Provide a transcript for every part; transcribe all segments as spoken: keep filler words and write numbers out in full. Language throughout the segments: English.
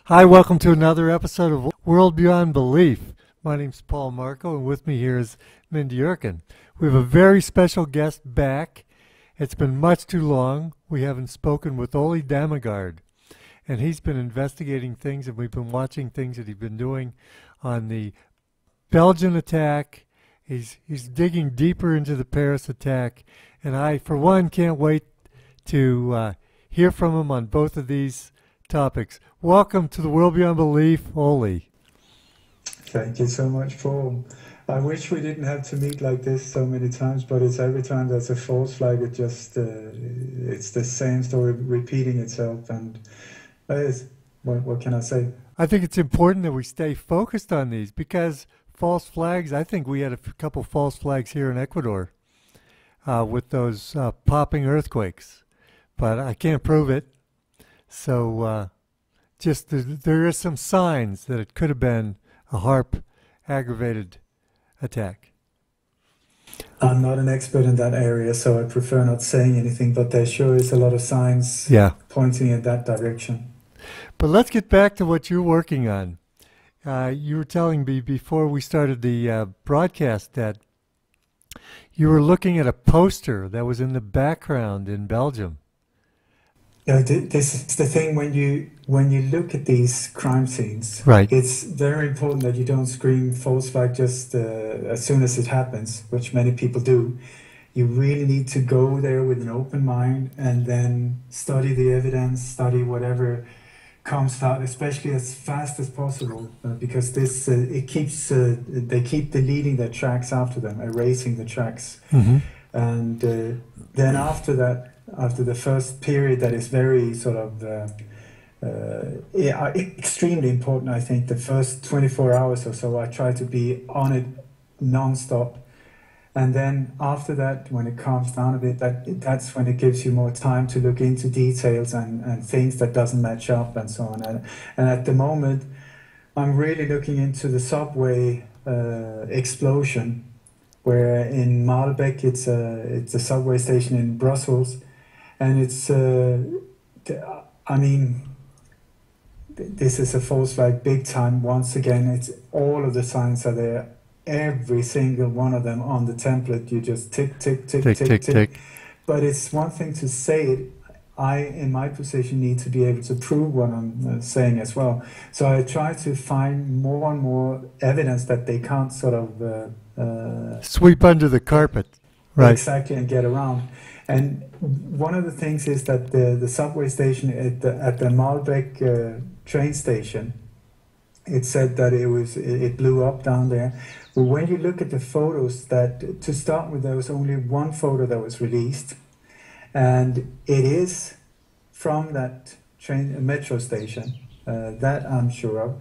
Hi, welcome to another episode of World Beyond Belief. My name's Paul Marco, and with me here is Mindy Erkin. We have a very special guest back. It's been much too long. We haven't spoken with Ole Dammegard, and he's been investigating things, and we've been watching things that he's been doing on the Belgian attack. He's, he's digging deeper into the Paris attack, and I, for one, can't wait to uh, hear from him on both of these topics. Welcome to the World Beyond Belief, Ole. Thank you so much, Paul. I wish we didn't have to meet like this so many times, but it's every time there's a false flag, it just uh, it's the same story repeating itself. And uh, it's, what, what can I say? I think it's important that we stay focused on these because false flags, I think we had a f- couple false flags here in Ecuador uh, with those uh, popping earthquakes, but I can't prove it. So uh, just th- there is some signs that it could have been a HARP aggravated attack. I'm not an expert in that area, so I prefer not saying anything, but there sure is a lot of signs yeah. pointing in that direction. But let's get back to what you're working on. Uh, you were telling me before we started the uh, broadcast that you were looking at a poster that was in the background in Belgium. Yeah, this is the thing when you when you look at these crime scenes. Right. It's very important that you don't scream false flag just uh, as soon as it happens, which many people do. You really need to go there with an open mind and then study the evidence, study whatever comes out, especially as fast as possible, uh, because this uh, it keeps uh, they keep deleting their tracks after them, erasing the tracks, mm-hmm. and uh, then after that. After the first period that is very sort of uh, uh, yeah, extremely important, I think the first twenty-four hours or so I try to be on it non-stop, and then after that when it calms down a bit, that that's when it gives you more time to look into details and, and things that doesn't match up and so on. And, and at the moment I'm really looking into the subway uh, explosion, where in Maalbeek it's a, it's a subway station in Brussels. And it's, uh, I mean, this is a false flag big time. Once again, it's all of the signs are there, every single one of them on the template. You just tick, tick, tick, tick, tick, tick. tick. But it's one thing to say it. I, in my position, need to be able to prove what I'm uh, saying as well. So I try to find more and more evidence that they can't sort of uh, uh, sweep under the carpet, right? Exactly, and get around. And one of the things is that the, the subway station at the, at the Maalbeek uh, train station, it said that it was it blew up down there. But when you look at the photos, that to start with, there was only one photo that was released, and it is from that train metro station. Uh, that I'm sure of.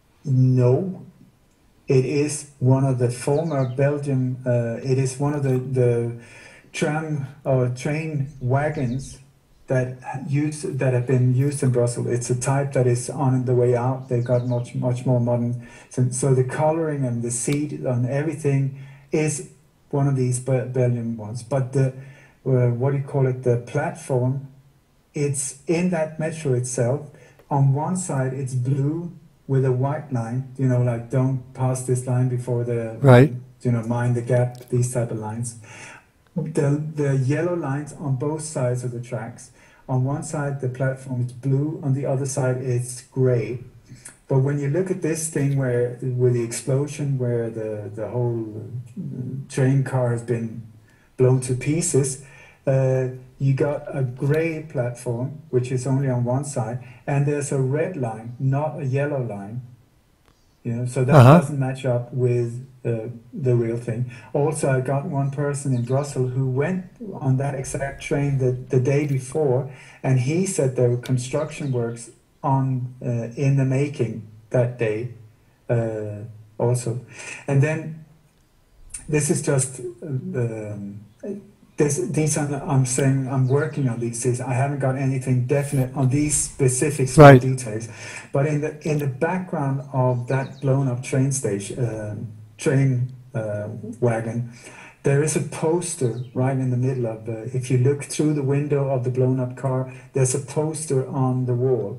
No, it is one of the former Belgian. Uh, it is one of the the. tram or train wagons that use that have been used in Brussels. It's a type that is on the way out. They got much much more modern. So, so the coloring and the seat and everything is one of these Belgian ones. But the uh, what do you call it? The platform. It's in that metro itself. On one side, it's blue with a white line. You know, like don't pass this line before the right. You know, mind the gap. These type of lines. The, the yellow lines on both sides of the tracks. On one side, the platform is blue. On the other side, it's gray. But when you look at this thing where, with the explosion, where the, the whole train car has been blown to pieces, uh, you got a gray platform, which is only on one side, and there's a red line, not a yellow line. You know, so that uh-huh. doesn't match up with uh, the real thing. Also, I got one person in Brussels who went on that exact train the, the day before, and he said there were construction works on uh, in the making that day uh, also. And then this is just um, this. These are, I'm saying I'm working on these things. I haven't got anything definite on these specific small right. details. But in the in the background of that blown up train station, uh, train uh, wagon, there is a poster right in the middle of the. If you look through the window of the blown up car, there's a poster on the wall,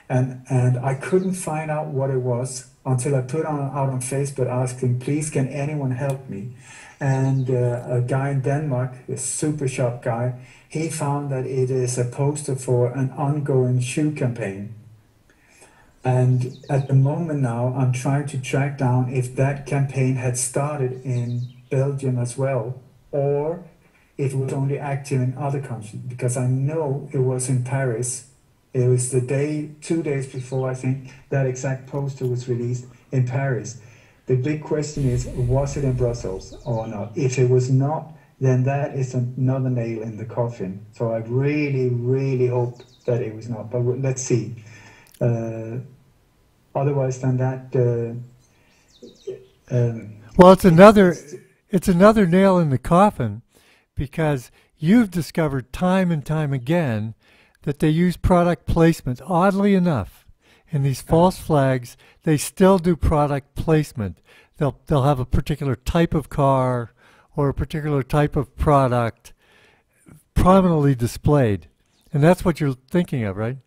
and and I couldn't find out what it was until I put on out on Facebook asking, please, can anyone help me? And uh, a guy in Denmark, a super sharp guy, he found that it is a poster for an ongoing shoe campaign. And at the moment now, I'm trying to track down if that campaign had started in Belgium as well, or if it was only active in other countries, because I know it was in Paris. It was the day, two days before, I think, that exact poster was released in Paris. The big question is, was it in Brussels or not? If it was not, then that is another nail in the coffin. So I really, really hope that it was not, but let's see. Uh, otherwise than that, uh, um, well, it's another, it's another nail in the coffin, because you've discovered time and time again that they use product placement. Oddly enough, in these false flags, they still do product placement. They'll they'll have a particular type of car or a particular type of product prominently displayed, and that's what you're thinking of, right?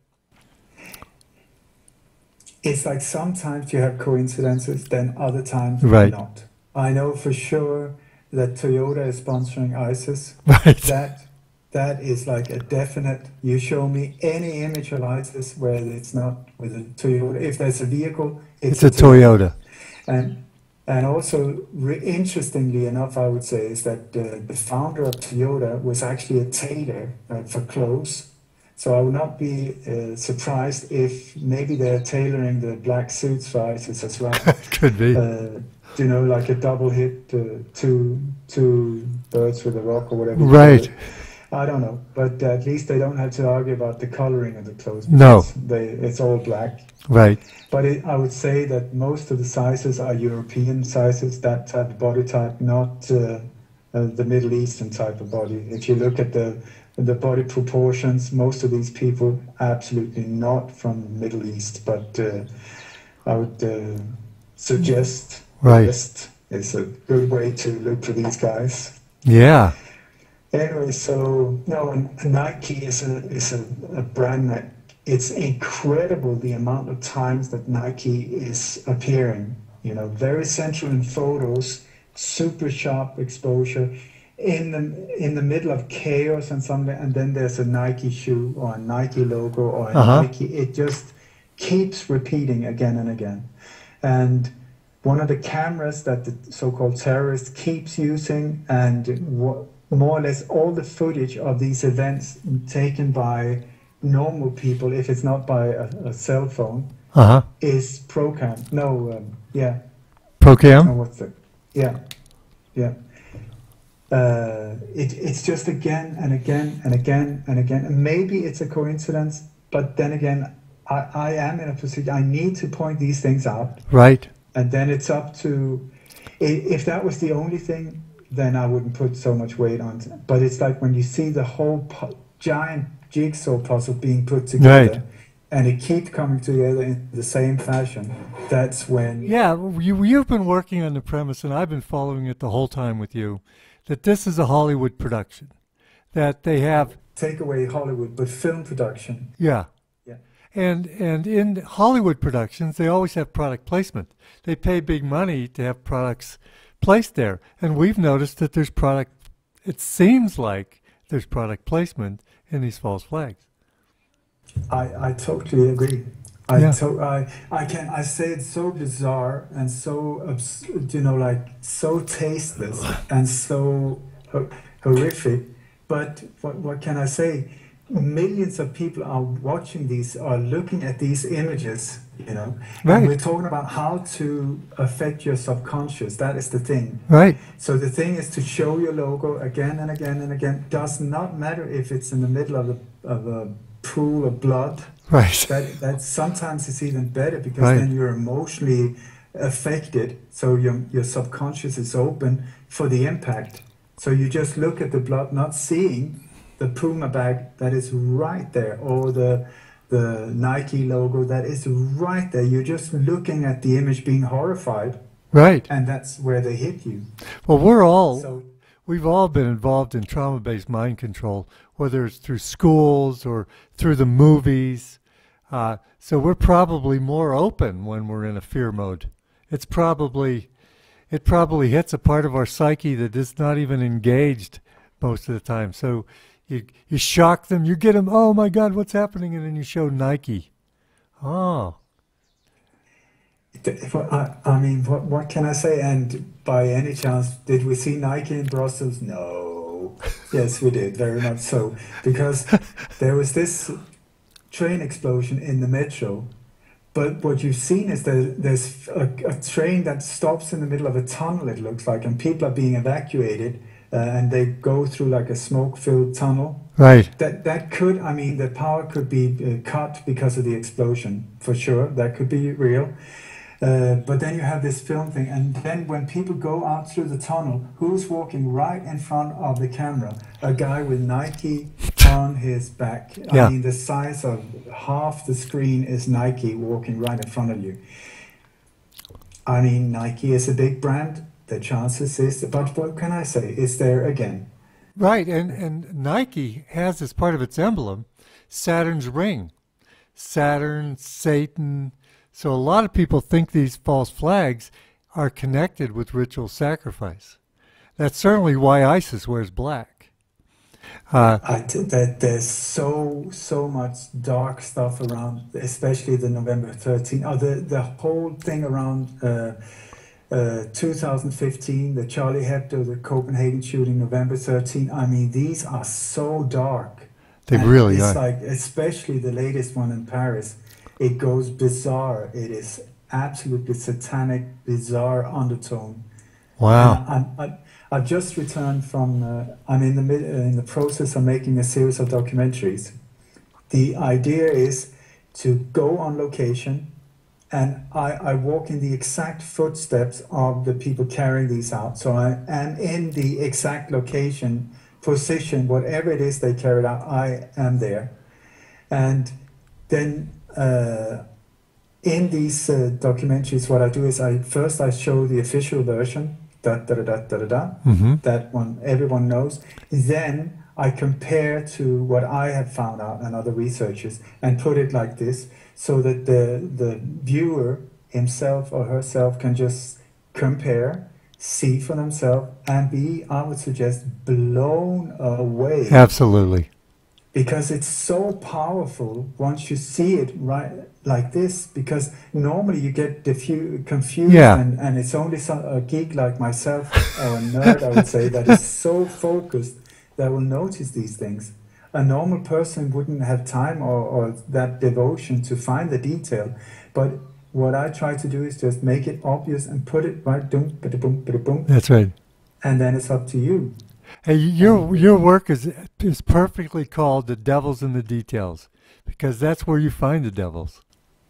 It's like sometimes you have coincidences, then other times right. not. I know for sure that Toyota is sponsoring ISIS. Right. That that is like a definite. You show me any image of ISIS where it's not with a Toyota. If there's a vehicle, it's, it's a, a Toyota. Toyota. And and also, re interestingly enough, I would say is that uh, the founder of Toyota was actually a tailor uh, for clothes. So I would not be uh, surprised if maybe they're tailoring the black suits for ISIS as well. Could be. Uh, you know, like a double hit, uh, two two birds with a rock or whatever. Right. I don't know, but at least they don't have to argue about the coloring of the clothes. No. They, it's all black. Right. But it, I would say that most of the sizes are European sizes, that type of body type, not uh, uh, the Middle Eastern type of body. If you look at the the body proportions, most of these people absolutely not from the Middle East. But uh, I would uh, suggest right. West is a good way to look for these guys. Yeah. Anyway, so no, Nike is a is a, a brand that it's incredible the amount of times that Nike is appearing. You know, very central in photos, super sharp exposure, in the in the middle of chaos and something, and then there's a Nike shoe or a Nike logo or a uh-huh. Nike. It just keeps repeating again and again, and one of the cameras that the so-called terrorist keeps using, and what. More or less all the footage of these events taken by normal people, if it's not by a, a cell phone, uh-huh. is Procam. No, um, yeah. Procam? Oh, what's that? Yeah, yeah. Uh, it, it's just again and again and again and again. And maybe it's a coincidence, but then again, I, I am in a position, I need to point these things out. Right. And then it's up to, if that was the only thing, then I wouldn't put so much weight on it. But it's like when you see the whole pu giant jigsaw puzzle being put together, right. and it keeps coming together in the same fashion, that's when... Yeah, you, you've been working on the premise, and I've been following it the whole time with you, that this is a Hollywood production, that they have... Take away Hollywood, but film production. Yeah. Yeah. And, and in Hollywood productions, they always have product placement. They pay big money to have products placed there, and we've noticed that there's product, it seems like there's product placement in these false flags. I, I totally agree. I, yeah. to, I I can I say it's so bizarre and so absurd, you know, like so tasteless and so ho horrific, but what, what can I say? Millions of people are watching these, are looking at these images, you know. Right. And we're talking about how to affect your subconscious. That is the thing. Right. So the thing is to show your logo again and again and again. Does not matter if it's in the middle of a, of a pool of blood. Right. That, that sometimes it's even better because right. then you're emotionally affected. So your, your subconscious is open for the impact. So you just look at the blood, not seeing the Puma bag that is right there, or the the Nike logo that is right there. You're just looking at the image, being horrified, right? And that's where they hit you. Well, we're all so, we've all been involved in trauma-based mind control, whether it's through schools or through the movies. Uh, so we're probably more open when we're in a fear mode. It's probably it probably hits a part of our psyche that is not even engaged most of the time. So you you shock them, you get them. Oh my God, what's happening? And then you show Nike. Oh, Th- what- I, I mean, what what can I say? And by any chance, did we see Nike in Brussels? No. Yes, we did, very much so, because there was this train explosion in the metro. But what you've seen is that there's a, a train that stops in the middle of a tunnel, it looks like, and people are being evacuated, uh, and they go through like a smoke-filled tunnel. right. That that could, I mean, the power could be uh, cut because of the explosion, for sure. That could be real. Uh, but then you have this film thing, and then when people go out through the tunnel, who's walking right in front of the camera? A guy with Nike on his back. Yeah. I mean, the size of half the screen is Nike walking right in front of you. I mean, Nike is a big brand. The chances is, but what can I say? It's there again. Right, and, and Nike has as part of its emblem Saturn's ring. Saturn, Satan. So a lot of people think these false flags are connected with ritual sacrifice. That's certainly why ISIS wears black. Uh, I t- that there's so so much dark stuff around, especially the November thirteenth, or the the whole thing around uh, uh, two thousand fifteen, the Charlie Hebdo, the Copenhagen shooting, November thirteenth. I mean, these are so dark. they And really it's are. like, especially the latest one in Paris, it goes bizarre. It is absolutely satanic, bizarre undertone. Wow. And I'm, I, I've just returned from, uh, I'm in the mid, uh, in the process of making a series of documentaries. The idea is to go on location, and I, I walk in the exact footsteps of the people carrying these out. So I am in the exact location, position, whatever it is they carried out, I am there. And then uh, in these uh, documentaries, what I do is I first I show the official version, da da da da da da, da hmm that one everyone knows. Then I compare to what I have found out and other researchers and put it like this, so that the the viewer himself or herself can just compare, see for themselves, and be, I would suggest, blown away, Absolutely. because it's so powerful once you see it right like this. Because normally you get diffu- confused, Yeah. and, and it's only some, a geek like myself, or a nerd, I would say, that is so focused that will notice these things. A normal person wouldn't have time or, or that devotion to find the detail. But what I try to do is just make it obvious and put it right, boom, boom, boom, That's right. and then it's up to you. Hey, your your work is is perfectly called "The Devil's in the Details," because that's where you find the devils.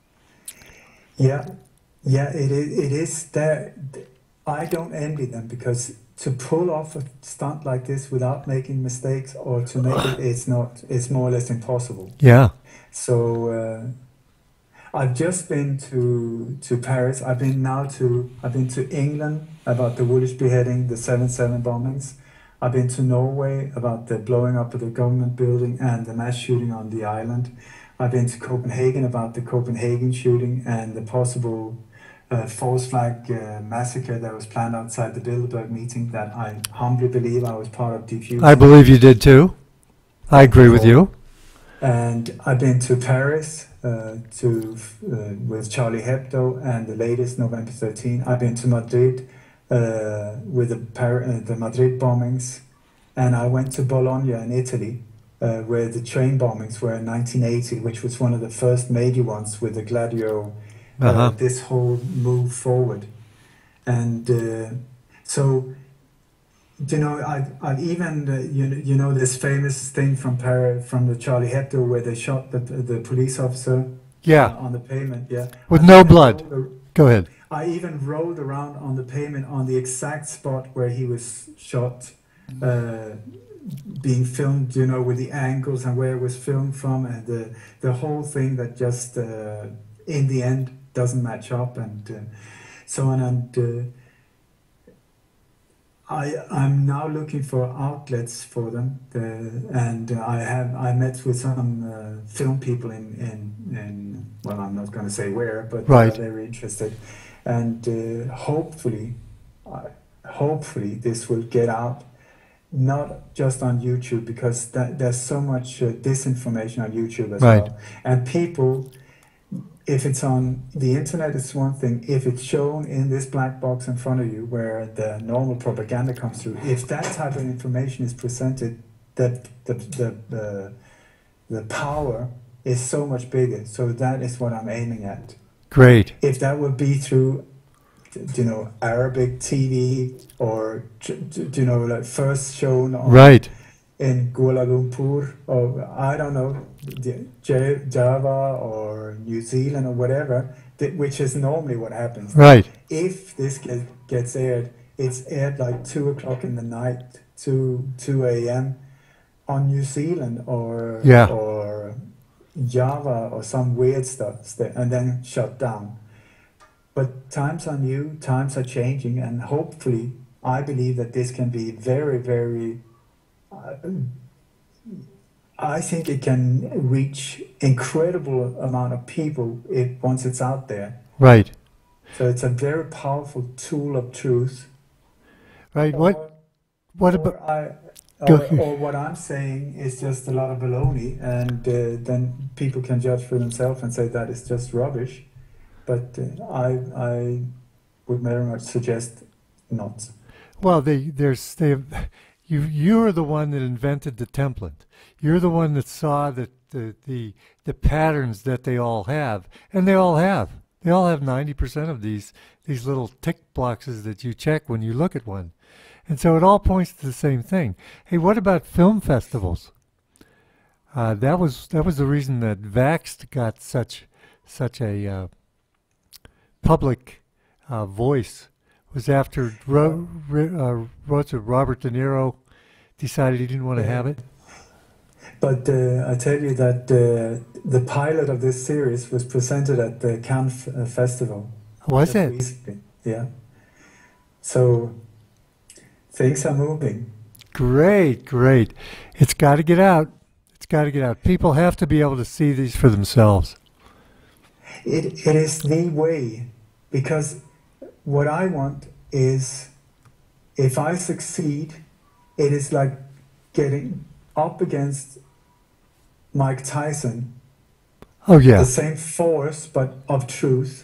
Yeah, yeah, it is. It is there. I don't envy them, because to pull off a stunt like this without making mistakes, or to make it, it's not. It's more or less impossible. Yeah. So uh, I've just been to to Paris. I've been now to. I've been to England about the Woolwich beheading, the seven seven bombings. I've been to Norway about the blowing up of the government building and the mass shooting on the island. I've been to Copenhagen about the Copenhagen shooting and the possible uh, false flag uh, massacre that was planned outside the Bilderberg meeting, that I humbly believe I was part of defusing. I believe you did too. I agree with you. And I've been to Paris uh, to uh, with Charlie Hebdo and the latest November thirteenth. I've been to Madrid uh, with the, Par- uh, the Madrid bombings, and I went to Bologna in Italy, uh, where the train bombings were in nineteen eighty, which was one of the first major ones with the Gladio, uh, Uh-huh. this whole move forward. And uh, so, you know, I've, I've even, uh, you, you know, this famous thing from Paris, from the Charlie Hebdo, where they shot the, the police officer Yeah. uh, on the pavement, yeah. With I no even blood. rolled ar- Go ahead. I even rolled around on the pavement on the exact spot where he was shot, uh, being filmed, you know, with the angles and where it was filmed from, and the, the whole thing that just, uh, in the end, doesn't match up, and uh, so on. And uh, I I'm now looking for outlets for them, the, and uh, I have I met with some uh, film people in, in in well, I'm not going to say where, but they are Right. very interested, and uh, hopefully, uh, hopefully this will get out, not just on YouTube, because that, there's so much uh, disinformation on YouTube as Right. well, and people, if it's on the internet, it's one thing. If it's shown in this black box in front of you where the normal propaganda comes through, if that type of information is presented, that the, the, the, the power is so much bigger. So that is what I'm aiming at. Great. If that would be through, you know, Arabic T V, or, you know, like first shown on Right. in Kuala Lumpur, or I don't know, J- Java or New Zealand or whatever, th- which is normally what happens. Right. If this get, gets aired, it's aired like two o'clock in the night, two two a m on New Zealand or Yeah. or Java or some weird stuff, and then shut down. But times are new, times are changing, and hopefully, I believe that this can be very, very. Uh, I think it can reach incredible amount of people if once it's out there. Right. So it's a very powerful tool of truth. Right. Or, What? What or about? I, Go or, ahead. or what I'm saying is just a lot of baloney, and uh, then people can judge for themselves and say that is just rubbish. But uh, I, I would very much suggest not. Well, they there's they you you're the one that invented the template. You're the one that saw the the the, the patterns that they all have, and they all have. They all have ninety percent of these these little tick boxes that you check when you look at one. And so it all points to the same thing. Hey, what about film festivals? Uh, that was that was the reason that Vaxxed got such such a uh, public uh, voice, was after Ro- Ro- uh, what's it, Robert De Niro decided he didn't want to have it. But uh, I tell you that uh, the pilot of this series was presented at the Cannes F- uh, Festival Was just it? recently. Yeah. So things are moving. Great, great. It's got to get out. It's got to get out. People have to be able to see these for themselves. It, it is the way, because what I want is, if I succeed, it is like getting up against Mike Tyson, Oh the yeah, same force but of truth,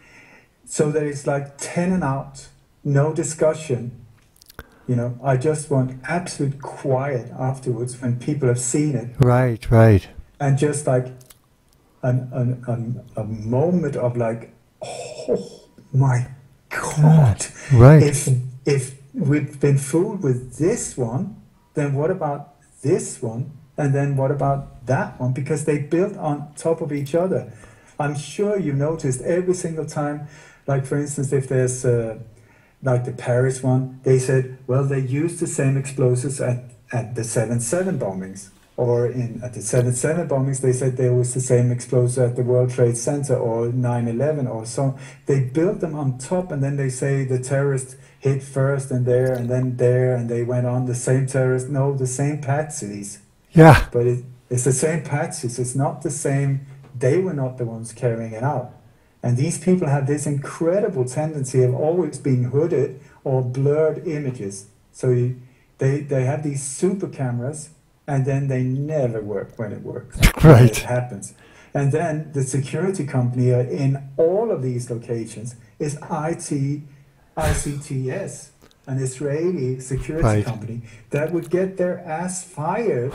so that it's like ten and out, no discussion. You know, I just want absolute quiet afterwards when people have seen it, right, right. and just like an, an, an, a moment of like, oh my God, Right, if if we've been fooled with this one, then what about this one? And then what about that one? Because they built on top of each other. I'm sure you noticed every single time, like for instance, if there's uh, like the Paris one, they said, well, they used the same explosives at, at the seven seven bombings. Or in at the seven seven bombings, they said there was the same explosive at the World Trade Center or nine eleven or so. They built them on top, and then they say the terrorists hit first and there and then there, and they went on the same terrorists. No, the same patsies. yeah, But it, it's the same patsies. It's not the same. They were not the ones carrying it out. And these people have this incredible tendency of always being hooded or blurred images. So you, they, they have these super cameras, and then they never work when it works. When right, it happens. And then the security company uh, in all of these locations is I T, I C T S, an Israeli security right, company that would get their ass fired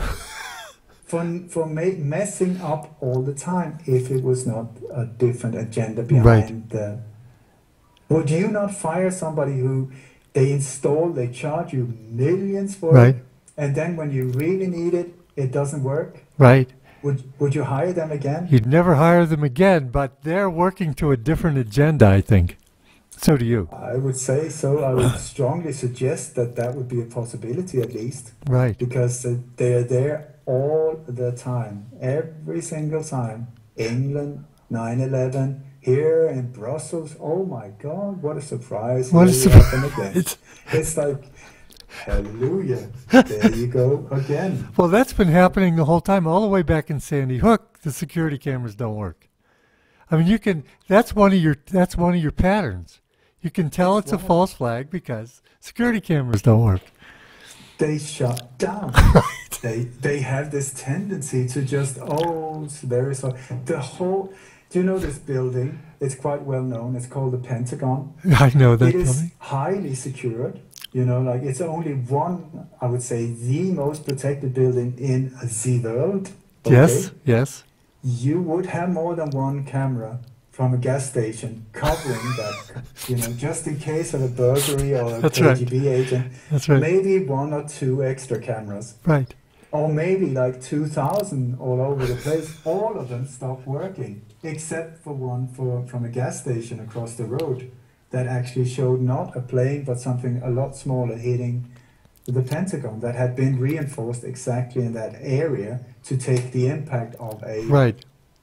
for, for ma- messing up all the time if it was not a different agenda right, behind the. Would you not fire somebody who they install, they charge you millions for right, it, and then when you really need it, it doesn't work? right. Would would you hire them again? You'd never hire them again, but they're working to a different agenda, I think. So do you. I would say so. I would strongly suggest that that would be a possibility at least, Right, because uh, they're there all the time, every single time. England, nine eleven, here in Brussels. Oh my God, what a surprise! what a Here we have them again. surprise. It's like Hallelujah. There you go again. Well, that's been happening the whole time, all the way back in Sandy Hook. The security cameras don't work. I mean, you can. That's one of your. That's one of your patterns. You can tell It's it's a one. false flag because security cameras don't work. They shut down. They they have this tendency to just oh it's very so the whole. Do you know this building? It's quite well known. It's called the Pentagon. I know that. It is Tony. highly secured. You know, like it's only one. I would say the most protected building in the world. Okay? Yes. Yes. You would have more than one camera from a gas station covering that, you know, just in case of a burglary or a That's K right. G B agent. That's right. Maybe one or two extra cameras. Right. Or maybe like two thousand all over the place. All of them stopped working, except for one for, from a gas station across the road that actually showed not a plane, but something a lot smaller hitting the Pentagon that had been reinforced exactly in that area to take the impact of a Right.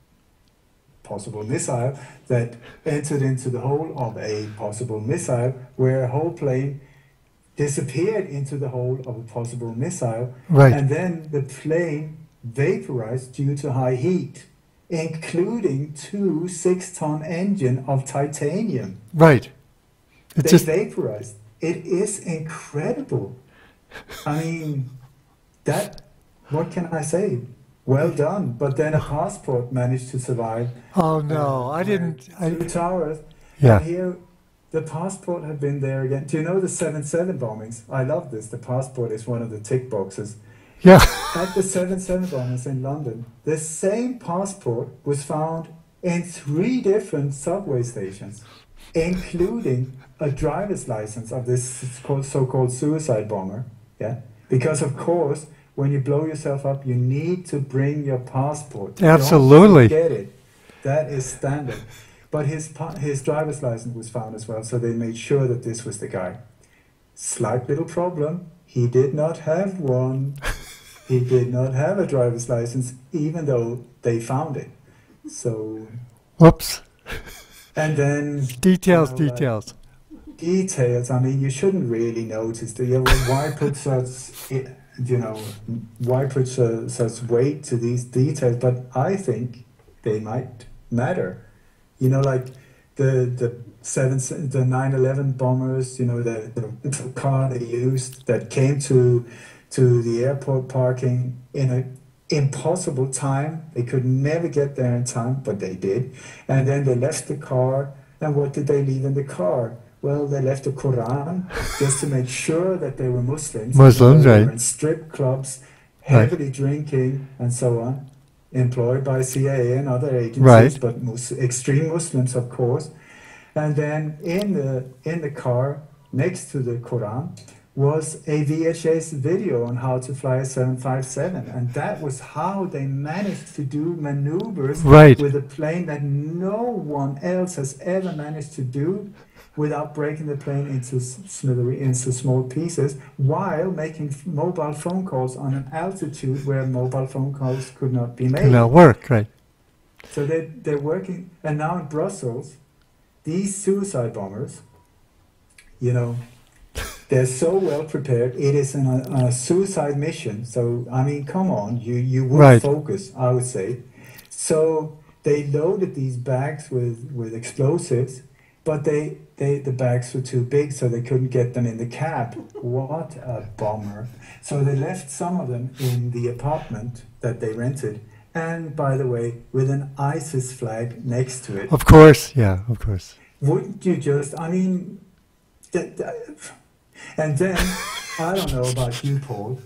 possible missile that entered into the hole of a possible missile, where a whole plane disappeared into the hole of a possible missile, Right. and then the plane vaporized due to high heat, including two six-ton engine of titanium. Right. It's They just vaporized. It is incredible. I mean, that, what can I say? Well done. But then a passport managed to survive. oh no, uh, I didn't. uh, Two I towers. yeah. And here, the passport had been there again. Do you know the seven seven bombings? I love this. The passport is one of the tick boxes. Yeah. At the seven seven bombings in London, the same passport was found in three different subway stations, including a driver's license of this so-called suicide bomber. Yeah, because of course, when you blow yourself up, you need to bring your passport. Absolutely. Don't forget it. That is standard. But his pa- his driver's license was found as well, so they made sure that this was the guy. Slight little problem. He did not have one. He did not have a driver's license, even though they found it. So, Whoops. and then Details. you know, like, details. details. I mean, you shouldn't really notice. Do you? Why put such, you know, why put such, such weight to these details? But I think they might matter. You know, like the the seven the nine eleven bombers. You know, the the car they used that came to to the airport parking in a impossible time. They could never get there in time, but they did. And then they left the car. And what did they leave in the car? Well, they left the Quran just to make sure that they were Muslims. Muslims, They were right. in strip clubs, Right. heavily drinking, and so on. Employed by C I A and other agencies, Right. but mus- extreme Muslims, of course. And then in the in the car next to the Quran was a V H S video on how to fly a seven fifty-seven, and that was how they managed to do maneuvers Right. with a plane that no one else has ever managed to do, without breaking the plane into smithy, into small pieces, while making f- mobile phone calls on an altitude where mobile phone calls could not be made. Could not work. Right. So they they're working, and now in Brussels, these suicide bombers, you know, they're so well prepared. It is an, a, a suicide mission. So I mean, come on, you you would Right. focus, I would say. So they loaded these bags with with explosives, but they they the bags were too big, so they couldn't get them in the cab. What a bummer! So they left some of them in the apartment that they rented. And by the way, with an ISIS flag next to it. Of course. Yeah. Of course. Wouldn't you just, I mean, th- th- and then, I don't know about you, Paul,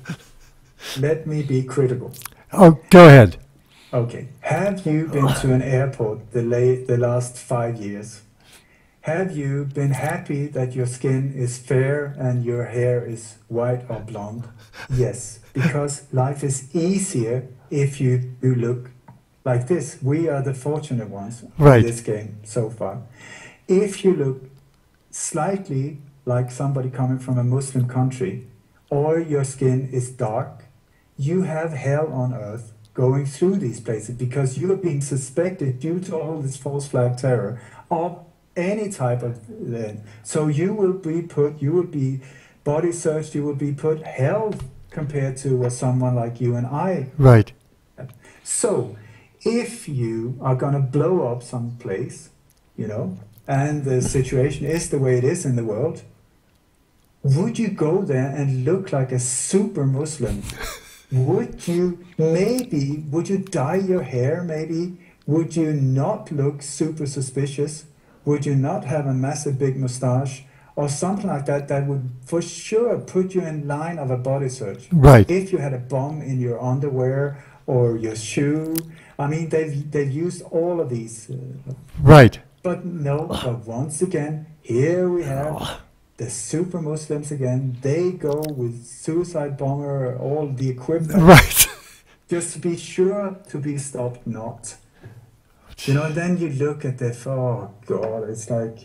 let me be critical. Oh, go ahead. Okay, have you been to an airport the, la- the last five years? Have you been happy that your skin is fair and your hair is white or blonde? Yes, because life is easier if you, you look like this. We are the fortunate ones Right. in this game so far. If you look slightly like somebody coming from a Muslim country, or your skin is dark, you have hell on earth going through these places, because you are being suspected, due to all this false flag terror, of any type of uh, so you will be put you will be body searched you would be put, hell compared to what someone like you and I. Right. So, if you are going to blow up some place, you know, and the situation is the way it is in the world, would you go there and look like a super Muslim? Would you, maybe, would you dye your hair, maybe? Would you not look super suspicious? Would you not have a massive big mustache? Or something like that, that would for sure put you in line of a body search. Right. If you had a bomb in your underwear or your shoe, I mean, they've, they've used all of these. Uh, right. But no, but once again, here we have the super Muslims again. They go with suicide bomber, all the equipment. Right. Just to be sure to be stopped not. You know, and then you look at the, oh God, it's like...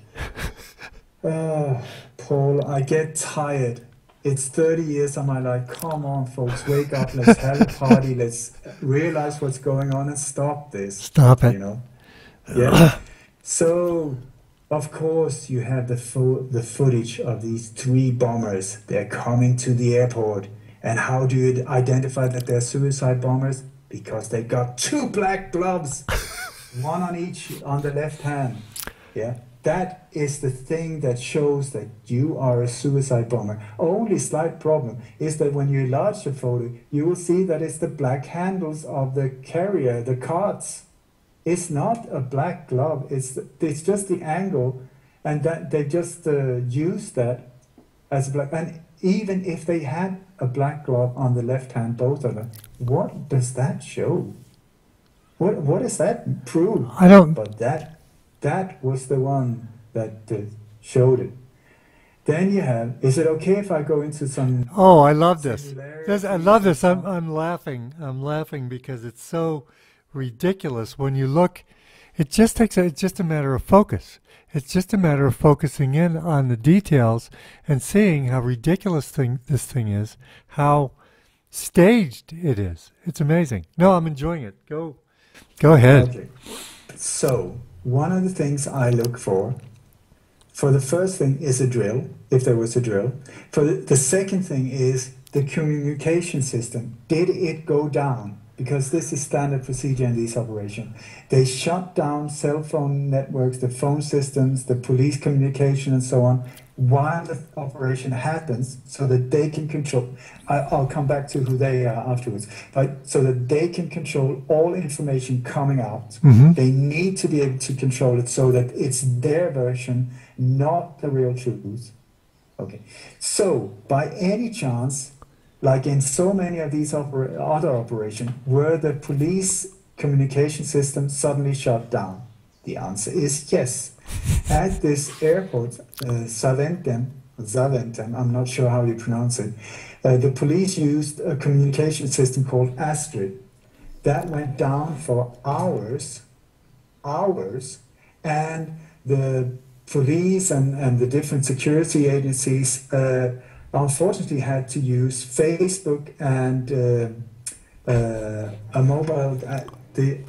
Uh, Paul, I get tired. It's thirty years of my life. Come on, folks, wake up. Let's have a party. Let's realize what's going on and stop this. Stop it. You know? Yeah. So, of course, you have the fo- the footage of these three bombers. They're coming to the airport. And how do you identify that they're suicide bombers? Because they got two black gloves, one on each on the left hand. Yeah. That is the thing that shows that you are a suicide bomber. Only slight problem is that when you enlarge the photo, you will see that it's the black handles of the carrier, the cards. It's not a black glove. It's it's just the angle, and that they just uh, use that as black. And even if they had a black glove on the left hand, both of them, what does that show? What what does that prove? I don't. But that. That was the one that uh, showed it. Then you have, is it okay if I go into some... Oh, I love this. this I love this. I'm, I'm laughing. I'm laughing because it's so ridiculous. When you look, it just takes, a, it's just a matter of focus. It's just a matter of focusing in on the details and seeing how ridiculous thing this thing is, how staged it is. It's amazing. No, I'm enjoying it. Go, go ahead. Okay. So... one of the things I look for, for the first thing is a drill, if there was a drill. For the, the second thing is the communication system. Did it go down? Because this is standard procedure in these operations. They shut down cell phone networks, the phone systems, the police communication and so on, while the operation happens so that they can control, I, I'll come back to who they are afterwards, but so that they can control all information coming out. Mm-hmm. They need to be able to control it so that it's their version, not the real truth. Okay, so by any chance, like in so many of these oper- other operations, were the police communication system suddenly shut down? The answer is yes. At this airport, uh, Zaventem, Zaventem, I'm not sure how you pronounce it, uh, the police used a communication system called Astrid. That went down for hours, hours, and the police and, and the different security agencies uh, unfortunately had to use Facebook and uh, uh, a mobile, uh, the,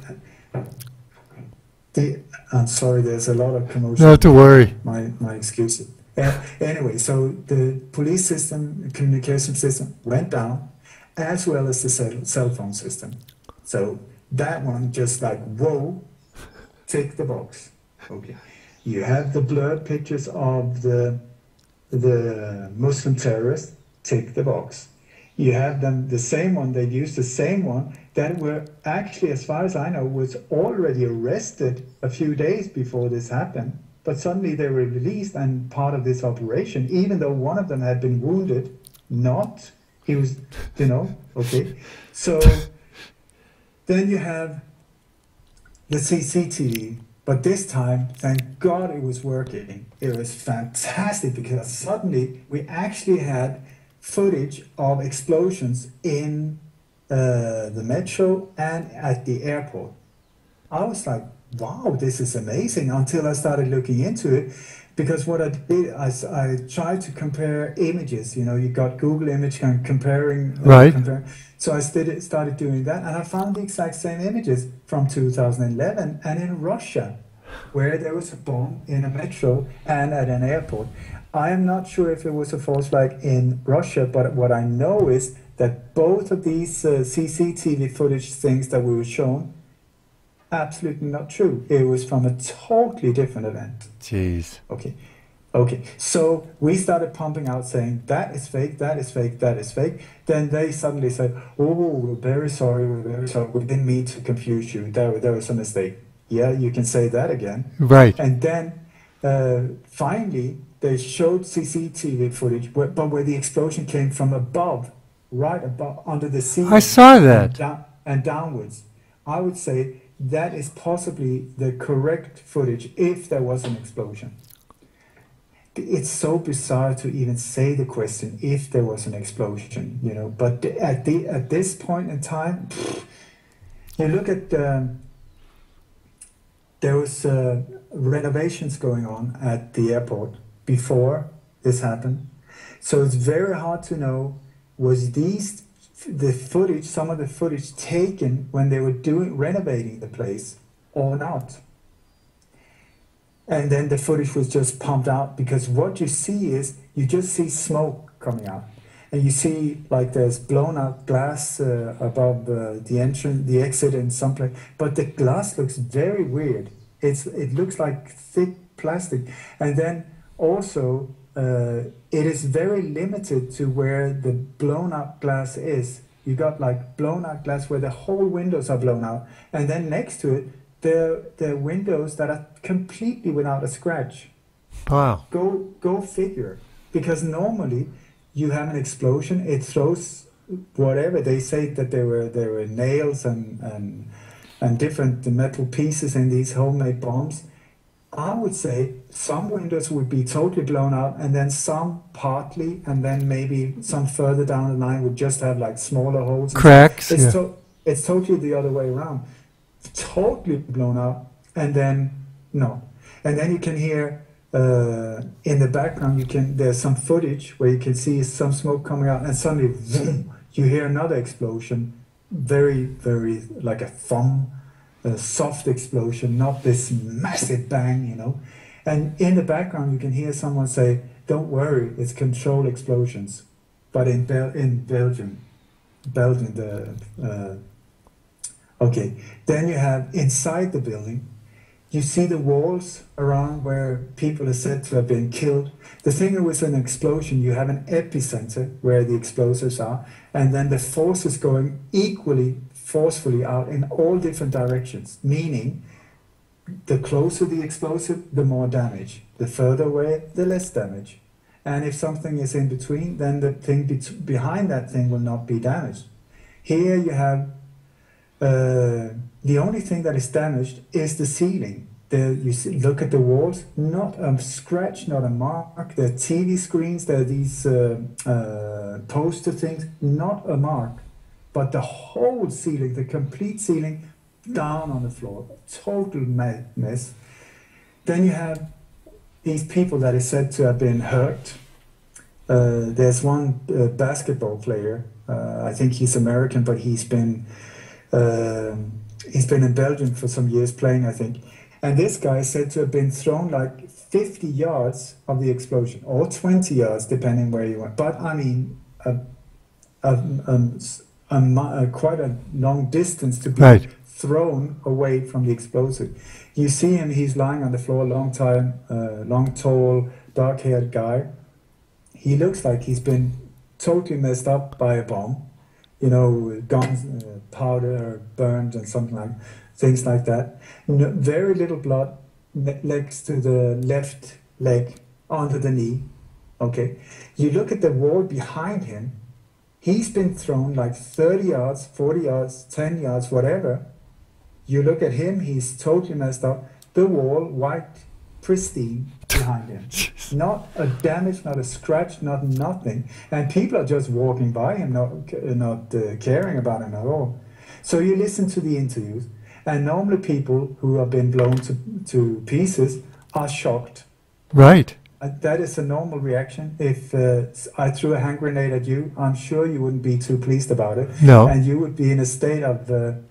the, I'm sorry, there's a lot of commotion. Not to worry. My, my excuse. Uh, anyway, so the police system, communication system went down, as well as the cell, cell phone system. So that one just like, whoa, tick the box. Okay. You have the blurred pictures of the the Muslim terrorists, tick the box. You have them, the same one, they used the same one that were actually, as far as I know, was already arrested a few days before this happened. But suddenly they were released and part of this operation, even though one of them had been wounded, not, he was, you know, okay. So then you have the C C T V. But this time, thank God it was working. It was fantastic because suddenly we actually had footage of explosions in uh, the metro and at the airport. I was like, wow, this is amazing, until I started looking into it. Because what I did, I, I tried to compare images. You know, you got Google image and comparing. Uh, right. Compare. So I started, started doing that, and I found the exact same images from two thousand eleven and in Russia. where there was a bomb in a metro and at an airport. I am not sure if it was a false flag in Russia, but what I know is that both of these uh, C C T V footage things that we were shown, absolutely not true. It was from a totally different event. Jeez. Okay. Okay. So we started pumping out saying that is fake, that is fake, that is fake. Then they suddenly said, oh, we're very sorry, we're very sorry. We didn't mean to confuse you. There, there was a mistake. Yeah, you can say that again. Right. And then uh, finally they showed C C T V footage, where, but where the explosion came from above, right above, under the sea. I saw that. And, down, and downwards. I would say that is possibly the correct footage if there was an explosion. It's so bizarre to even say the question if there was an explosion, you know. But at the at this point in time, pfft, you look at um, there was uh, renovations going on at the airport before this happened, so it's very hard to know was these the footage, some of the footage taken when they were doing renovating the place or not. And then the footage was just pumped out, because what you see is you just see smoke coming out, and you see like there's blown out glass uh, above uh, the entrance, the exit in some place, but the glass looks very weird. It's it looks like thick plastic, and then also uh, it is very limited to where the blown out glass is. You got like blown out glass where the whole windows are blown out, and then next to it, the the windows that are completely without a scratch. Wow. Go go figure. Because normally you have an explosion, it throws whatever. They say that there were there were nails and and and different metal pieces in these homemade bombs. I would say some windows would be totally blown out, and then some partly, and then maybe some further down the line would just have like smaller holes. Cracks. It's Yeah. to, it's totally the other way around. Totally blown out, and then no, and then you can hear uh, in the background. You can there's some footage where you can see some smoke coming out, and suddenly vroom, you hear another explosion, very very like a thumb, a soft explosion, not this massive bang, you know. And in the background, you can hear someone say, "Don't worry, it's controlled explosions." But in Bel in Belgium, Belgium the uh, Okay, then you have inside the building, you see the walls around where people are said to have been killed. The thing with an explosion, you have an epicenter where the explosives are, and then the force is going equally forcefully out in all different directions, meaning the closer the explosive, the more damage. The further away, the less damage. And if something is in between, then the thing be behind that thing will not be damaged. Here you have Uh, the only thing that is damaged is the ceiling. The, you see, look at the walls, not a scratch, not a mark. There are T V screens, there are these uh, uh, poster things, not a mark. But the whole ceiling, the complete ceiling, down on the floor, total mess. Then you have these people that is said to have been hurt. Uh, there's one uh, basketball player, uh, I think he's American, but he's been Uh, he's been in Belgium for some years playing, I think. And this guy is said to have been thrown like fifty yards of the explosion, or twenty yards, depending where you went. But I mean, a, a, a, a, a quite a long distance to be right. thrown away from the explosive. You see him, he's lying on the floor, long time, uh, long, tall, dark-haired guy. He looks like he's been totally messed up by a bomb. You know, guns, uh, powder, burned, and something like things like that. No, very little blood next to the left leg, onto the knee. Okay, you look at the wall behind him. He's been thrown like thirty yards, forty yards, ten yards, whatever. You look at him; he's totally messed up. The wall, white, pristine behind him. Not a damage, not a scratch, not nothing. And people are just walking by him, not, not uh, caring about him at all. So you listen to the interviews, and normally people who have been blown to, to pieces are shocked. Right. Uh, that is a normal reaction. If uh, I threw a hand grenade at you, I'm sure you wouldn't be too pleased about it. No. And you would be in a state of uh,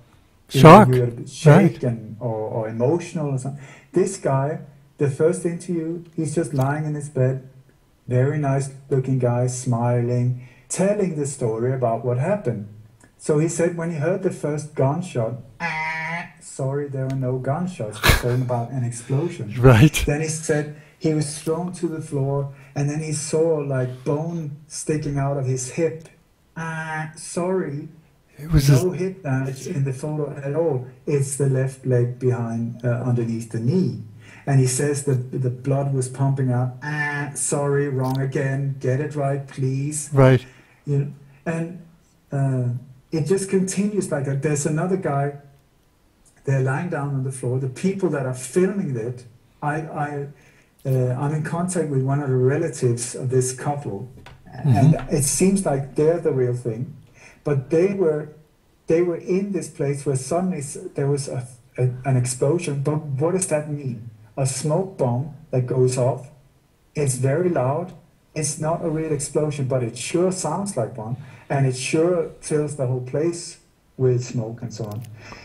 You know, Shock. you're Right. shaken or, or emotional or something. This guy, the first interview, he's just lying in his bed, very nice looking guy, smiling, telling the story about what happened. So he said when he heard the first gunshot, "Ah, sorry, there were no gunshots, we're talking about an explosion." Right. Then he said he was thrown to the floor, and then he saw like bone sticking out of his hip. Ah, sorry, It was just, no hip damage in the photo at all. It's the left leg behind, uh, underneath the knee. And he says the the blood was pumping out. Ah, sorry, wrong again. Get it right, please. right. You know, and uh, it just continues like that. There's another guy. They're lying down on the floor. The people that are filming it, I, I, uh, I'm in contact with one of the relatives of this couple, and Mm-hmm. it seems like they're the real thing. But they were, they were in this place where suddenly s- there was a, a, an explosion. But what does that mean? A smoke bomb that goes off. It's very loud. It's not a real explosion, but it sure sounds like one, and it sure fills the whole place with smoke and so on.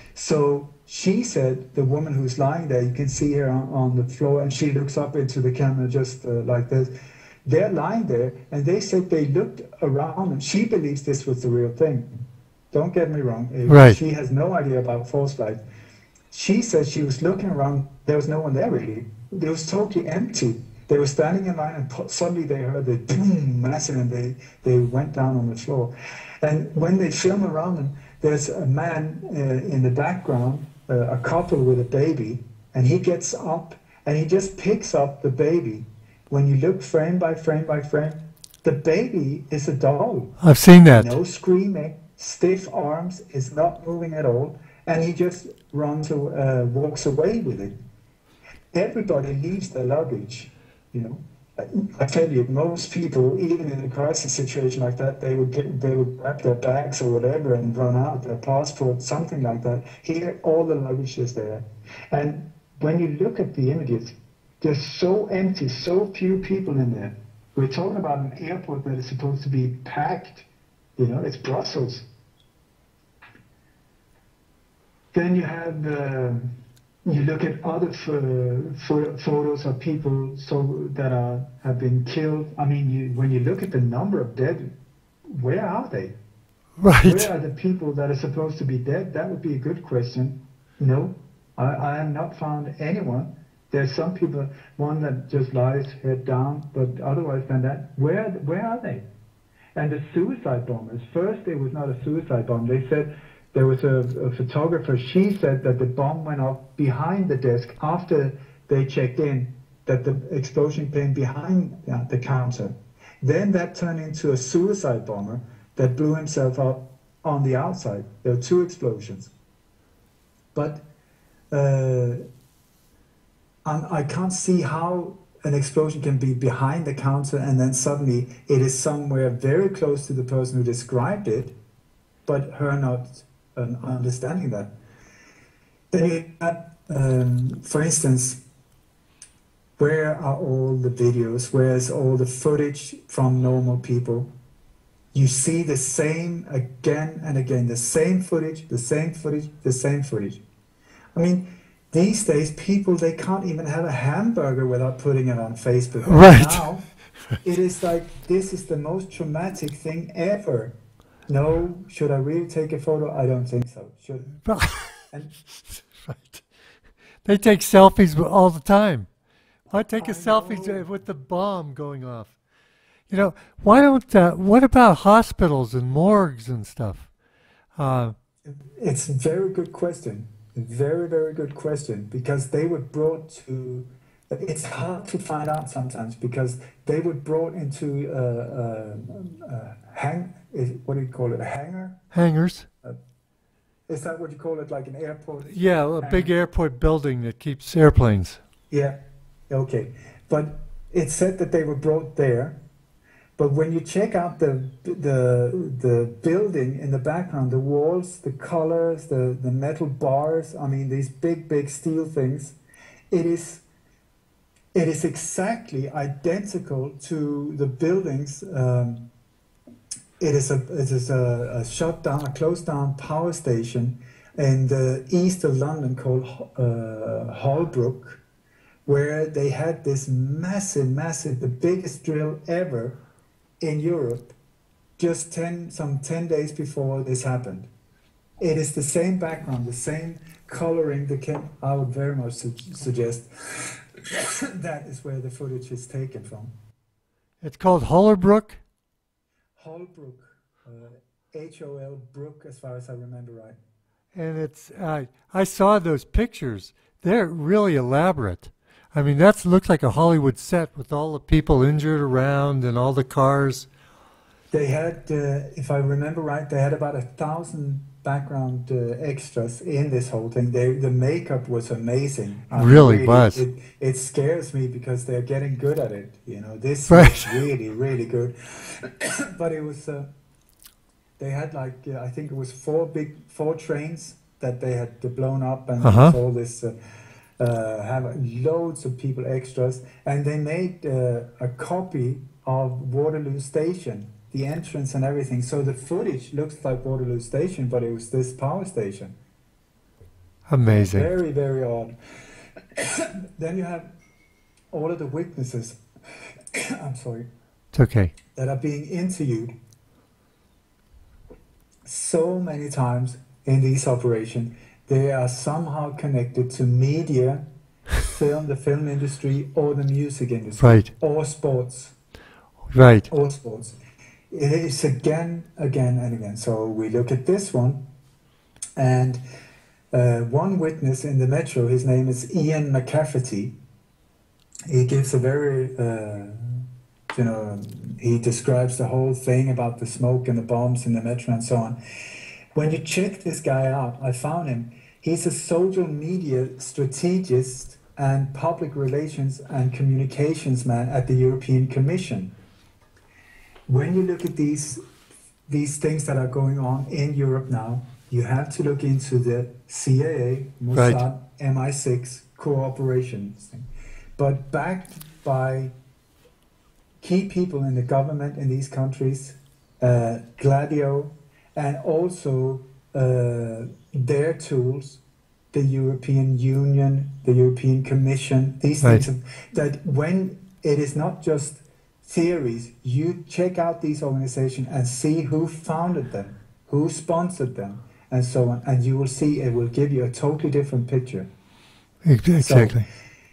So she said, the woman who's lying there, you can see her on, on the floor, and she looks up into the camera just uh, like this. They're lying there, and they said they looked around, and she believes this was the real thing. Don't get me wrong. uh, Right. She has no idea about false light. She said she was looking around, there was no one there really. It was totally empty. They were standing in line, and po- suddenly they heard the boom, massive, and they, they went down on the floor. And when they film around them, there's a man uh, in the background, uh, a couple with a baby, and he gets up and he just picks up the baby. When you look frame by frame by frame, the baby is a doll. I've seen that. No screaming, stiff arms, is not moving at all, and he just runs, uh, walks away with it. Everybody leaves their luggage, you know. I tell you, most people, even in a crisis situation like that, they would get, they would grab their bags or whatever and run out, their passport, something like that. Here, all the luggage is there. And when you look at the images, they're so empty, so few people in there. We're talking about an airport that is supposed to be packed. You know, it's Brussels. Then you have, uh, you look at other ph- ph- photos of people so that are have been killed. I mean, you, when you look at the number of dead, where are they? Right. Where are the people that are supposed to be dead? That would be a good question. No, I, I have not found anyone. There's some people, one that just lies head down, but otherwise than that, where where are they? And the suicide bombers, first it was not a suicide bomb. They said there was a, a photographer, she said that the bomb went off behind the desk after they checked in, that the explosion came behind uh, the counter. Then that turned into a suicide bomber that blew himself up on the outside. There were two explosions. But uh, I'm, I can't see how an explosion can be behind the counter and then suddenly it is somewhere very close to the person who described it, but her not um, understanding that. Then you have, um, for instance, where are all the videos? Where is all the footage from normal people? You see the same again and again, the same footage, the same footage, the same footage. I mean, these days, people, they can't even have a hamburger without putting it on Facebook. And Right. now, it is like, this is the most traumatic thing ever. No, should I really take a photo? I don't think so. Should and Right. They take selfies all the time. Why take a I selfie know. with the bomb going off? You know, why don't, uh, what about hospitals and morgues and stuff? Uh, It's a very good question. Very, very good question. Because they were brought to, it's hard to find out sometimes because they were brought into a, a, a hang, is- what do you call it, a hangar? hangars. Is that what you call it, like an airport Yeah, a big hangar? airport building that keeps airplanes. Yeah, okay. But it said that they were brought there. But when you check out the the the building in the background, the walls, the colors, the, the metal bars, I mean these big, big steel things, it is it is exactly identical to the buildings. Um, it is a it is a, a shut down, a closed down power station in the east of London called uh, Holbrook, where they had this massive, massive, the biggest drill ever in Europe, just ten, some ten days before this happened. It is the same background, the same coloring. The chem I would very much su suggest that is where the footage is taken from. It's called Hollerbrook? Holbrook, uh, H O L Brook, as far as I remember right. And it's, uh, I saw those pictures. They're really elaborate. I mean, that looks like a Hollywood set with all the people injured around and all the cars. They had, uh, if I remember right, they had about a thousand background uh, extras in this whole thing. They, the makeup was amazing. I Really mean, was. It, it scares me because they're getting good at it. You know, this Right. was really, really good. But it was, uh, they had like, uh, I think it was four big, four trains that they had blown up, and Uh-huh. all this, uh, uh, have loads of people extras. And they made uh, a copy of Waterloo Station, the entrance and everything. So the footage looks like Waterloo Station, but it was this power station. Amazing. Very, very odd. Then you have all of the witnesses, I'm sorry, It's okay. that are being interviewed so many times in these operations. They are somehow connected to media, film, the film industry, or the music industry, Right. or sports. Right. All sports. It is again, again, and again. So we look at this one, and uh, one witness in the Metro, his name is Ian McCafferty. He gives a very, uh, you know, he describes the whole thing about the smoke and the bombs in the Metro and so on. When you check this guy out, I found him. He's a social media strategist and public relations and communications man at the European Commission. When you look at these these things that are going on in Europe now, you have to look into the C I A, Mossad, Right. M I six cooperation thing, but backed by key people in the government in these countries, uh, Gladio, and also uh, their tools, the European Union, the European Commission, these Right. things, that when it is not just theories, you check out these organizations and see who founded them, who sponsored them, and so on, and you will see it will give you a totally different picture. Exactly.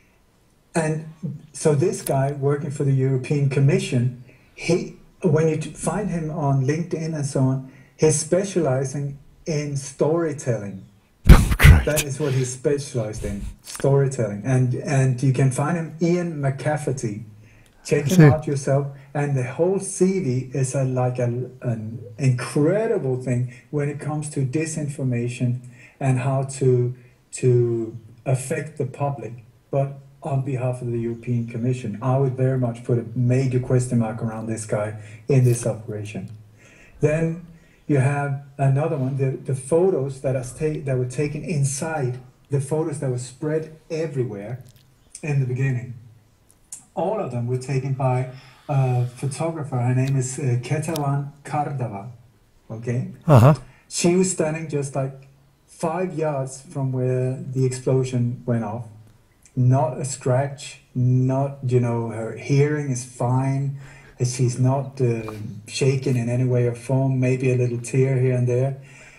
And so this guy working for the European Commission, he, when you t- find him on LinkedIn and so on, he's specializing in storytelling. Great. That is what he's specialized in, storytelling. And and you can find him, Ian McCafferty. Check him See. out yourself. And the whole C V is a, like a, an incredible thing when it comes to disinformation and how to to affect the public. But on behalf of the European Commission, I would very much put a major question mark around this guy in this operation. Then you have another one, the, the photos that, are ta- that were taken inside, the photos that were spread everywhere in the beginning. All of them were taken by a photographer. Her name is uh, Ketawan Kardava. Okay? Uh-huh. She was standing just like five yards from where the explosion went off. Not a scratch, not, you know, her hearing is fine. She's not uh, shaken in any way or form, maybe a little tear here and there.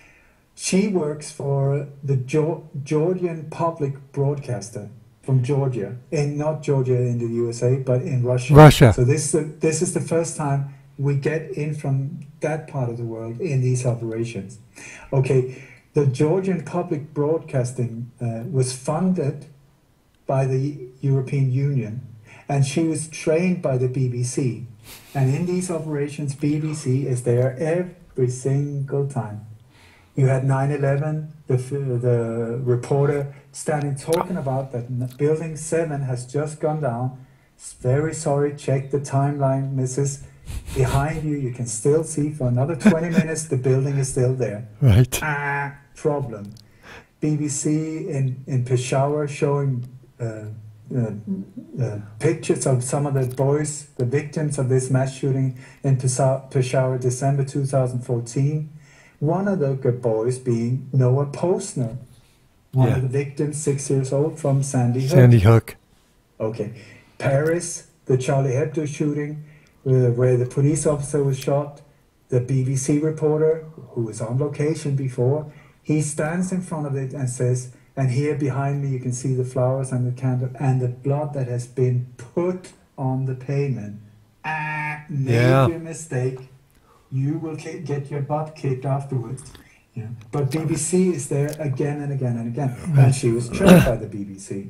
She works for the Geor- Georgian public broadcaster from Georgia, in not Georgia in the U S A, but in Russia. Russia. So this, uh, this is the first time we get in from that part of the world in these operations. Okay, the Georgian public broadcasting uh, was funded by the European Union, and she was trained by the B B C. And in these operations, B B C is there every single time. You had nine eleven, the, the reporter standing talking about that building seven has just gone down. Very sorry, check the timeline, missus Behind you, you can still see for another twenty minutes the building is still there. Right. Ah, problem. B B C in, in Peshawar showing uh, uh, uh, pictures of some of the boys, the victims of this mass shooting in Pesa- Peshawar, December two thousand fourteen. One of the good boys being Noah Posner, one Yeah. of the victims, six years old, from Sandy Hook. Sandy Hook. Okay. Paris, the Charlie Hebdo shooting, uh, where the police officer was shot, the B B C reporter, who was on location before, he stands in front of it and says, and here behind me you can see the flowers and the candle and the blood that has been put on the pavement. Ah, Yeah. major mistake. You will ki- get your butt kicked afterwards. Yeah. But B B C is there again and again and again. And she was trained by the B B C.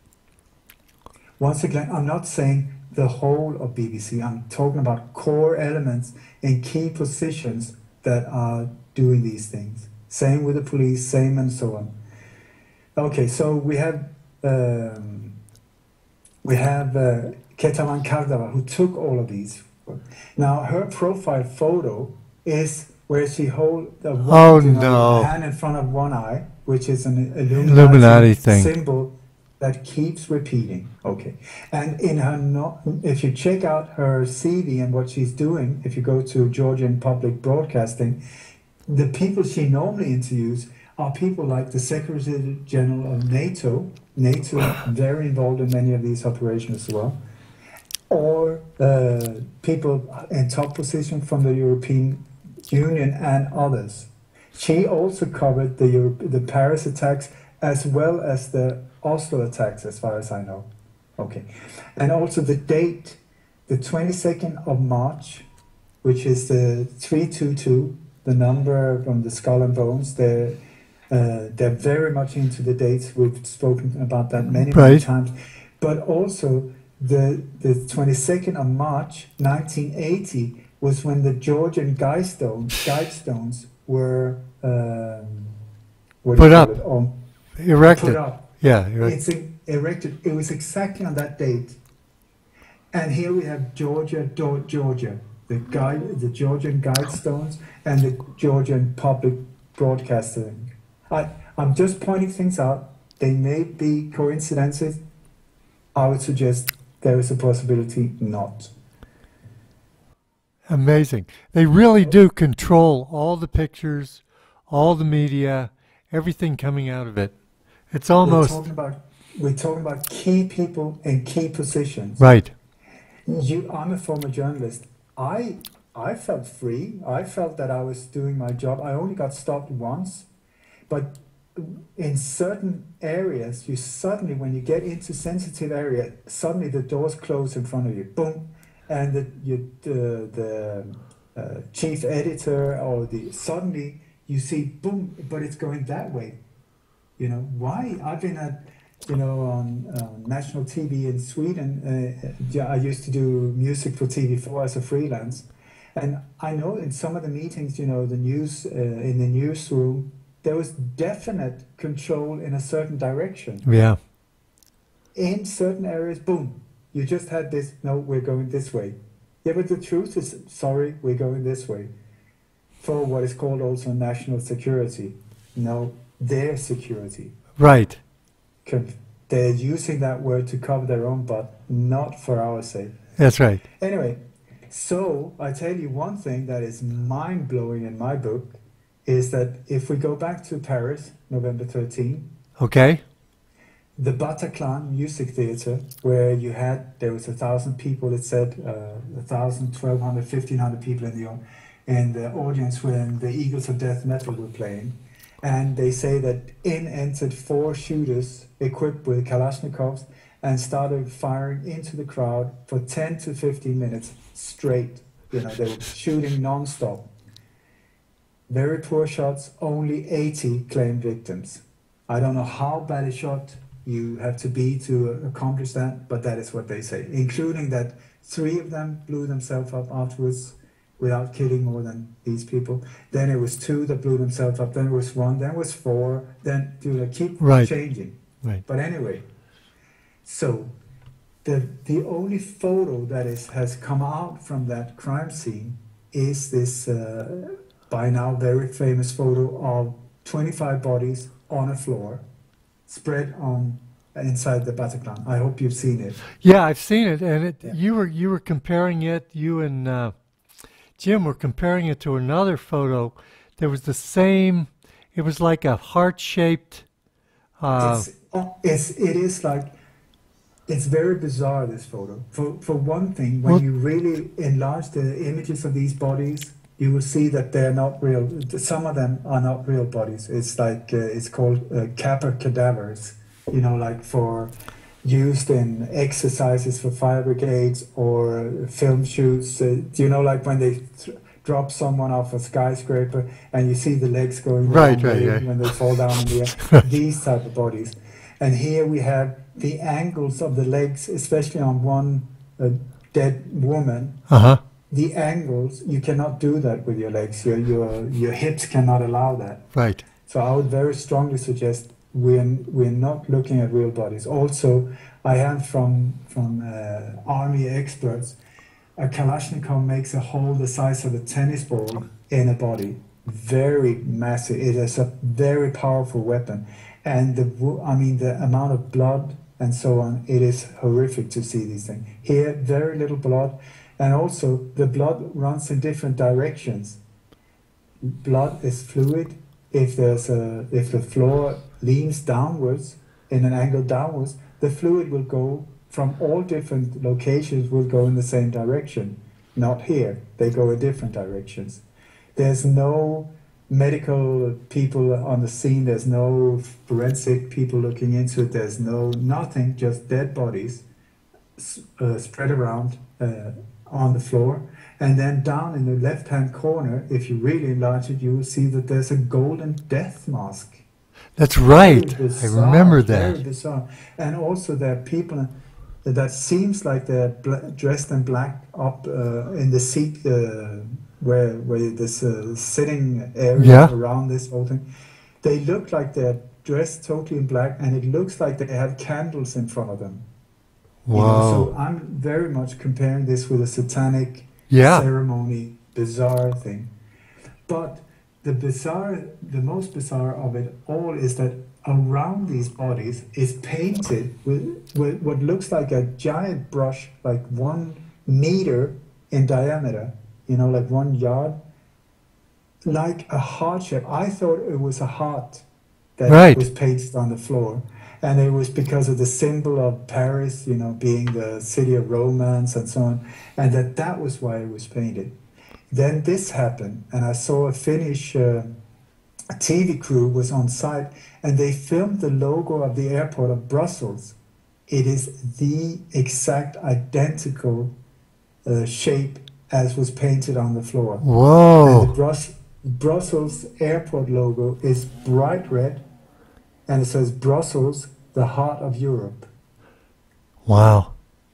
Once again, I'm not saying the whole of B B C. I'm talking about core elements in key positions that are doing these things. Same with the police, same and so on. Okay, so we have um, we have uh, Ketawan Kardava, who took all of these. Now, her profile photo is where she holds the one, Oh, you know, no. hand in front of one eye, which is an Illuminati, Illuminati thing. symbol that keeps repeating. Okay, and in her, no, if you check out her C V and what she's doing, if you go to Georgian Public Broadcasting, the people she normally interviews are people like the Secretary General of NATO, NATO very involved in many of these operations as well, or uh, people in top position from the European Union and others. She also covered the Europe, the Paris attacks as well as the Oslo attacks, as far as I know. Okay, and also the date, the twenty-second of March, which is the three two two, the number from the Skull and Bones. They're uh, they're very much into the dates. We've spoken about that many many Right. times, but also the the twenty-second of March, nineteen eighty, was when the Georgian guidestones guidestones were um, what do Put you call up. it? Um, Erected. put up. Yeah, erect- It's e- erected. It was exactly on that date. And here we have Georgia, Do- Georgia, the guide, the Georgian guidestones, and the Georgian public broadcasting. I, I'm just pointing things out. They may be coincidences. I would suggest there is a possibility not. Amazing. They really do control all the pictures, all the media, everything coming out of it. It's We're almost talking about we're talking about key people in key positions. right. You, I'm a former journalist. I I felt free. I felt that I was doing my job. I only got stopped once, but in certain areas, you suddenly, when you get into sensitive area, suddenly the doors close in front of you. Boom, and the you, the the uh, chief editor or the suddenly you see boom, but it's going that way. You know why? I've been at you know on uh, national T V in Sweden. Uh, yeah, I used to do music for T V four as a freelance, and I know in some of the meetings, you know, the news uh, in the newsroom, there was definite control in a certain direction. Yeah. In certain areas, boom, you just had this. No, we're going this way. Yeah, but the truth is, sorry, we're going this way. For what is called also national security. No, their security. Right. They're using that word to cover their own butt, not for our sake. That's right. Anyway, so I tell you one thing that is mind-blowing in my book is that if we go back to Paris, November thirteenth, Okay. the Bataclan Music Theatre, where you had, there was a thousand people, it said, uh, a thousand, twelve hundred, fifteen hundred people in the, in the audience when the Eagles of Death Metal were playing. And they say that in entered four shooters equipped with Kalashnikovs and started firing into the crowd for ten to fifteen minutes straight. You know, they were shooting non-stop. Very poor shots, only eighty claimed victims. I don't know how bad a shot you have to be to accomplish that, but that is what they say, including that three of them blew themselves up afterwards without killing more than these people. Then it was two that blew themselves up, then it was one, then it was four, then do they keep Right. changing. Right. But anyway, so the the only photo that is has come out from that crime scene is this uh, by now very famous photo of twenty-five bodies on a floor, spread on inside the Bataclan. I hope you've seen it. Yeah, I've seen it, and it. Yeah. You were you were comparing it. You and uh, Jim were comparing it to another photo there was the same. It was like a heart-shaped. Uh, It's, oh, it's it is like it's very bizarre, this photo. For for one thing, when well, you really enlarge the images of these bodies, you will see that they're not real. Some of them are not real bodies. It's like uh, it's called uh, kappa cadavers. You know, like for used in exercises for fire brigades or film shoots. Uh, do you know, like when they th- drop someone off a skyscraper and you see the legs going the right, wrong right, way right. when they fall down in the air? These type of bodies. And here we have the angles of the legs, especially on one uh, dead woman. Uh-huh. The angles, you cannot do that with your legs. Your, your, your hips cannot allow that. Right. So I would very strongly suggest we're, we're not looking at real bodies. Also, I have from, from uh, army experts, a Kalashnikov makes a hole the size of a tennis ball in a body. Very massive. It is a very powerful weapon. And the, I mean, the amount of blood and so on, it is horrific to see these things. Here, very little blood. And also, the blood runs in different directions. Blood is fluid. If there's a, if the floor leans downwards, in an angle downwards, the fluid will go from all different locations, will go in the same direction. Not here. They go in different directions. There's no medical people on the scene. There's no forensic people looking into it. There's no nothing, just dead bodies uh, spread around uh, on the floor. And then down in the left-hand corner, if you really enlarge it, you will see that there's a golden death mask. That's right. Bizarre, I remember that. Very bizarre. And also there are people that seems like they're bl- dressed in black up uh, in the seat uh, where where this uh, sitting area Yeah. around this whole thing. They look like they're dressed totally in black, and it looks like they have candles in front of them. Wow. You know, so I'm very much comparing this with a satanic Yeah. ceremony, bizarre thing. But the bizarre, the most bizarre of it all is that around these bodies is painted with, with what looks like a giant brush, like one meter in diameter, you know, like one yard, like a heart shape. I thought it was a heart that Right. was painted on the floor. And it was because of the symbol of Paris, you know, being the city of romance and so on, and that that was why it was painted. Then this happened, and I saw a Finnish uh, T V crew was on site, and they filmed the logo of the airport of Brussels. It is the exact identical uh, shape as was painted on the floor. And the Whoa. Brus- Brussels airport logo is bright red, and it says Brussels, the heart of Europe. Wow.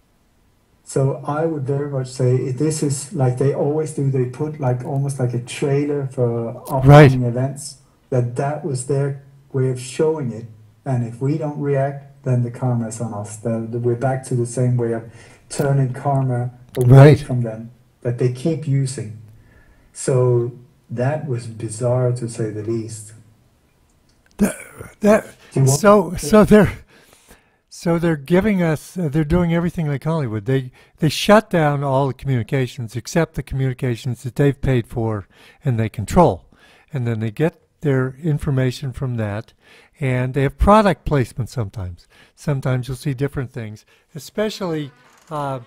So I would very much say this is like they always do. They put like almost like a trailer for Right. upcoming events. That that was their way of showing it. And if we don't react, then the karma is on us. The, the, we're back to the same way of turning karma away Right. from them that they keep using. So that was bizarre to say the least. That, that Do you want- so so they're so they're giving us uh, they're doing everything like Hollywood. They they shut down all the communications except the communications that they've paid for and they control, and then they get their information from that, and they have product placement sometimes. Sometimes you'll see different things, especially uh,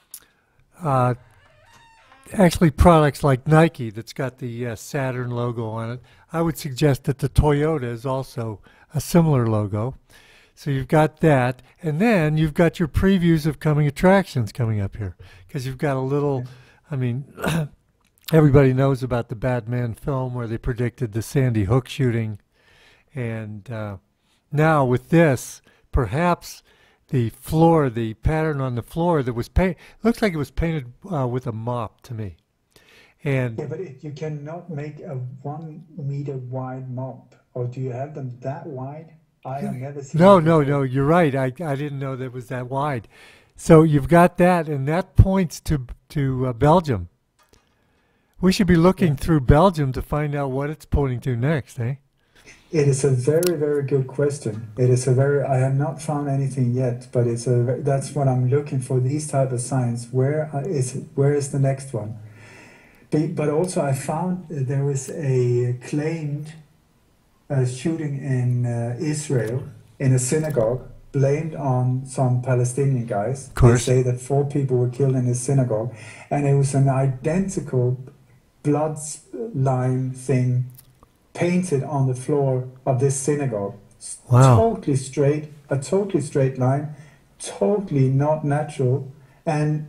uh, actually products like Nike that's got the uh, Saturn logo on it. I would suggest that the Toyota is also a similar logo. So you've got that, and then you've got your previews of coming attractions coming up here, because you've got a little, I mean, everybody knows about the Batman film where they predicted the Sandy Hook shooting, and uh, now with this, perhaps the floor, the pattern on the floor that was painted, looks like it was painted uh, with a mop to me. And Yeah, but it, you cannot make a one meter wide mop, or do you have them that wide? I have never seen. no, it no, before. no, you're right. I, I didn't know that it was that wide. So you've got that, and that points to to uh, Belgium. We should be looking Yeah. through Belgium to find out what it's pointing to next, eh? It is a very, very good question. It is a very. I have not found anything yet, but it's a. ve- That's what I'm looking for. These type of signs. Where uh, is where is the next one? Be- But also, I found uh, there was a claimed uh, shooting in uh, Israel in a synagogue, blamed on some Palestinian guys. Of They course. say that four people were killed in a synagogue, and it was an identical bloodline thing painted on the floor of this synagogue. S- Wow. Totally straight, a totally straight line, totally not natural, and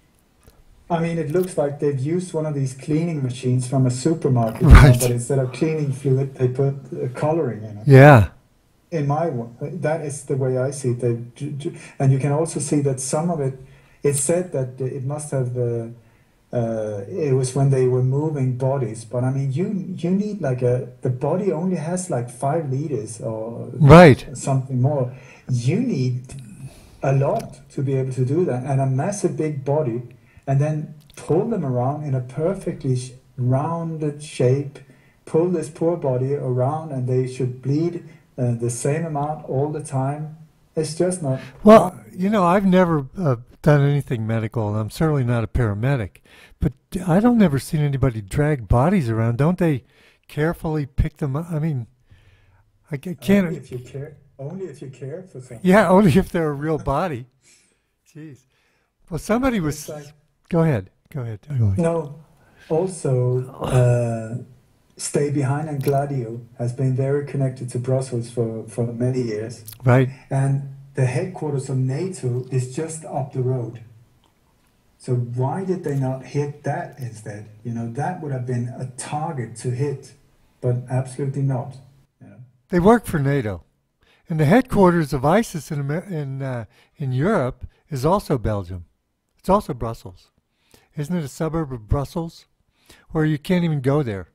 I mean, it looks like they've used one of these cleaning machines from a supermarket, you know, Right. but instead of cleaning fluid, they put uh, coloring in it. Yeah. In my wo- that is the way I see it. They, d- d- and you can also see that some of it. It's said that it must have. Uh, uh, it was when they were moving bodies, but I mean, you you need like a. The body only has like five liters or Right. something more. You need a lot to be able to do that, and a massive big body, and then pull them around in a perfectly sh- rounded shape. Pull this poor body around, and they should bleed uh, the same amount all the time. It's just not. Well, you know, I've never uh, done anything medical, and I'm certainly not a paramedic, but I don't never seen anybody drag bodies around. Don't they carefully pick them up? I mean, I ca- Only can't. if you care. Only if you care for something. Yeah, only if they're a real body. Jeez. Well, somebody It's was. like Go ahead. Go ahead. Go ahead. no. Also, uh, Stay Behind and Gladio has been very connected to Brussels for, for many years. Right. And the headquarters of NATO is just up the road. So why did they not hit that instead? You know, that would have been a target to hit, but absolutely not. You know. They work for NATO, and the headquarters of ISIS in Amer- in uh, in Europe is also Belgium. It's also Brussels. Isn't it a suburb of Brussels, where you can't even go there?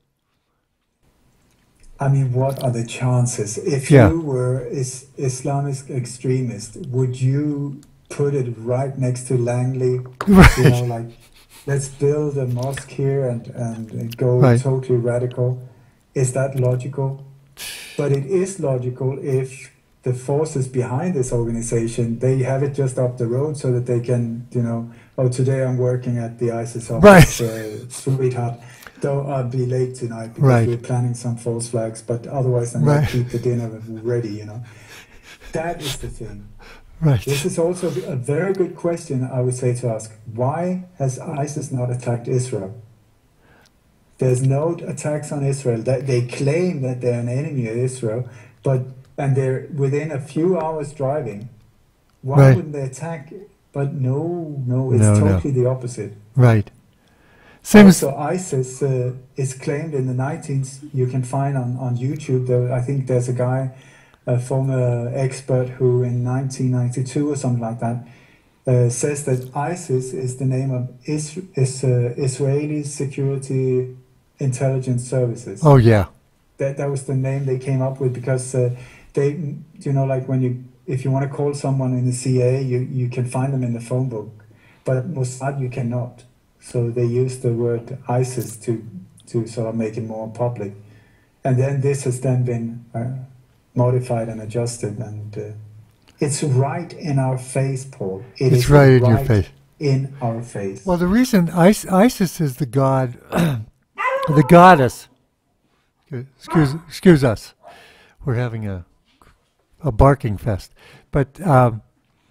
I mean, what are the chances? If Yeah. you were is Islamic extremist, would you put it right next to Langley? You know, Right. like, let's build a mosque here and, and go Right. totally radical. Is that logical? But it is logical if the forces behind this organization, they have it just up the road so that they can, you know, oh, today I'm working at the ISIS office, Right. uh, sweetheart. Though I'll be late tonight because Right. we're planning some false flags, but otherwise I'm going Right. to keep the dinner ready, you know. That is the thing. Right. This is also a very good question, I would say, to ask. Why has ISIS not attacked Israel? There's no attacks on Israel. That they claim that they're an enemy of Israel, but and they're within a few hours driving. Why Right. wouldn't they attack? But no, no, it's No, no. totally the opposite. Right. Same as Also, ISIS uh, is claimed in the nineties. You can find on, on YouTube. There, I think there's a guy, a former expert, who in nineteen ninety-two or something like that uh, says that ISIS is the name of is, is uh, Israeli Security Intelligence Services. oh yeah. That that was the name they came up with because uh, they, you know, like when you if you want to call someone in the C I A, you you can find them in the phone book, but Mossad you cannot. So they used the word ISIS to, to sort of make it more public. And then this has then been uh, modified and adjusted. And uh, it's right in our face, Paul. It It's is right in your face. in our face. Well, the reason Is- ISIS is the god, the goddess. Excuse, excuse us. We're having a a barking fest, but um,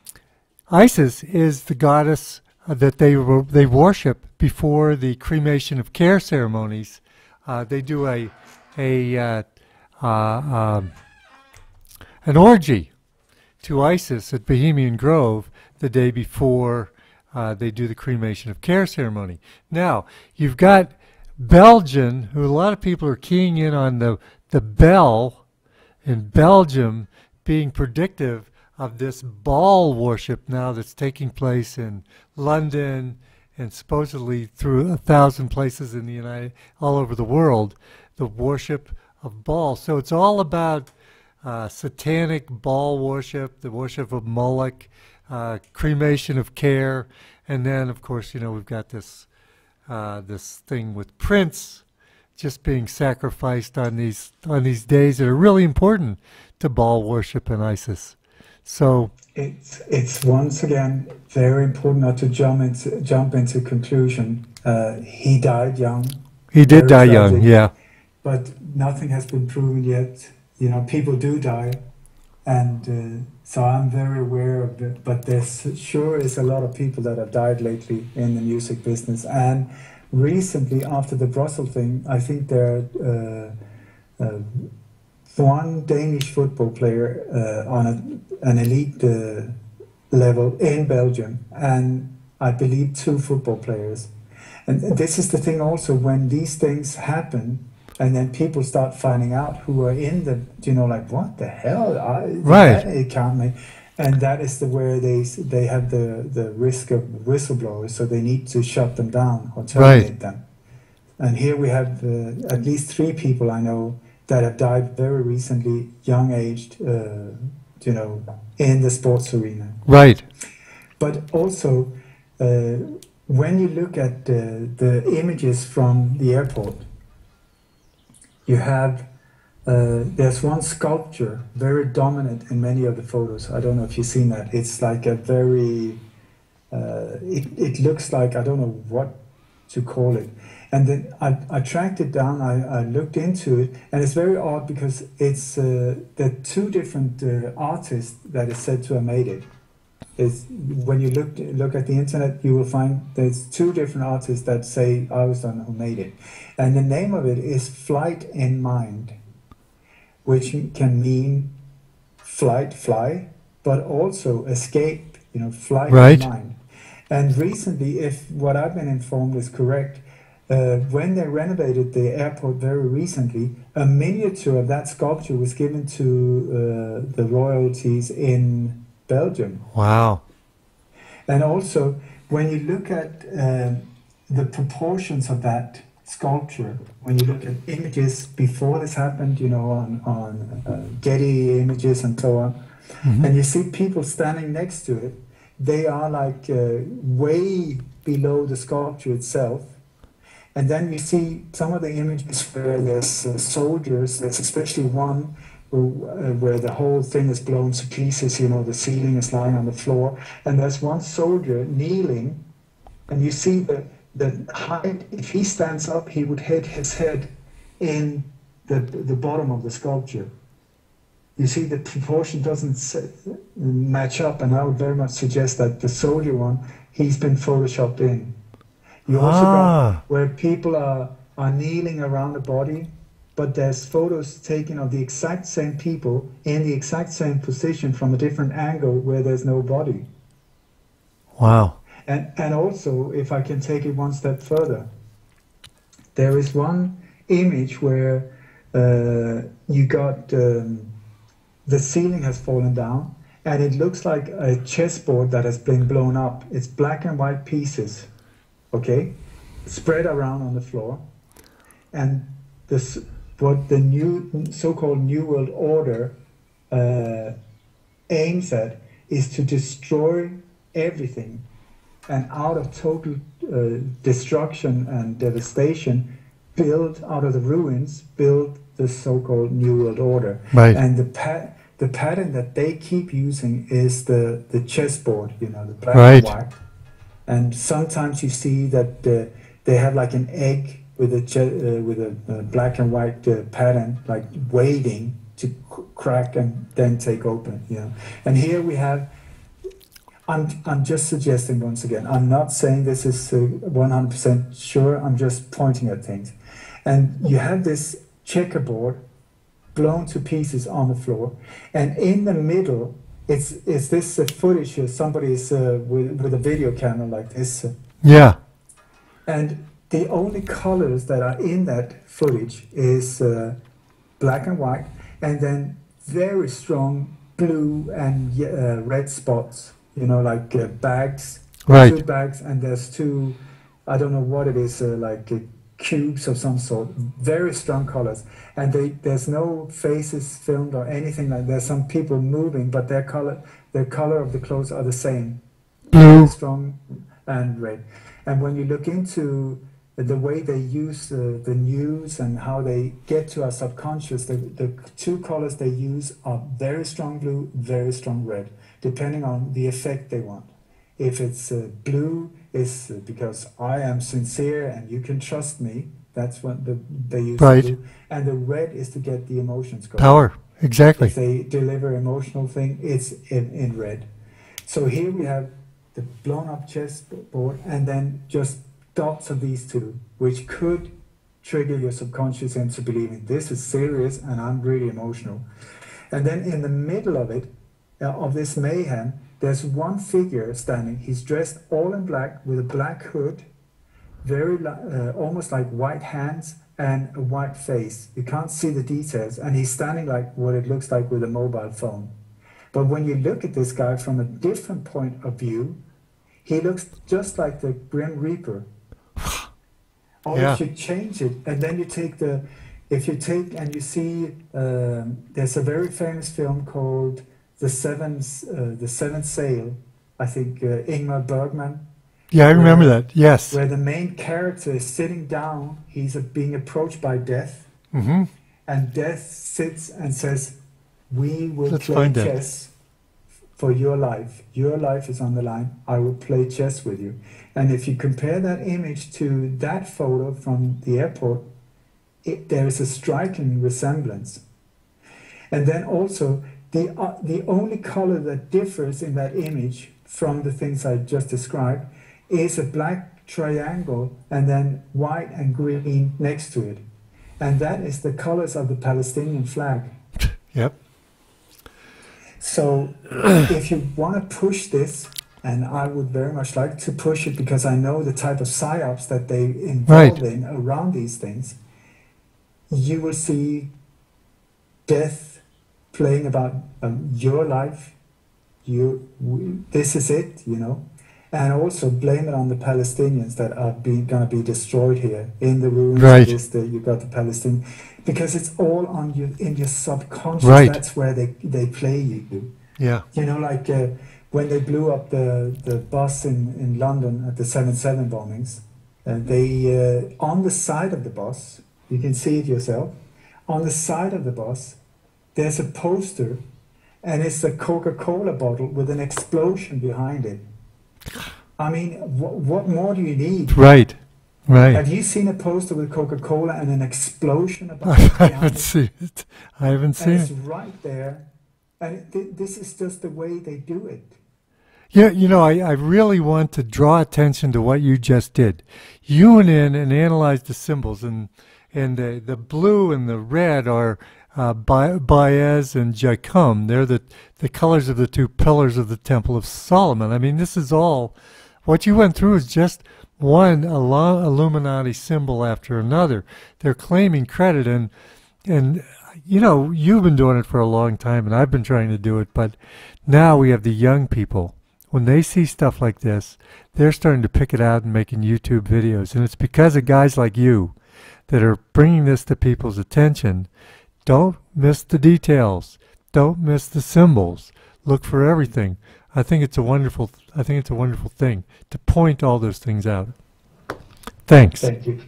ISIS is the goddess uh, that they wo- they worship before the cremation of care ceremonies. Uh, they do a a uh, uh, um, an orgy to Isis at Bohemian Grove the day before uh, they do the cremation of care ceremony. Now, you've got Belgian, who a lot of people are keying in on the, the bell in Belgium being predictive of this Baal worship now that's taking place in London and supposedly through a thousand places in the United, all over the world, the worship of Baal. So it's all about uh, satanic Baal worship, the worship of Moloch, uh, cremation of care, and then of course, you know, we've got this uh, this thing with Prince just being sacrificed on these on these days that are really important to Baal worship and ISIS. So It's it's once again very important not to jump into jump into conclusion. Uh, he died young, he did very die young, tragic, yeah. but nothing has been proven yet. You know, people do die, and uh, so I'm very aware of it. But there's sure is a lot of people that have died lately in the music business, and recently after the Brussels thing, I think there. Uh, uh, one Danish football player uh, on a, an elite uh, level in Belgium, and I believe two football players. And this is the thing also, when these things happen, and then people start finding out who are in the, you know, like, what the hell? I, Right. that, it can't make. And that is the where they they have the, the risk of whistleblowers, so they need to shut them down or terminate Right. them. And here we have uh, at least three people I know that have died very recently, young aged, uh, you know, in the sports arena. Right. But also, uh, when you look at uh, the images from the airport, you have, uh, there's one sculpture very dominant in many of the photos. I don't know if you've seen that. It's like a very, uh, it, it looks like, I don't know what to call it. And then I, I tracked it down, I, I looked into it, and it's very odd because it's uh, there are two different uh, artists that is said to have made it. It's, when you look look at the internet, you will find there's two different artists that say I was the one who made it. And the name of it is Flight in Mind, which can mean flight, fly, but also escape, you know, flight Right. in mind. And recently, if what I've been informed is correct, Uh, when they renovated the airport very recently, a miniature of that sculpture was given to uh, the royalties in Belgium. Wow. And also, when you look at uh, the proportions of that sculpture, when you look at images before this happened, you know, on, on uh, Getty images and so on, Mm-hmm. and you see people standing next to it, they are like uh, way below the sculpture itself. And then you see some of the images where there's uh, soldiers, there's especially one who, uh, where the whole thing is blown to pieces, you know, the ceiling is lying on the floor, and there's one soldier kneeling, and you see the, the height, if he stands up, he would hit his head in the, the bottom of the sculpture. You see the proportion doesn't match up, and I would very much suggest that the soldier one, he's been photoshopped in. You also Ah. got where people are, are kneeling around the body, but there's photos taken of the exact same people in the exact same position from a different angle where there's no body. Wow. And, and also, if I can take it one step further, there is one image where uh, you got um, the ceiling has fallen down, and it looks like a chessboard that has been blown up. It's black and white pieces. Okay, spread around on the floor, and this what the new so-called New World Order uh, aims at is to destroy everything, and out of total uh, destruction and devastation, build out of the ruins, build the so-called New World Order. Right. And the pat the pattern that they keep using is the the chessboard, you know, the black Right. and white. And sometimes you see that uh, they have like an egg with a uh, with a uh, black and white uh, pattern, like waiting to c- crack and then take open. You know. And here we have. I'm I'm just suggesting once again. I'm not saying this is uh, one hundred percent sure. I'm just pointing at things. And you have this checkerboard blown to pieces on the floor, and in the middle. It's, it's this uh, footage uh, somebody's uh, with, with a video camera like this. Uh, Yeah. and the only colors that are in that footage is uh, black and white, and then very strong blue and uh, red spots, you know, like uh, bags. Right. Two bags, and there's two, I don't know what it is, uh, like uh, cubes of some sort, very strong colors, and they, there's no faces filmed or anything like that. There's some people moving, but their color, their color of the clothes are the same, Blue. strong and red. And when you look into the way they use uh, the news and how they get to our subconscious, the, the two colors they use are very strong blue, very strong red, depending on the effect they want. If it's uh, blue, it's uh, because I am sincere and you can trust me. That's what the, they use Right. to do. And the red is to get the emotions going. Power, exactly. If they deliver emotional thing, it's in, in red. So here we have the blown up chessboard and then just dots of these two, which could trigger your subconscious into believing this is serious and I'm really emotional. And then in the middle of it, uh, of this mayhem, there's one figure standing. He's dressed all in black with a black hood, very uh, almost like white hands and a white face. You can't see the details, and he's standing like what it looks like with a mobile phone. But when you look at this guy from a different point of view, he looks just like the Grim Reaper. Or Yeah. if you change it, and then you take the, if you take and you see, um, there's a very famous film called The Seventh, uh, The Seventh Sail. I think uh, Ingmar Bergman. Yeah, I remember where, that. Yes. Where the main character is sitting down, he's uh, being approached by death, Mm-hmm. and death sits and says, "We will Let's play find that. chess for your life. Your life is on the line. I will play chess with you." And if you compare that image to that photo from the airport, it, there is a striking resemblance. And then also, the, uh, the only color that differs in that image from the things I just described is a black triangle and then white and green next to it. And that is the colors of the Palestinian flag. Yep. So if you want to push this, and I would very much like to push it because I know the type of psyops that they involve Right. in around these things, you will see death playing about um, your life. You, we, this is it, you know, and also blame it on the Palestinians that are being going to be destroyed here in the ruins. Right. Of this, that you got the Palestinian, because it's all on you in your subconscious. Right. That's where they they play you. Yeah. You know, like uh, when they blew up the, the bus in, in London at the seven seven bombings, and they, uh, on the side of the bus, you can see it yourself, on the side of the bus, there's a poster, and it's a Coca-Cola bottle with an explosion behind it. I mean, wh- what more do you need? Right. Right. Have you seen a poster with Coca-Cola and an explosion I about it behind haven't it? seen it. I haven't And seen it's it. right there. And it, th- this is just the way they do it. Yeah, you know, I, I really want to draw attention to what you just did. You went in and analyzed the symbols, and and the, the blue and the red are uh, Ba- Baez and Jacum. They're the, the colors of the two pillars of the Temple of Solomon. I mean, this is all, what you went through is just one Illu- Illuminati symbol after another. They're claiming credit, and and you know, you've been doing it for a long time, and I've been trying to do it, but now we have the young people. When they see stuff like this, they're starting to pick it out and making YouTube videos. And it's because of guys like you that are bringing this to people's attention. Don't miss the details. Don't miss the symbols. Look for everything. I think it's a wonderful, I think it's a wonderful thing to point all those things out. Thanks. Thank you.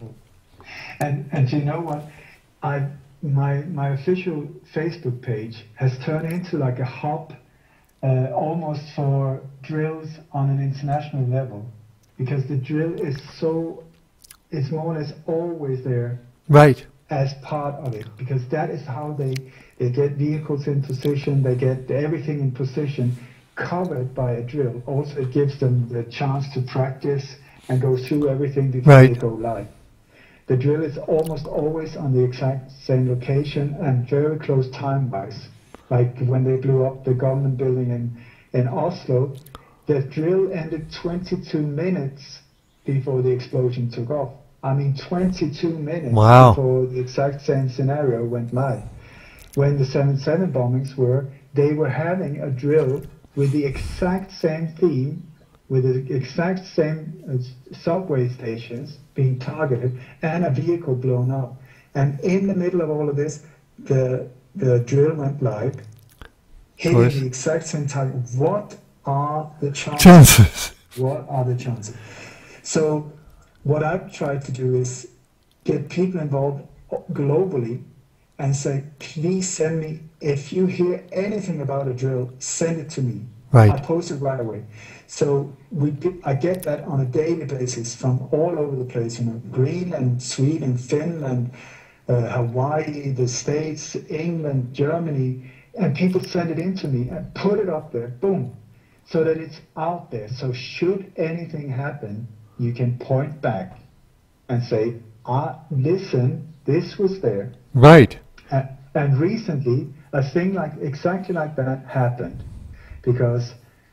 And and you know what? I my my official Facebook page has turned into like a hub, uh, almost for drills on an international level, because the drill is so, it's more or less always there Right. as part of it, because that is how they they get vehicles in position, they get everything in position, covered by a drill. Also, it gives them the chance to practice and go through everything before Right. they go live. The drill is almost always on the exact same location and very close time-wise. Like when they blew up the government building in, in Oslo, the drill ended twenty-two minutes before the explosion took off. I mean, twenty-two minutes Wow. before the exact same scenario went live. When the seven seven bombings were, they were having a drill with the exact same theme, with the exact same uh, subway stations being targeted and a vehicle blown up. And in the middle of all of this, the the drill went live, hitting course. the exact same target. What are the chances? Chances. What are the chances? So what I've tried to do is get people involved globally and say, please send me, if you hear anything about a drill, send it to me. Right. I'll post it right away. So we get, I get that on a daily basis from all over the place, you know, Greenland, Sweden, Finland, uh, Hawaii, the States, England, Germany, and people send it in to me and put it up there, boom, so that it's out there. So should anything happen, you can point back and say, ah, listen, this was there. Right. And, and recently, a thing like exactly like that happened, because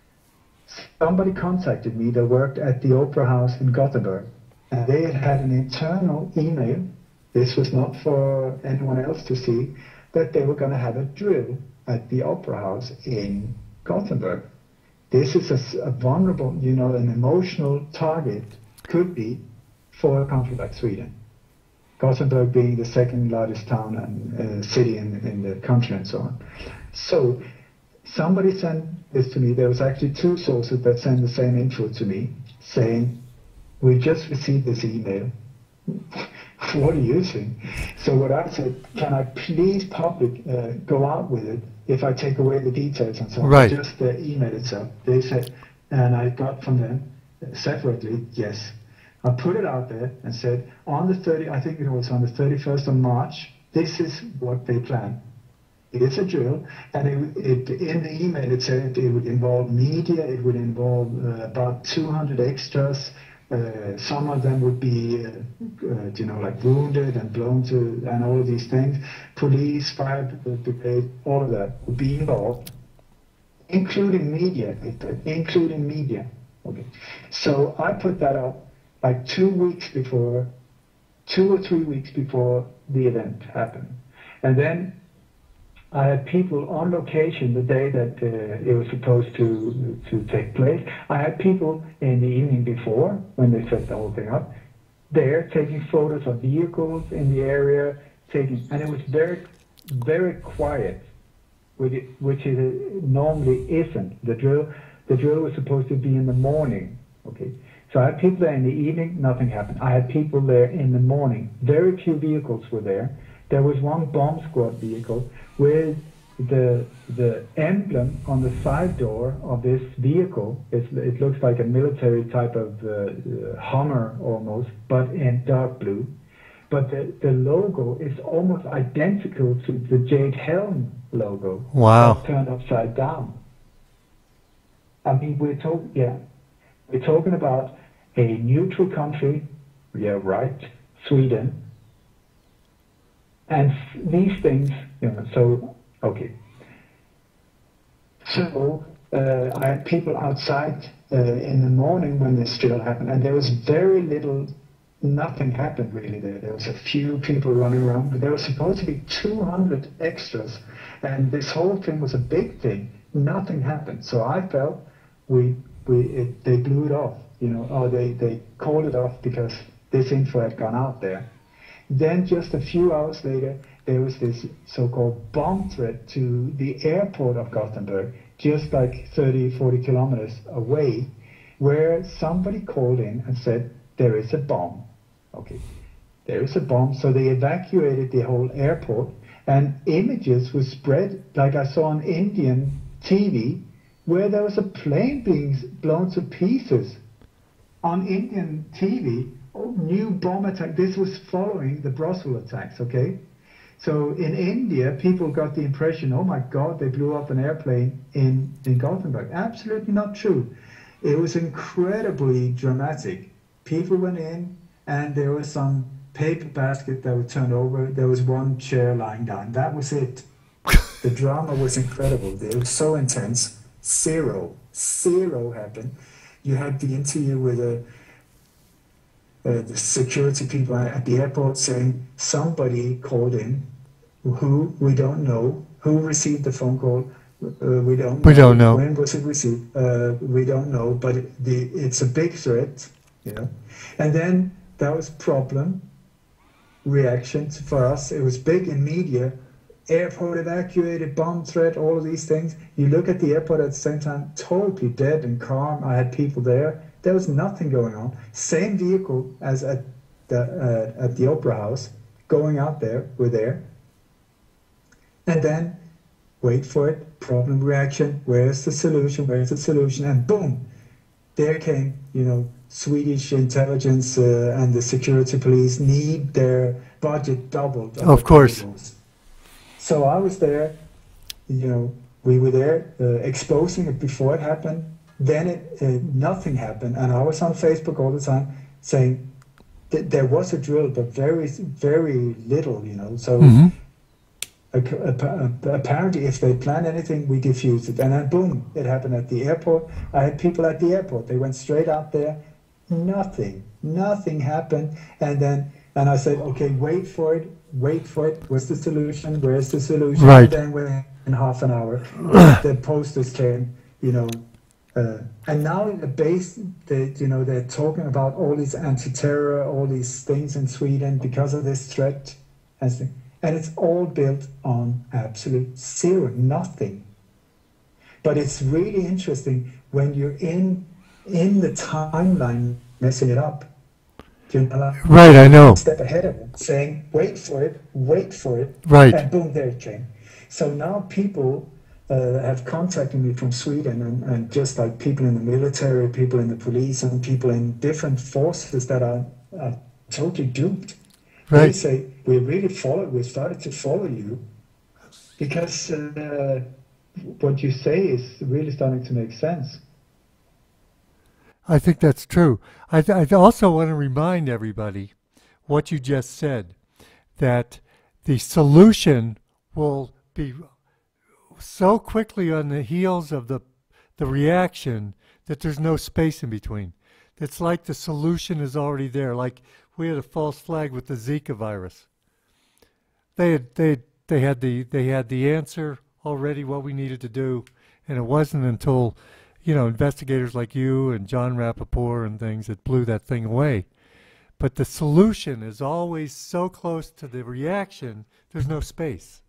somebody contacted me that worked at the Opera House in Gothenburg, and they had had an internal email, this was not for anyone else to see, that they were going to have a drill at the Opera House in Gothenburg. This is a, a vulnerable, you know, an emotional target, could be, for a country like Sweden. Gothenburg being the second largest town and uh, city in, in the country and so on. So somebody sent this to me. There was actually two sources that sent the same info to me, saying, we just received this email. What are you saying? So what I said, can I please public uh, go out with it if I take away the details and so on? Right. Just the email itself. They said, and I got from them uh, separately, yes. I put it out there and said, on the thirtieth, I think it was on the thirty-first of March, this is what they plan. It's a drill, and it, it, in the email it said it would involve media, it would involve uh, about two hundred extras. Uh, some of them would be, uh, uh, you know, like wounded and blown to, and all of these things. Police, fire brigade, all of that would be involved, including media, including media. Okay, so I put that up like two weeks before, two or three weeks before the event happened. And then I had people on location the day that uh, it was supposed to to take place. I had people in the evening before, when they set the whole thing up, there taking photos of vehicles in the area, taking, and it was very, very quiet, which it, which it normally isn't. The drill, the drill was supposed to be in the morning, okay? So I had people there in the evening, nothing happened. I had people there in the morning. Very few vehicles were there. There was one bomb squad vehicle with the the emblem on the side door of this vehicle. It's, it looks like a military type of uh, uh, Hummer almost, but in dark blue. But the, the logo is almost identical to the Jade Helm logo. Wow. Turned upside down. I mean, we're talking, yeah, we're talking about a neutral country, yeah, right, Sweden, and these things, you know, so, okay. So, uh, I had people outside uh, in the morning when this drill happened, and there was very little, nothing happened really there. There was a few people running around, but there was supposed to be two hundred extras, and this whole thing was a big thing. Nothing happened, so I felt we, we it, they blew it off. You know, or they, they called it off because this info had gone out there. Then just a few hours later, there was this so-called bomb threat to the airport of Gothenburg, just like thirty, forty kilometers away, where somebody called in and said, there is a bomb. Okay, there is a bomb. So they evacuated the whole airport, and images were spread, like I saw on Indian T V, where there was a plane being blown to pieces. On Indian T V, oh, new bomb attack. This was following the Brussels attacks, okay? So in India, people got the impression, oh my God, they blew up an airplane in, in Gothenburg. Absolutely not true. It was incredibly dramatic. People went in, and there was some paper basket that was turned over. There was one chair lying down. That was it. The drama was incredible. It was so intense. Zero. Zero happened. You had the interview with a, uh, the security people at the airport saying somebody called in who we don't know, who received the phone call, uh, we don't know. We don't know. When was it received? Uh, we don't know, but it, the, it's a big threat, you know. And then that was problem, reaction for us. It was big in media. Airport evacuated, bomb threat, all of these things. You look at the airport at the same time, totally dead and calm. I had people there, There was nothing going on. Same vehicle as at the uh, at the Opera House, going out there, we're there. And then, wait for it, problem reaction, where's the solution, where's the solution, and boom, there came, you know, Swedish intelligence uh, and the security police need their budget doubled. Of course. So I was there, you know, we were there uh, exposing it before it happened. Then it, uh, nothing happened, and I was on Facebook all the time saying th there was a drill, but very, very little, you know. So mm-hmm. apparently, if they planned anything, we diffused it, and then boom, it happened at the airport. I had people at the airport; they went straight out there. Nothing, nothing happened, and then and I said, okay, wait for it, wait for it. What's the solution? Where's the solution? Right. And then within half an hour, the posters came, you know. Uh, and now in the base, they, you know, they're talking about all these anti-terror, all these things in Sweden because of this threat, and, and it's all built on absolute zero, nothing. But it's really interesting when you're in in the timeline messing it up. You're like, right, I know. Step ahead of it, saying, "Wait for it, wait for it," right, and boom, there it came. So now people. Uh, have contacted me from Sweden, and, and just like people in the military, people in the police, and people in different forces that are, are totally duped. Right. They say, we really follow, we started to follow you because uh, what you say is really starting to make sense. I think that's true. I, th I also want to remind everybody what you just said, that the solution will be so quickly on the heels of the the reaction that there's no space in between. It's like the solution is already there. Like we had a false flag with the Zika virus. They had they they had the they had the answer already, what we needed to do, and it wasn't until, you know, investigators like you and John Rappaport and things that blew that thing away. But the solution is always so close to the reaction, there's no space.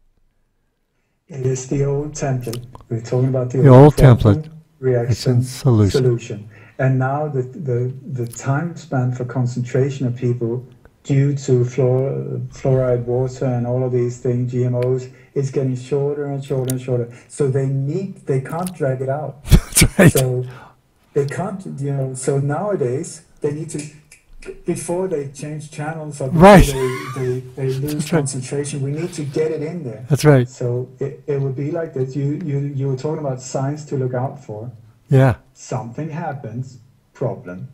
It is the old template. We're talking about the, the old, old template, reaction, solution. solution. And now the, the, the time span for concentration of people due to fluor, fluoride water and all of these things, G M Os, is getting shorter and shorter and shorter. So they need, they can't drag it out. That's right. So they can't, you know, so nowadays they need to, before they change channels or before right. they, they, they lose That's concentration, right. we need to get it in there. That's right. So it, it would be like this. You, you, you were talking about signs to look out for. Yeah. Something happens, problem.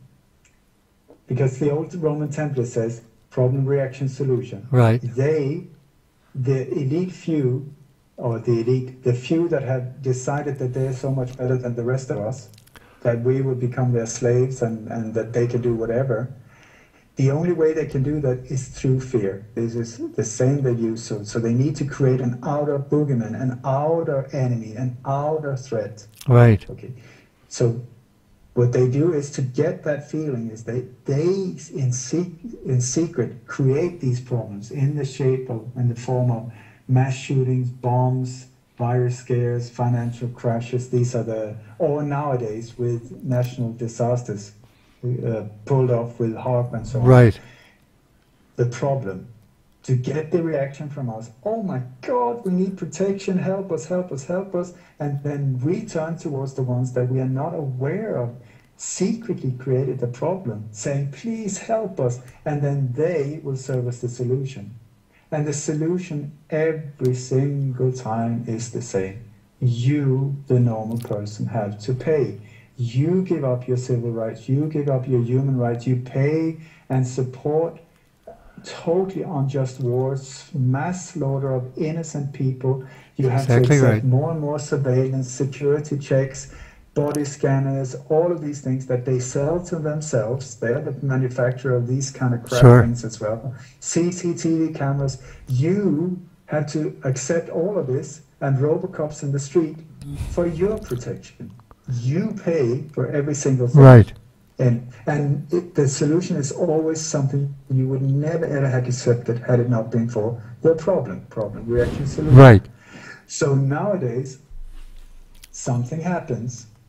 Because the old Roman template says problem, reaction, solution. Right. They, the elite few, or the elite, the few that have decided that they're so much better than the rest of us, that we will become their slaves and, and that they can do whatever. The only way they can do that is through fear. This is the same they use. So, so they need to create an outer boogeyman, an outer enemy, an outer threat. Right. Okay. So what they do is to get that feeling is they, they in, sec in secret create these problems in the shape of, in the form of mass shootings, bombs, virus scares, financial crashes. These are the, or nowadays with national disasters. Uh, pulled off with HARP and so on. Right. The problem, to get the reaction from us, oh my God, we need protection, help us, help us, help us, and then we turn towards the ones that we are not aware of, secretly created the problem, saying, please help us, and then they will serve as the solution. And the solution every single time is the same. You, the normal person, have to pay. You give up your civil rights, you give up your human rights, you pay and support totally unjust wars, mass slaughter of innocent people. You have exactly to accept right. more and more surveillance, security checks, body scanners, all of these things that they sell to themselves. They're the manufacturer of these kind of crap sure. things as well. C C T V cameras. You have to accept all of this and Robocops in the street for your protection. You pay for every single thing. Right. And, and it, the solution is always something you would never ever have accepted had it not been for the problem, problem, reaction, solution. Right. So nowadays, something happens,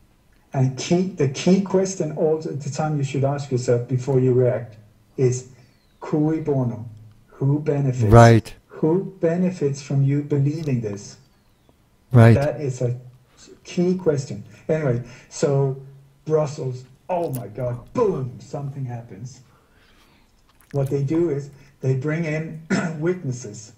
And key, the key question all the time you should ask yourself before you react is, cui bono? Who benefits? Right. Who benefits from you believing this? Right. That is a key question. Anyway, so Brussels, oh my God, boom, something happens. What they do is they bring in witnesses.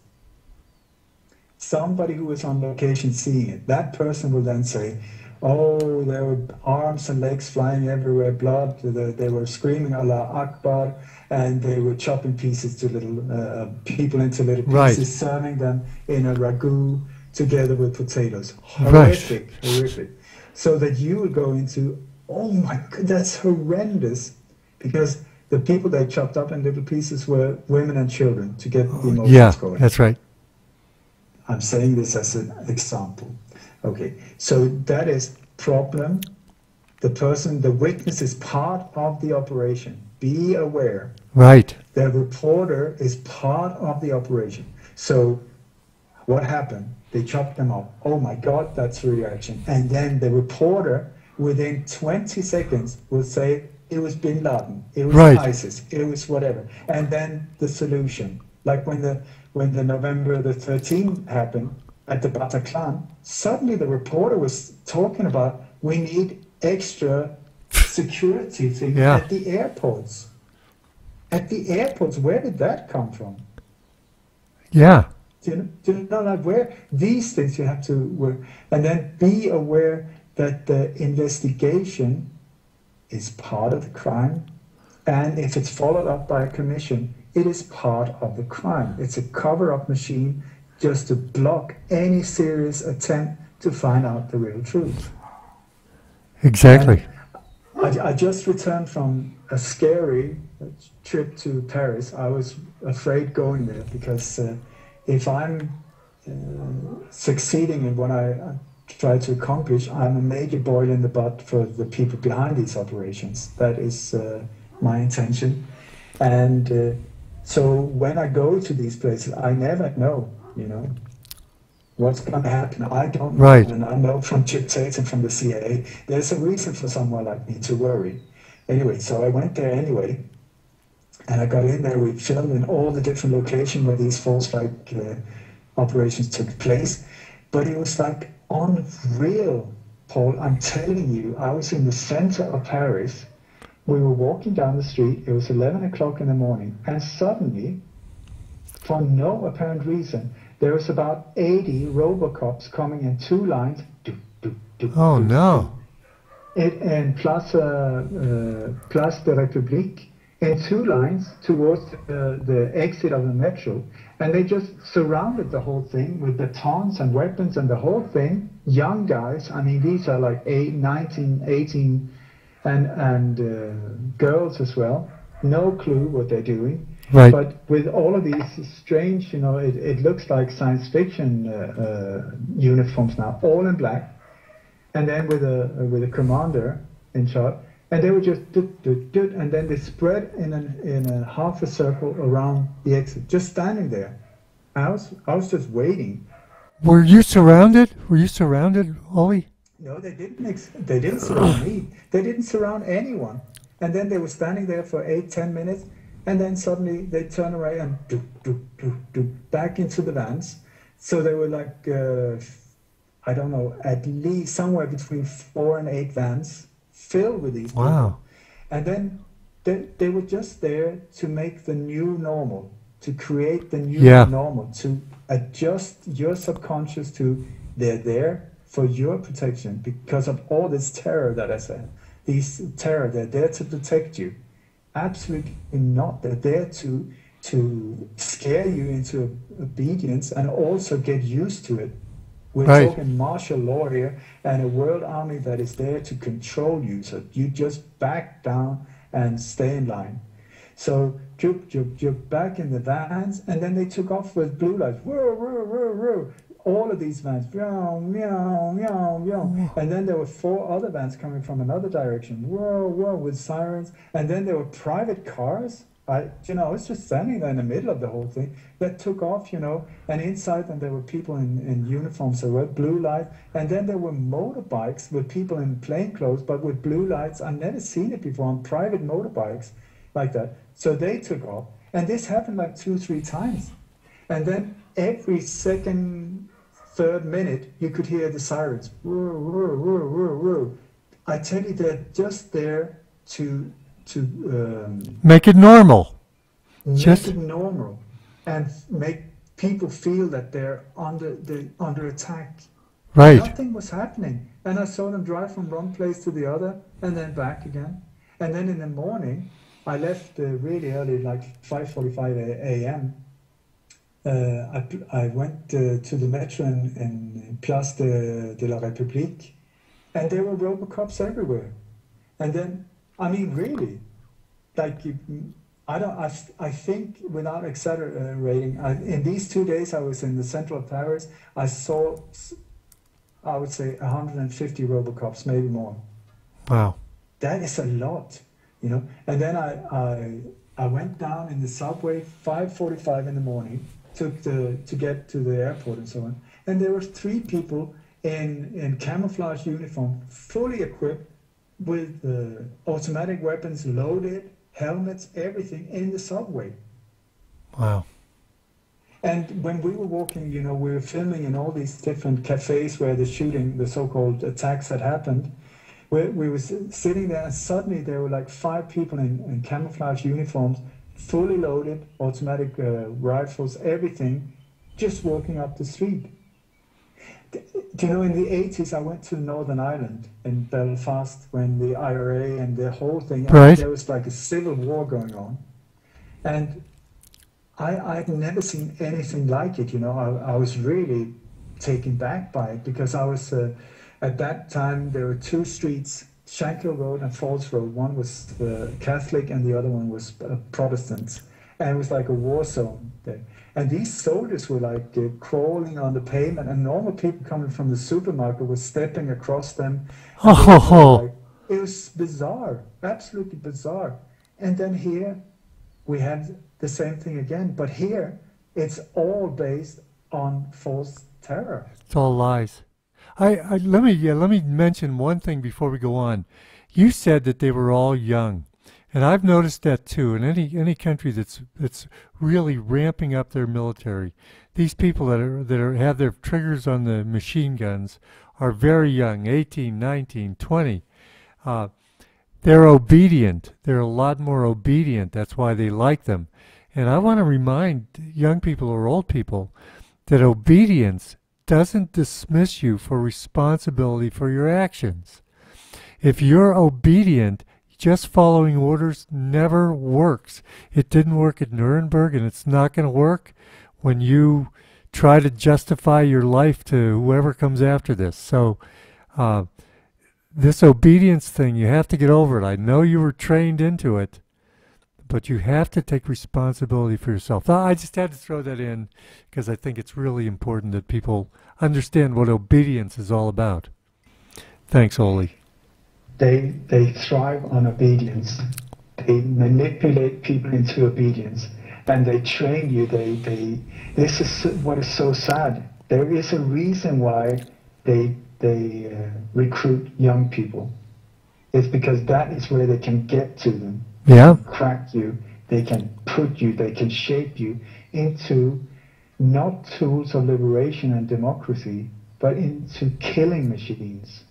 Somebody who was on location seeing it. That person will then say, oh, there were arms and legs flying everywhere, blood, they were screaming Allah Akbar, and they were chopping pieces to little uh, people into little pieces, right. serving them in a ragu together with potatoes. Horrific, right. horrific. So that you would go into, oh my God, that's horrendous, because the people they chopped up in little pieces were women and children to get the emotions yeah, going. That's right. I'm saying this as an example. Okay, so that is problem. The person, the witness is part of the operation. Be aware. Right. The reporter is part of the operation. So what happened? They chopped them up. Oh my God, that's reaction. And then the reporter, within twenty seconds, will say, it was Bin Laden, it was right. ISIS, it was whatever. And then the solution. Like when the when the November the thirteenth happened at the Bataclan, suddenly the reporter was talking about, we need extra security things yeah. at the airports. At the airports, where did that come from? Yeah. Do you, do you know, like, where these things you have to work, and then be aware that the investigation is part of the crime, and if it's followed up by a commission, it is part of the crime. It's a cover-up machine just to block any serious attempt to find out the real truth. Exactly. I, I just returned from a scary trip to Paris. I was afraid going there because uh, if I'm uh, succeeding in what I, I try to accomplish, I'm a major boil in the butt for the people behind these operations. That is uh, my intention. And uh, so when I go to these places, I never know, you know, what's going to happen. I don't know. Right. And I know from Chip Tate and from the C I A, there's a reason for someone like me to worry. Anyway, so I went there anyway. And I got in there, we filmed in all the different locations where these false flag uh, operations took place. But it was like unreal, Paul. I'm telling you, I was in the center of Paris. We were walking down the street. It was eleven o'clock in the morning. And suddenly, for no apparent reason, there was about eighty Robocops coming in two lines. Do, do, do, oh, do, no. do. It, in Place, uh, uh, Place de République, in two lines towards the, the exit of the metro, and they just surrounded the whole thing with batons and weapons and the whole thing. Young guys, I mean, these are like eight, nineteen, eighteen, and, and uh, girls as well. No clue what they're doing. Right. But with all of these strange, you know, it, it looks like science fiction uh, uh, uniforms now, all in black, and then with a with a commander in charge. And they were just doot, doot, doot, and then they spread in an, in a half a circle around the exit, just standing there. I was I was just waiting. Were you surrounded? Were you surrounded, Ole? No, they didn't. Ex- they didn't surround me. They didn't surround anyone. And then they were standing there for eight, ten minutes, and then suddenly they turn around and doot, doot, doot, doot, back into the vans. So they were like, uh, I don't know, at least somewhere between four and eight vans filled with these people. Wow. And then they, they were just there to make the new normal, to create the new yeah. normal, to adjust your subconscious to they're there for your protection because of all this terror that I said. These terror, they're there to protect you. Absolutely not. They're there to, to scare you into obedience and also get used to it. We're right. talking martial law here and a world army that is there to control you. So you just back down and stay in line. So jup, jup, jup, back in the vans, and then they took off with blue lights. Whoa, whoa, whoa, whoa. All of these vans, meow, meow, meow, meow. And then there were four other vans coming from another direction. Whoa, whoa, with sirens. And then there were private cars I, you know, I was just standing there in the middle of the whole thing. That took off, you know, and inside, and there were people in, in uniforms, there were blue lights, and then there were motorbikes with people in plain clothes, but with blue lights. I've never seen it before on private motorbikes like that. So they took off, and this happened like two, three times. And then every second, third minute, you could hear the sirens. Whoa, whoa, whoa, whoa, whoa. I tell you, they're just there to to um, make it normal, make just it normal, and make people feel that they're under the under attack. right. Nothing was happening, and I saw them drive from one place to the other and then back again. And then in the morning, I left uh, really early, like five forty-five a m. Uh, I, I went uh, to the metro in, in Place de, de la République, and there were Robocops everywhere. And then, I mean, really, like, you- I don't, I, I think, without exaggerating, I, in these two days I was in the center of Paris, I saw, s- I would say, one hundred fifty Robocops, maybe more. Wow. That is a lot, you know. And then I, I, I went down in the subway, five forty-five in the morning, took the, to get to the airport and so on. And there were three people in, in camouflage uniform, fully equipped, with uh, automatic weapons loaded, helmets, everything in the subway. Wow. And when we were walking, you know, we were filming in all these different cafes where the shooting, the so-called attacks had happened. We, we were s- sitting there, and suddenly there were like five people in, in camouflage uniforms, fully loaded, automatic uh, rifles, everything, just walking up the street. Do you know, in the eighties, I went to Northern Ireland in Belfast when the I R A and the whole thing, Right. there was like a civil war going on. And I, I'd never seen anything like it, you know. I, I was really taken back by it because I was, uh, at that time, there were two streets, Shankill Road and Falls Road. One was uh, Catholic and the other one was uh, Protestant. And it was like a war zone there. And these soldiers were like uh, crawling on the pavement, and normal people coming from the supermarket were stepping across them. Oh, And they ho, were ho. like, it was bizarre, absolutely bizarre. And then here we had the same thing again, but here it's all based on false terror. It's all lies. I, I let me yeah, let me mention one thing before we go on. You said that they were all young, and I've noticed that too. In any any country that's that's really ramping up their military, these people that are that are have their triggers on the machine guns are very young, eighteen, nineteen, twenty. Uh, they're obedient. They're a lot more obedient. That's why they like them. And I want to remind young people or old people that obedience doesn't dismiss you for responsibility for your actions. If you're obedient, just following orders never works. It didn't work at Nuremberg, and it's not going to work when you try to justify your life to whoever comes after this. So, uh, this obedience thing, you have to get over it. I know you were trained into it, but you have to take responsibility for yourself. I just had to throw that in because I think it's really important that people understand what obedience is all about. Thanks, Ole. They, they thrive on obedience. They manipulate people into obedience, and they train you. They, they, this is what is so sad. There is a reason why they, they uh, recruit young people. It's because that is where they can get to them. Yeah, Crack you, they can put you, they can shape you into not tools of liberation and democracy, but into killing machines,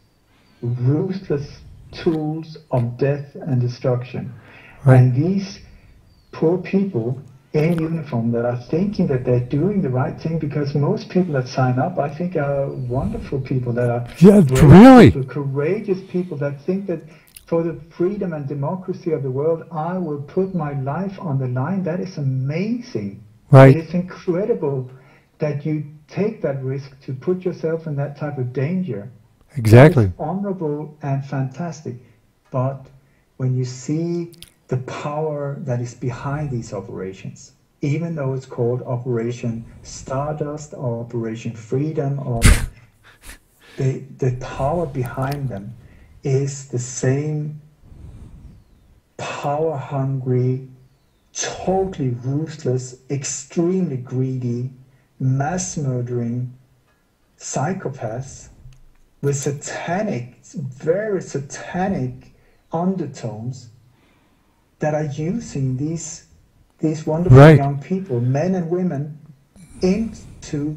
ruthless tools of death and destruction. right. And these poor people in uniform that are thinking that they're doing the right thing, because most people that sign up, I think, are wonderful people that are Yeah, brave really. people, courageous people that think that for the freedom and democracy of the world, I will put my life on the line. That is amazing. Right. It is incredible that you take that risk to put yourself in that type of danger. Exactly. It's honorable and fantastic. But when you see the power that is behind these operations, even though it's called Operation Stardust or Operation Freedom, or the, the power behind them is the same power-hungry totally ruthless, extremely greedy, mass murdering psychopaths with satanic, very satanic undertones that are using these these wonderful Right. young people, men and women, into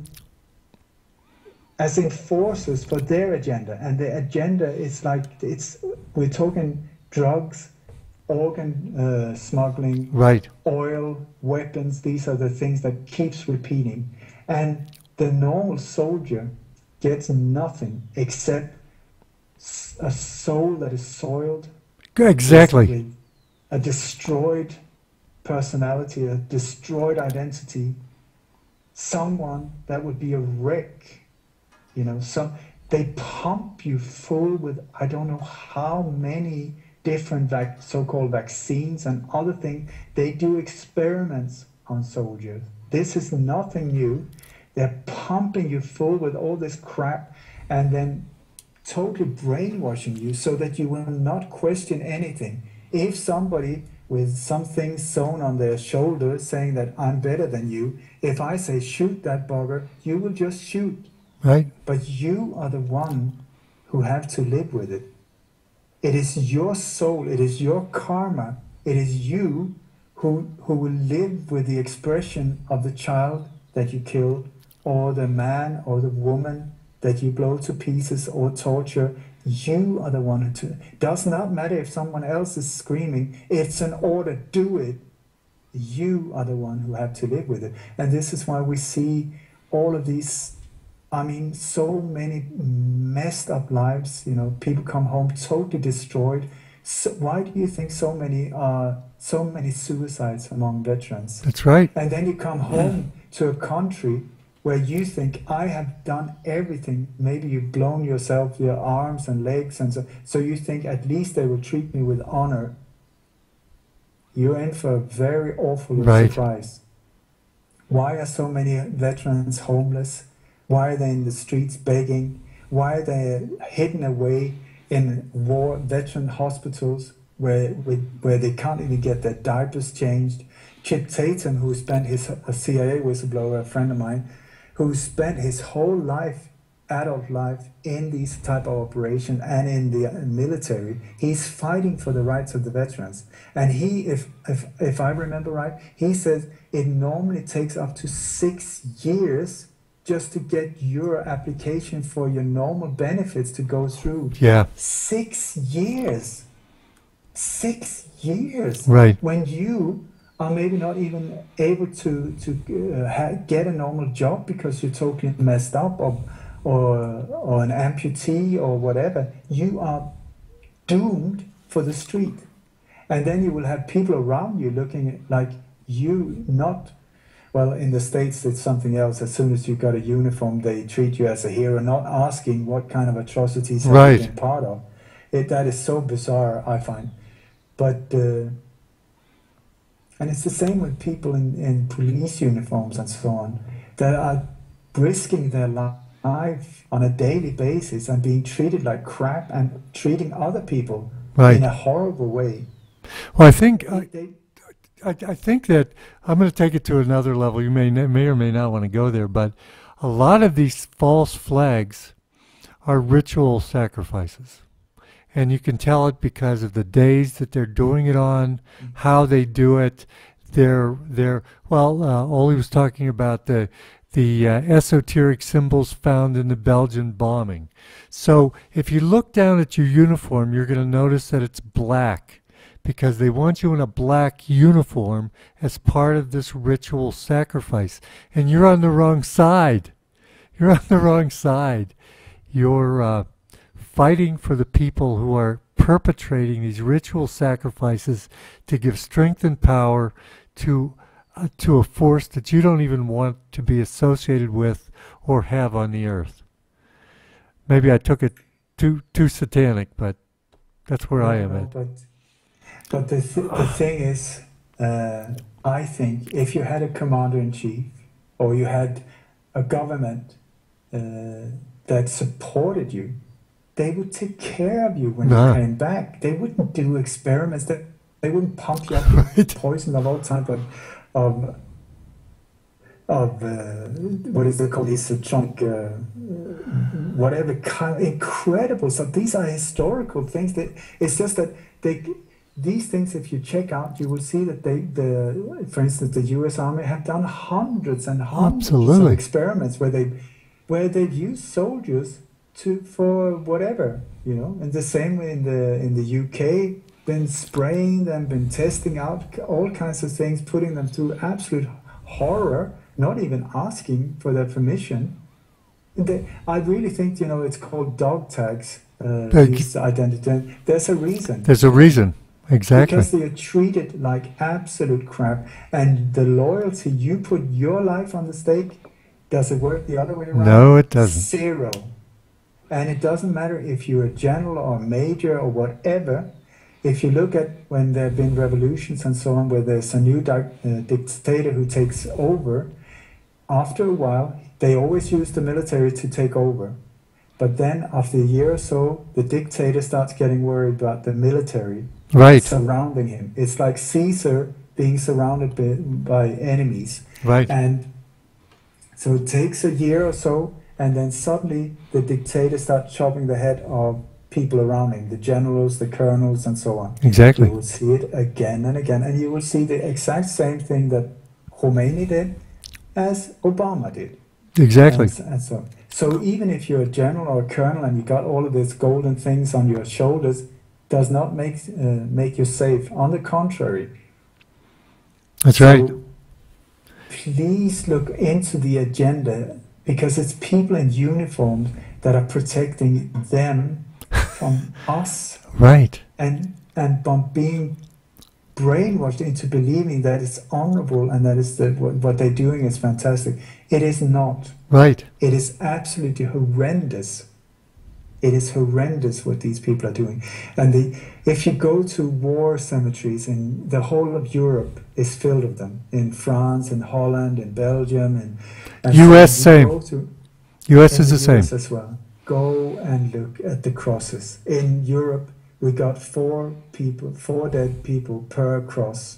as enforcers for their agenda. And the agenda is like, it's we're talking drugs, organ uh, smuggling, Right. oil, weapons. These are the things that keeps repeating. And the normal soldier gets nothing except a soul that is soiled. Exactly. With a destroyed personality, a destroyed identity, someone that would be a wreck, you know. Some they pump you full with I don't know how many different vac- so-called vaccines and other things. They do experiments on soldiers. This is nothing new. They're pumping you full with all this crap and then totally brainwashing you so that you will not question anything. If somebody with something sewn on their shoulder saying that I'm better than you, if I say shoot that bugger, you will just shoot. Right. But you are the one who have to live with it. It is your soul, it is your karma, it is you who, who will live with the expression of the child that you killed, or the man or the woman that you blow to pieces or torture. You are the one who to, does not matter if someone else is screaming, it's an order, do it. You are the one who have to live with it. And this is why we see all of these, I mean, so many messed up lives, you know, people come home totally destroyed. So why do you think so many uh, so many suicides among veterans? That's right. And then you come home to a country where you think, I have done everything. Maybe you've blown yourself, your arms and legs, and so, so you think at least they will treat me with honor. You're in for a very awful Right. surprise. Why are so many veterans homeless? Why are they in the streets begging? Why are they hidden away in war veteran hospitals where, where they can't even get their diapers changed? Chip Tatum, who spent his, a C I A whistleblower, a friend of mine, who spent his whole life, adult life, in these type of operations and in the military, he's fighting for the rights of the veterans. And he, if, if, if I remember right, he says it normally takes up to six years just to get your application for your normal benefits to go through. Yeah. Six years. Six years. Right. When you are maybe not even able to, to uh, ha- get a normal job because you're totally messed up, or, or, or an amputee or whatever, you are doomed for the street. And then you will have people around you looking like you not... Well, in the States, it's something else. As soon as you got a uniform, they treat you as a hero, not asking what kind of atrocities have Right. you been part of. It, that is so bizarre, I find. But, uh, and it's the same with people in, in police uniforms and so on, that are risking their life on a daily basis and being treated like crap and treating other people Right. in a horrible way. Well, I think... I, They- they- I, I think that I'm going to take it to another level. You may may or may not want to go there, but a lot of these false flags are ritual sacrifices. And you can tell it because of the days that they're doing it on, how they do it. They're, they're well, uh, Ole was talking about the, the uh, esoteric symbols found in the Belgian bombing. So if you look down at your uniform, you're going to notice that it's black, because they want you in a black uniform as part of this ritual sacrifice. And you're on the wrong side. You're on the wrong side. You're uh, fighting for the people who are perpetrating these ritual sacrifices to give strength and power to, uh, to a force that you don't even want to be associated with or have on the earth. Maybe I took it too, too satanic, but that's where I No, am no, at. but But the, th- the thing is, uh, I think if you had a commander-in-chief or you had a government uh, that supported you, they would take care of you when Nah. you came back. They wouldn't do experiments. That They wouldn't pump you up with Right. poison of all type of of of uh, what is it called? Isotronic, uh, whatever kind, incredible stuff. These are historical things. That it's just that they, these things, if you check out, you will see that they, the, for instance, the U S Army have done hundreds and hundreds of Absolutely. experiments where they, where they've used soldiers to for whatever, you know. And the same in the in the U K, been spraying them, been testing out all kinds of things, putting them through absolute horror, not even asking for their permission. They, I really think, you know, it's called dog tags, uh, Uh, these identity. There's a reason. There's a reason. Exactly. Because they are treated like absolute crap. And the loyalty, you put your life on the stake, does it work the other way around? No, it doesn't. Zero. And it doesn't matter if you're a general or a major or whatever. If you look at when there have been revolutions and so on, where there's a new di- uh, dictator who takes over, after a while, they always use the military to take over. But then after a year or so, the dictator starts getting worried about the military Right. surrounding him. It's like Caesar being surrounded by, by enemies. Right. And so it takes a year or so, and then suddenly the dictator starts chopping the head of people around him, the generals, the colonels, and so on. Exactly. You will see it again and again, and you will see the exact same thing that Khomeini did as Obama did. Exactly. And, and so, so even if you're a general or a colonel and you got all of these golden things on your shoulders, does not make uh, make you safe. On the contrary. That's So right. please look into the agenda, because it's people in uniforms that are protecting them from us, Right. and and from being brainwashed into believing that it's honorable and that is the, what, what they're doing is fantastic. It is not. Right. It is absolutely horrendous. It is horrendous what these people are doing. And the, if you go to war cemeteries, in the whole of Europe is filled with them. In France, in Holland, in Belgium, and, and U S so you same. go to- U S in is the the U S same. as well. Go and look at the crosses. In Europe, we got four people, four dead people per cross.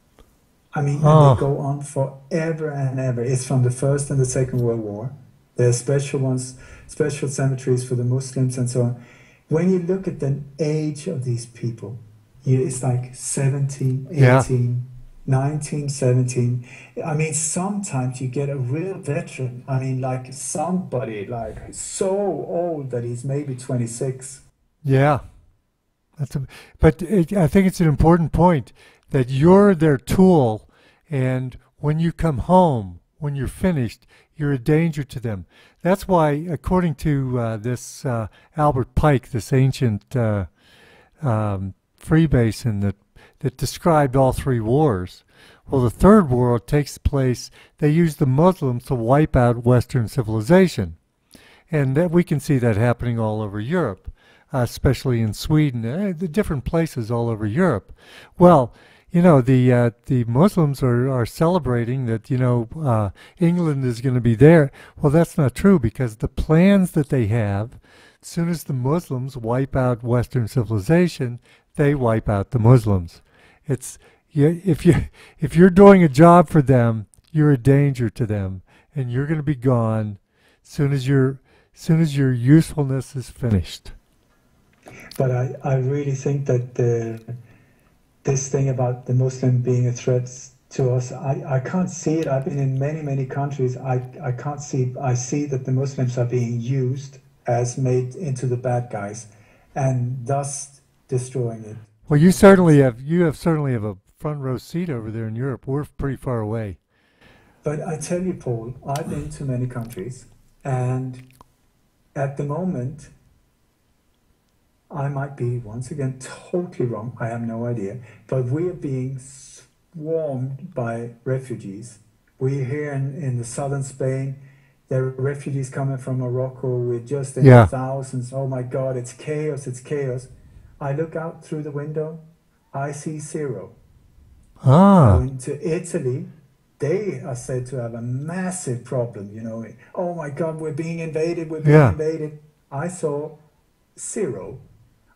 I mean, Oh. and they go on forever and ever. It's from the First and the Second World War. There are special ones, special cemeteries for the Muslims and so on. When you look at the age of these people, you, it's like seventeen, Yeah. eighteen, nineteen, seventeen. I mean, sometimes you get a real veteran. I mean, like somebody like so old that he's maybe twenty-six. Yeah. That's a, but it, I think it's an important point that you're their tool, and when you come home, when you're finished, you're a danger to them. That's why, according to uh, this uh, Albert Pike, this ancient uh, um, Freemason that that described all three wars. Well, the third war takes place. They used the Muslims to wipe out Western civilization, and that we can see that happening all over Europe, uh, especially in Sweden, uh, the different places all over Europe. Well, you know, the uh, the Muslims are, are celebrating that, you know, uh, England is going to be there. Well, that's not true, because the plans that they have, as soon as the Muslims wipe out Western civilization, they wipe out the Muslims. It's you, if you if you're doing a job for them, you're a danger to them, and you're going to be gone soon as your soon as your usefulness is finished. But I, I really think that the, this thing about the Muslim being a threat to us, I, I can't see it. I've been in many, many countries. I, I can't see, I see that the Muslims are being used as made into the bad guys, and thus destroying it. Well, you certainly have you have certainly have a front row seat over there in Europe. We're pretty far away. But I tell you, Paul, I've been to many countries, and at the moment, I might be, once again, totally wrong. I have no idea. But we are being swarmed by refugees. We're here in, in the southern Spain. There are refugees coming from Morocco. We're just in Yeah. the thousands. Oh my God, it's chaos, it's chaos. I look out through the window, I see zero. Ah, Going to Italy, they are said to have a massive problem, you know. Oh my God, we're being invaded, we're being Yeah. invaded. I saw zero.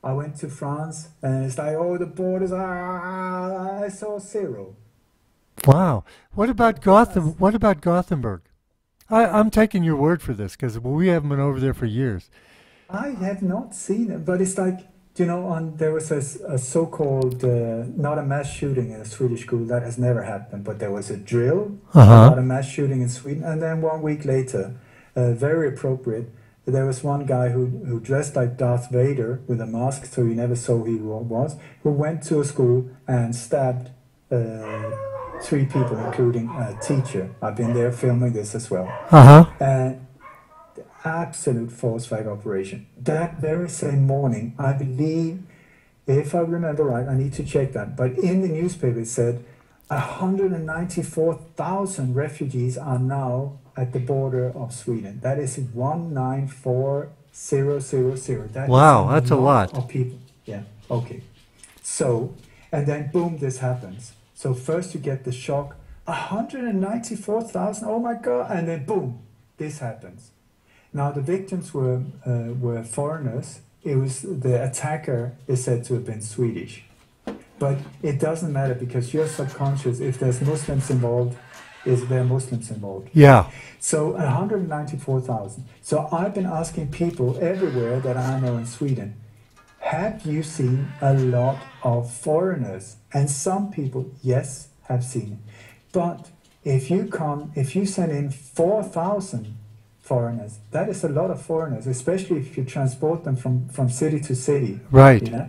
I went to France, and it's like, oh, the borders are. I saw zero. Wow. What about Gotham? Yes. What about Gothenburg? I, I'm taking your word for this because we haven't been over there for years. I have not seen it, but it's like, you know, on there was a, s- a so-called uh, not a mass shooting in a Swedish school that has never happened, but there was a drill Uh huh. about a mass shooting in Sweden, and then one week later, uh, very appropriate, there was one guy who who dressed like Darth Vader with a mask, so you never saw who he wa- was, who went to a school and stabbed uh, three people, including a teacher. I've been there filming this as well. Uh huh. And absolute false flag operation. That very same morning, I believe, if I remember right, I need to check that, but in the newspaper it said one hundred ninety-four thousand refugees are now at the border of Sweden. That is one nine four zero zero zero. That is a Wow, that's a lot lot. of people. Yeah, okay. So, and then boom, this happens. So first you get the shock, one hundred ninety-four thousand, oh my God, and then boom, this happens. Now the victims were uh, were foreigners. It was the attacker is said to have been Swedish, but it doesn't matter because you're subconscious. If there's Muslims involved, is there Muslims involved? Yeah. So one hundred ninety-four thousand. So I've been asking people everywhere that I know in Sweden, have you seen a lot of foreigners? And some people, yes, have seen it. But if you come, if you send in four thousand foreigners, that is a lot of foreigners, especially if you transport them from, from city to city, Right. you know?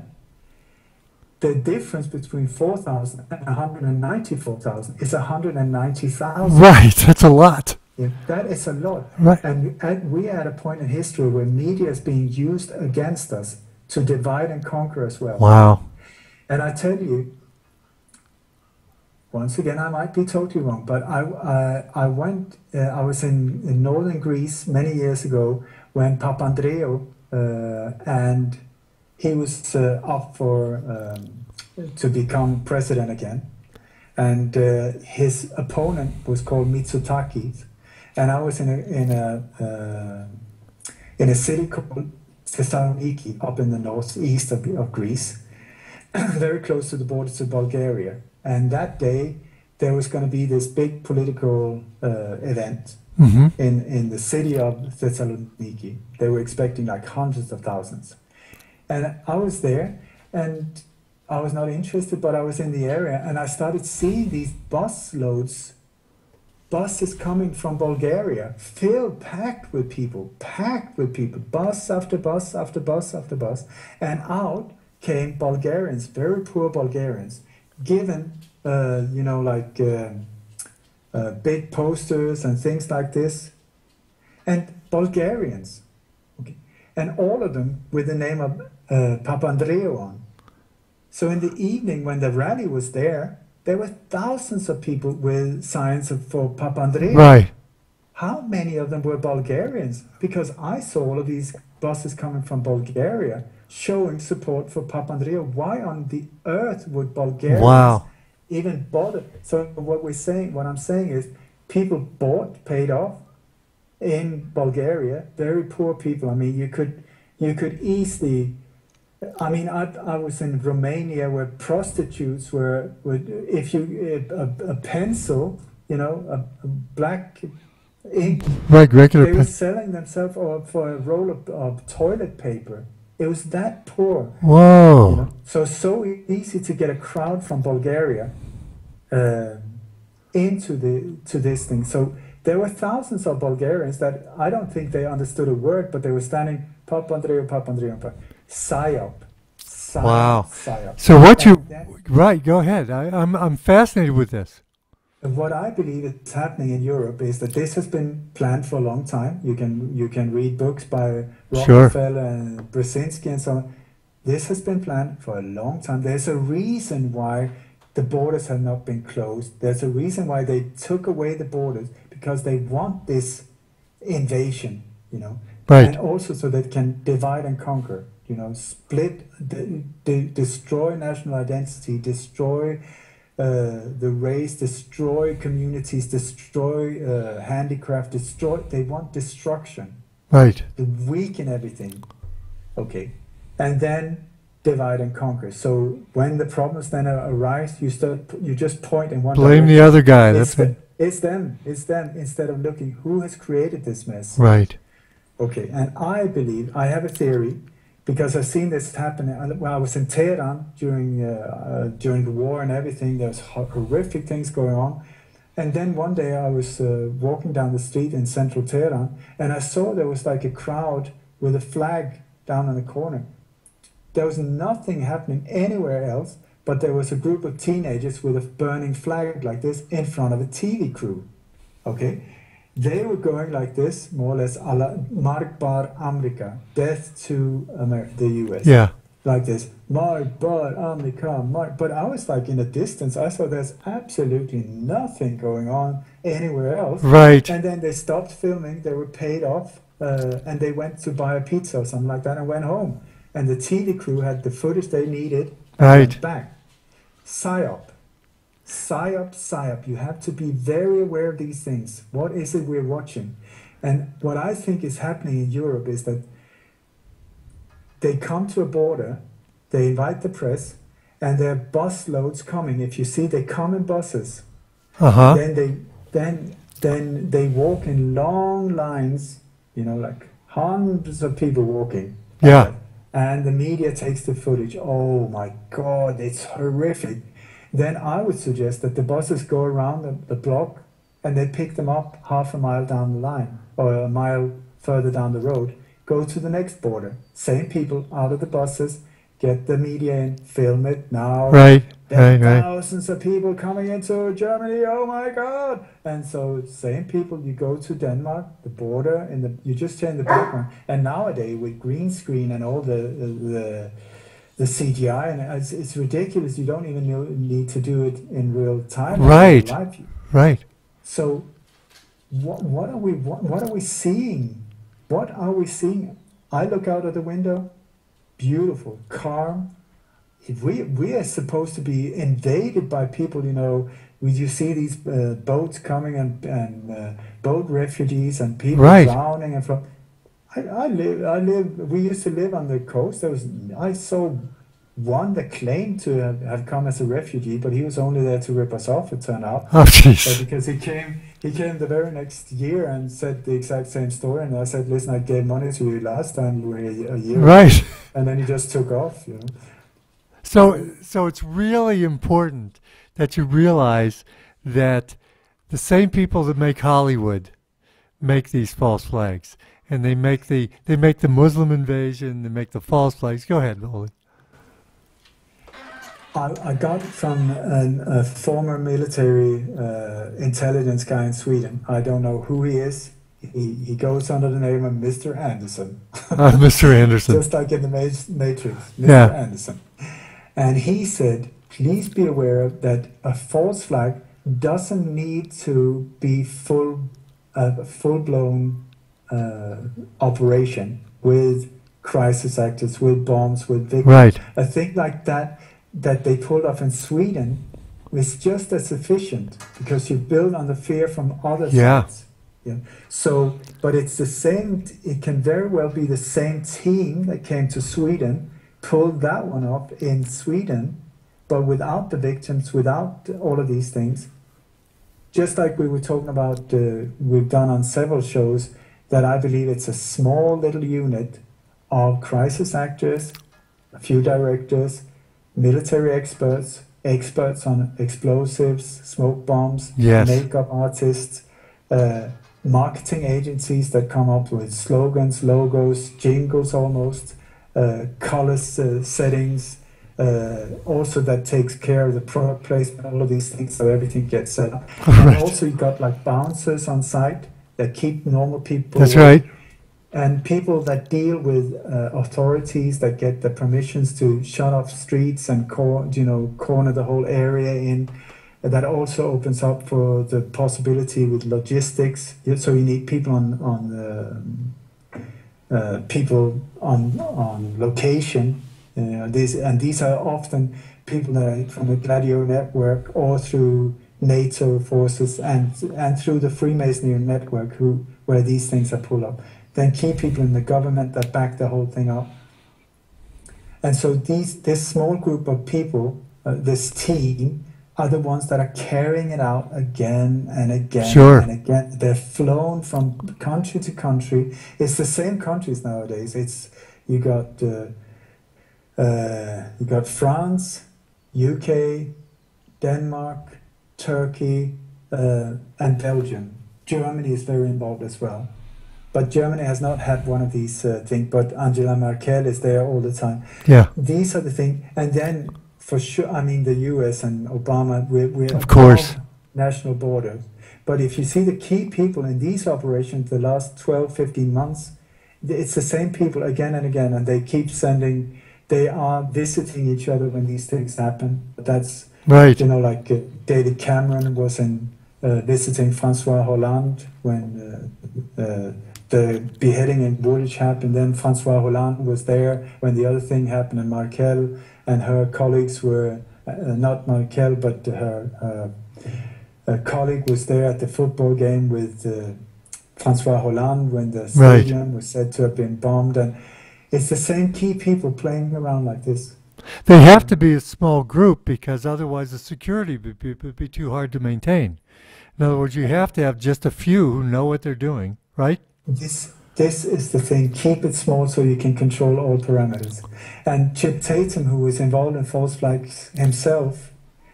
The difference between four thousand and one hundred ninety-four thousand is one hundred ninety thousand. Right. That's a lot. Yeah, that is a lot. Right. And at, we are at a point in history where media is being used against us to divide and conquer as well. Wow. And I tell you, once again, I might be totally wrong, but I, I, I went, uh, I was in, in northern Greece many years ago when Papandreou, uh, and he was uh, up for um, to become president again. And uh, his opponent was called Mitsotakis. And I was in a, in a, uh, in a city called Thessaloniki up in the northeast of, of Greece, very close to the border to Bulgaria. And that day, there was going to be this big political uh, event Mm-hmm. in, in the city of Thessaloniki. They were expecting like hundreds of thousands. And I was there, and I was not interested, but I was in the area, and I started seeing these bus loads, buses coming from Bulgaria, filled, packed with people, packed with people, bus after bus after bus after bus. And out came Bulgarians, very poor Bulgarians, given, uh, you know, like uh, uh, big posters and things like this. And Bulgarians, okay, and all of them with the name of uh, Papandreou on. So in the evening when the rally was there, there were thousands of people with signs of, for Papandreou. Right. How many of them were Bulgarians? Because I saw all of these buses coming from Bulgaria showing support for Papandreou. Why on the earth would Bulgarians Wow. even bother? So what we're saying, what I'm saying is, people bought, paid off in Bulgaria. Very poor people. I mean, you could you could easily. I mean, I I was in Romania where prostitutes were, were if you a, a pencil, you know, a, a black ink, Right. Regular. they were Pe- selling themselves for, for a roll of, of toilet paper. It was that poor, you Whoa. know. So so easy to get a crowd from Bulgaria uh, into the to this thing. So there were thousands of Bulgarians that I don't think they understood a word, but they were standing Papandreou, Papandreou, Papandreou. Psyop, psyop, Wow. psyop. So what you And that, right? Go ahead. I, I'm I'm fascinated with this. what I believe is happening in Europe is that this has been planned for a long time. You can you can read books by Sure. Rockefeller and Brzezinski and so on. This has been planned for a long time. There's a reason why the borders have not been closed. There's a reason why they took away the borders, because they want this invasion, you know, Right. and also so they can divide and conquer, you know, split, de- de- destroy national identity, destroy uh, the race, destroy communities, destroy uh, handicraft, destroy. They want destruction, Right. to weaken everything. Okay, and then divide and conquer. So when the problems then arise, you start, you just point in one Blame direction. the other guy. It's, That's it. the, it's them, it's them, instead of looking who has created this mess. Right. Okay, and I believe, I have a theory, because I've seen this happen. When I was in Tehran during, uh, uh, during the war and everything, there was horrific things going on. And then one day I was uh, walking down the street in central Tehran, and I saw there was like a crowd with a flag down in the corner. There was nothing happening anywhere else, but there was a group of teenagers with a burning flag like this in front of a T V crew. Okay? They were going like this, more or less, a la Mark Bar America, death to America, the U S. Yeah. Like this, Mark Bar America, Mark. But I was like in the distance, I saw there's absolutely nothing going on anywhere else. Right. And then they stopped filming, they were paid off, uh, and they went to buy a pizza or something like that and went home. And the T V crew had the footage they needed and Right. went back. Psyop. Psyop, psyop. You have to be very aware of these things. What is it we're watching? And what I think is happening in Europe is that they come to a border, they invite the press, and there are bus loads coming. If you see, they come in buses. Uh-huh. Then they then then they walk in long lines, you know, like hundreds of people walking. Yeah. And the media takes the footage. Oh my God, it's horrific. Then I would suggest that the buses go around the, the block and they pick them up half a mile down the line or a mile further down the road, go to the next border. Same people out of the buses, get the media in, film it now. Right. There Right. are Right. thousands of people coming into Germany. Oh my God! And so, same people. You go to Denmark, the border, and the you just change the background. And nowadays, with green screen and all the the the C G I, and it's, it's ridiculous. You don't even know, need to do it in real time. Right. In live. Right. So, what what are we what, what are we seeing? What are we seeing? I look out of the window. Beautiful, calm. If we we are supposed to be invaded by people, you know. We you see these uh, boats coming and and uh, boat refugees and people Right. drowning and from. I, I live I live. We used to live on the coast. There was I saw one that claimed to have, have come as a refugee, but he was only there to rip us off. It turned out. Oh, But jeez. because he came, he came the very next year and said the exact same story, and I said, "Listen, I gave money to you last time you were here a year ago." Right. And then he just took off, you know. So, so it's really important that you realize that the same people that make Hollywood make these false flags, and they make the they make the Muslim invasion, they make the false flags. Go ahead, Ole. I, I got it from an, a former military uh, intelligence guy in Sweden. I don't know who he is. He, he goes under the name of Mister Anderson. Uh, Mister Anderson. Just like in the Ma- Matrix, Mister Yeah. Anderson. And he said, please be aware that a false flag doesn't need to be full, a full-blown uh, operation with crisis actors, with bombs, with victims. Right. A thing like that that they pulled off in Sweden is just as sufficient because you build on the fear from other Yeah. sides. Yeah. So, but it's the same. It can very well be the same team that came to Sweden, pulled that one off in Sweden, but without the victims, without all of these things. Just like we were talking about, uh, we've done on several shows, that I believe it's a small little unit of crisis actors, a few directors, military experts, experts on explosives, smoke bombs, Yes. makeup artists, uh, marketing agencies that come up with slogans, logos, jingles almost, uh, colors, uh, settings, uh, also that takes care of the product placement, all of these things, so everything gets set up. And Right. also you got like bouncers on site that keep normal people That's away, right. and people that deal with uh, authorities that get the permissions to shut off streets and cor- you know corner the whole area in. That also opens up for the possibility with logistics. You- So you need people on on um, uh, people on on location. You know, these and these are often people that are from the Gladio network or through NATO forces and and through the Freemasonry network, who where these things are pulled up. Then key people in the government that back the whole thing up. And so these this small group of people, uh, this team, are the ones that are carrying it out again and again Sure. and again. They're flown from country to country. It's the same countries nowadays. It's you got uh, uh, you got France, U K, Denmark, Turkey, uh, and Belgium. Germany is very involved as well. But Germany has not had one of these uh, things, but Angela Merkel is there all the time. Yeah. These are the things. And then, for sure, I mean, the U S and Obama, we're, we're Of course. national borders. But if you see the key people in these operations the last twelve, fifteen months, it's the same people again and again, and they keep sending, they are visiting each other when these things happen. That's, Right. you know, like uh, David Cameron was in uh, visiting Francois Hollande when uh, uh, the beheading in Woolwich happened. Then Francois Hollande was there when the other thing happened, and Merkel and her colleagues were, uh, not Merkel, but her uh, a colleague was there at the football game with uh, Francois Hollande when the stadium Right. was said to have been bombed. And it's the same key people playing around like this. They have to be a small group because otherwise the security would be, would be too hard to maintain. In other words, you have to have just a few who know what they're doing, right? This this is the thing. Keep it small so you can control all parameters. And Chip Tatum, who was involved in false flags himself,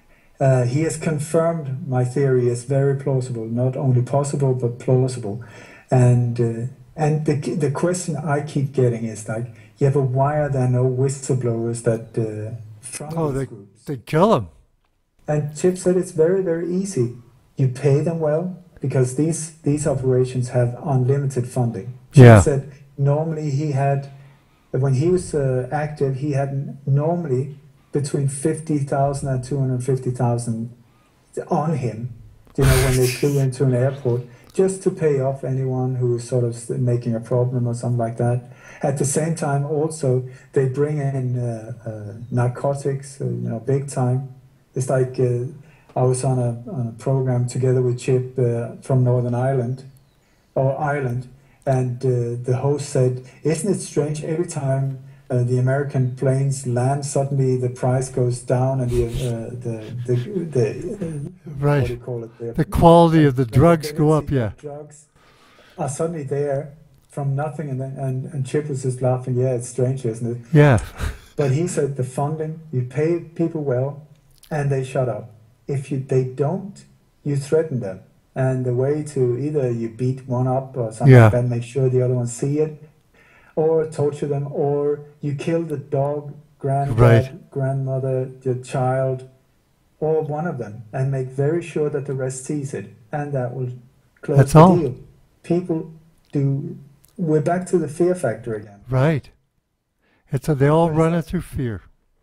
uh, he has confirmed my theory is very plausible. Not only possible, but plausible. And uh, and the the question I keep getting is like, yeah, but why are there no whistleblowers that uh, from Oh, these they groups? they kill them. And Chip said it's very, very easy. You pay them well because these these operations have unlimited funding. Chip Yeah. said normally he had, when he was uh, active, he had normally between fifty thousand and two hundred fifty thousand on him, you know, when they flew into an airport, just to pay off anyone who was sort of making a problem or something like that. At the same time, also, they bring in uh, uh, narcotics, uh, you know, big time. It's like uh, I was on a, on a program together with Chip uh, from Northern Ireland, or Ireland, and uh, the host said, isn't it strange every time uh, the American planes land, suddenly the price goes down and the, uh, the, the, the uh, what do you Right. call it? The, The quality of the the drugs go up, availability yeah. of drugs are suddenly there from nothing, and then and, and Chip was just laughing. Yeah, it's strange, isn't it? Yeah. But he said the funding, you pay people well, and they shut up. If you they don't, you threaten them, and the way to either you beat one up or something Yeah. like that, make sure the other one see it, or torture them, or you kill the dog, granddad, Right. grandmother, the child, or one of them, and make very sure that the rest sees it, and that will close That's the all. deal. People do. We're back to the fear factor again. Right. It's a, they all What is run that? it through fear.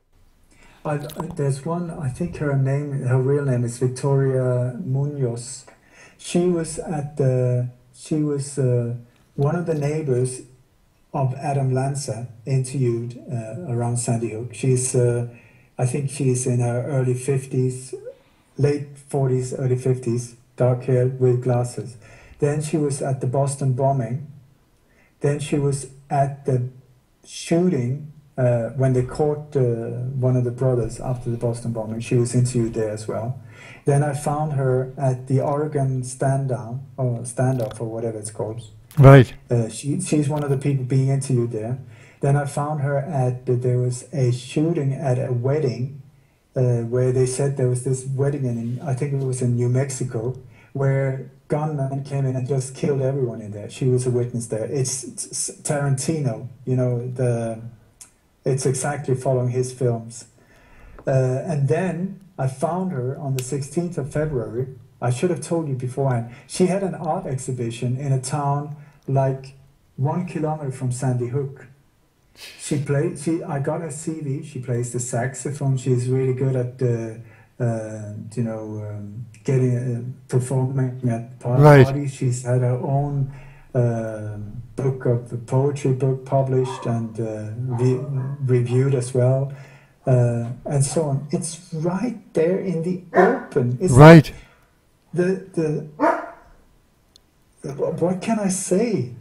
I, I- there's one. I think her name, her real name is Victoria Munoz. She was at the. She was uh, one of the neighbors of Adam Lanza interviewed uh, around Sandy Hook. She's. Uh, I think she's in her early fifties, late forties, early fifties, dark hair with glasses. Then she was at the Boston bombing. Then she was at the shooting uh, when they caught uh, one of the brothers after the Boston bombing. She was interviewed there as well. Then I found her at the Oregon stand down or standoff or whatever it's called. Right. Uh, she she's one of the people being interviewed there. Then I found her at there was a shooting at a wedding uh, where they said there was this wedding in I think it was in New Mexico where gunmen came in and just killed everyone in there. She was a witness there. It's, it's Tarantino, you know, the it's exactly following his films. Uh, and then I found her on the sixteenth of February. I should have told you beforehand. She had an art exhibition in a town like one kilometer from Sandy Hook. She played. She I got her C V. She plays the saxophone. She's really good at uh, uh, you know um, getting uh, performing at par- Right. parties. She's had her own uh, book of poetry book published and uh, re- reviewed as well, uh, and so on. It's right there in the open. It's Right. the the. What can I say?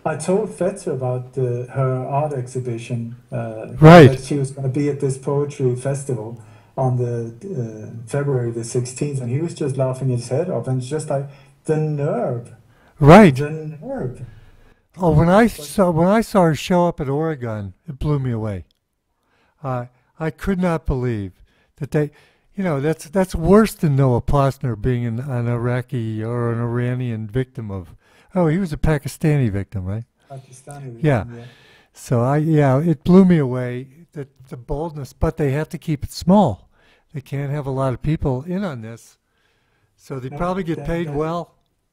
I told Fetzer about the, her art exhibition, uh, Right. that she was going to be at this poetry festival on the uh, February the sixteenth, and he was just laughing his head off, and it's just like the nerve, Right. the nerve. Oh, when I saw when I saw her show up at Oregon, it blew me away. Uh, I could not believe that they, you know, that's that's worse than Noah Plosner being an, an Iraqi or an Iranian victim of. Oh, he was a Pakistani victim, right? Pakistani victim, Yeah. yeah. So I, yeah, it blew me away that the boldness, but they have to keep it small. They can't have a lot of people in on this, so they No, probably get that- paid that- well.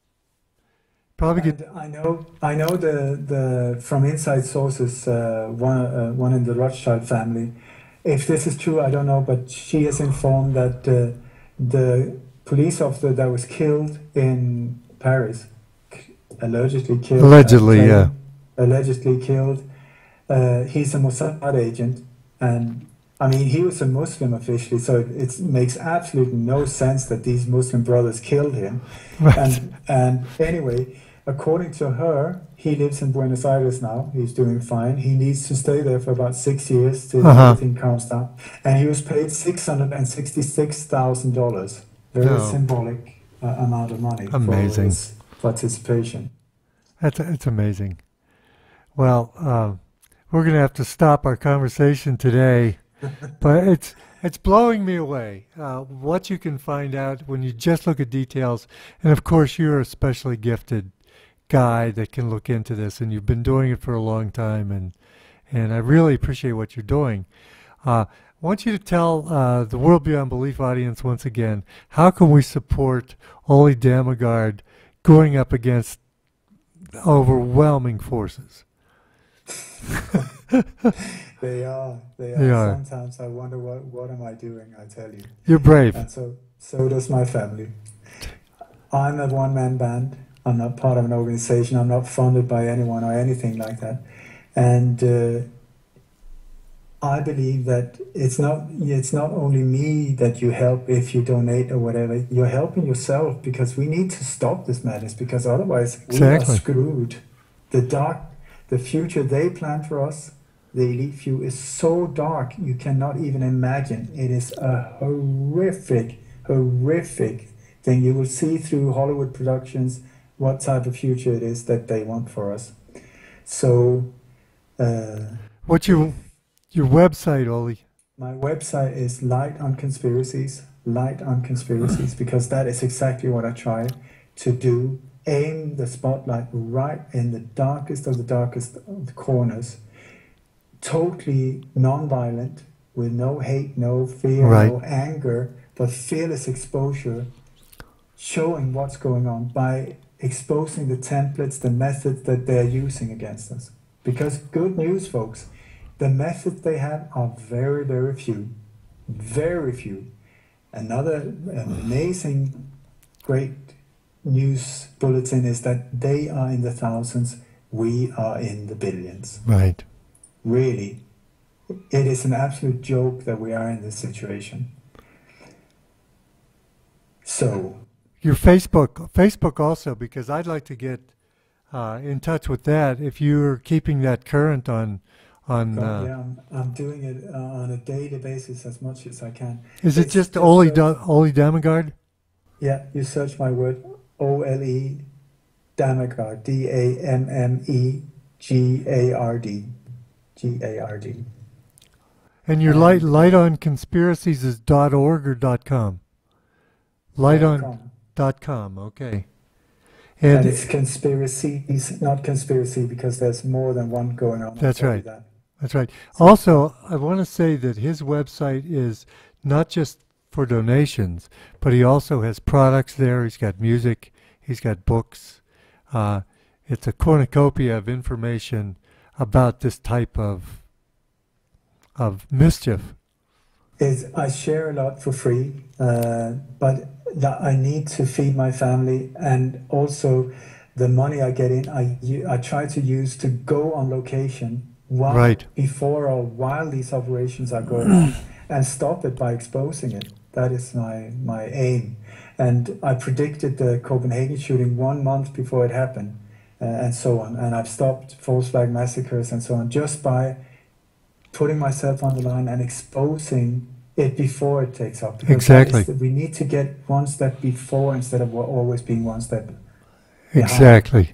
Probably And get I know, I know the, the from inside sources, uh, one uh, one in the Rothschild family. If this is true, I don't know, but she is informed that uh, the police officer that was killed in Paris, k- allegedly killed, uh, Allegedly, claim- yeah. allegedly killed. Uh, he's a Mossad agent, and I mean he was a Muslim officially, so it, it makes absolutely no sense that these Muslim brothers killed him. Right. And and anyway, according to her, he lives in Buenos Aires now. He's doing fine. He needs to stay there for about six years till Uh-huh. everything calms down. And he was paid six hundred and sixty-six thousand dollars. Very No. symbolic uh, amount of money Amazing. for his participation. That's it's amazing. Well, uh, we're going to have to stop our conversation today, but it's it's blowing me away. Uh, what you can find out when you just look at details, and of course you're a especially gifted guy that can look into this, and you've been doing it for a long time, and and I really appreciate what you're doing. Uh, I want you to tell uh, the World Beyond Belief audience once again, how can we support Ole Dammegard going up against overwhelming forces? They are. They are. They are. Sometimes I wonder what what am I doing, I tell you. You're brave. And so so does my family. I'm a one man band. I'm not part of an organization. I'm not funded by anyone or anything like that. And uh, I believe that it's not it's not only me that you help if you donate or whatever. You're helping yourself, because we need to stop this madness, because otherwise we Exactly. are screwed. The dark, the future they plan for us, the elite few, is so dark you cannot even imagine. It is a horrific, horrific thing. You will see through Hollywood productions what type of future it is that they want for us. So, uh, What's your your website, Ole? my website is Light on Conspiracies, Light on Conspiracies, because that is exactly what I try to do. Aim the spotlight right in the darkest of the darkest of the corners. Totally non-violent, with no hate, no fear, Right. no anger, but fearless exposure, showing what's going on by exposing the templates, the methods that they're using against us. Because good news, folks, the methods they have are very, very few. Very few. Another amazing, great news bulletin is that they are in the thousands, we are in the billions. Right. Really. It is an absolute joke that we are in this situation. So, Your Facebook, Facebook also, because I'd like to get uh, in touch with that. If you're keeping that current on, on, oh, uh, yeah, I'm, I'm doing it uh, on a daily basis as much as I can. is it It's just just Ole a- da- Ole Dammegard? Yeah, you search my word, O L E Dammegard, D A M M E G A R D, G A R D. And your Um, light light on conspiracies is dot org or dot com. Light on com. dot com. Okay. And And it's conspiracies, not conspiracy, because there's more than one going on. I'll That's tell you right. that. that's right. Also, I want to say that his website is not just for donations, but he also has products there. He's got music. He's got books. Uh, it's a cornucopia of information about this type of of mischief. Is I share a lot for free, uh, but that I need to feed my family, and also the money I get in, I u- I try to use to go on location while Right. before or while these operations are going on, and stop it by exposing it. That is my my aim, and I predicted the Copenhagen shooting one month before it happened, uh, and so on. And I've stopped false flag massacres and so on just by putting myself on the line and exposing it before it takes off. Because Exactly. that is, we need to get one step before instead of always being one step behind. Exactly.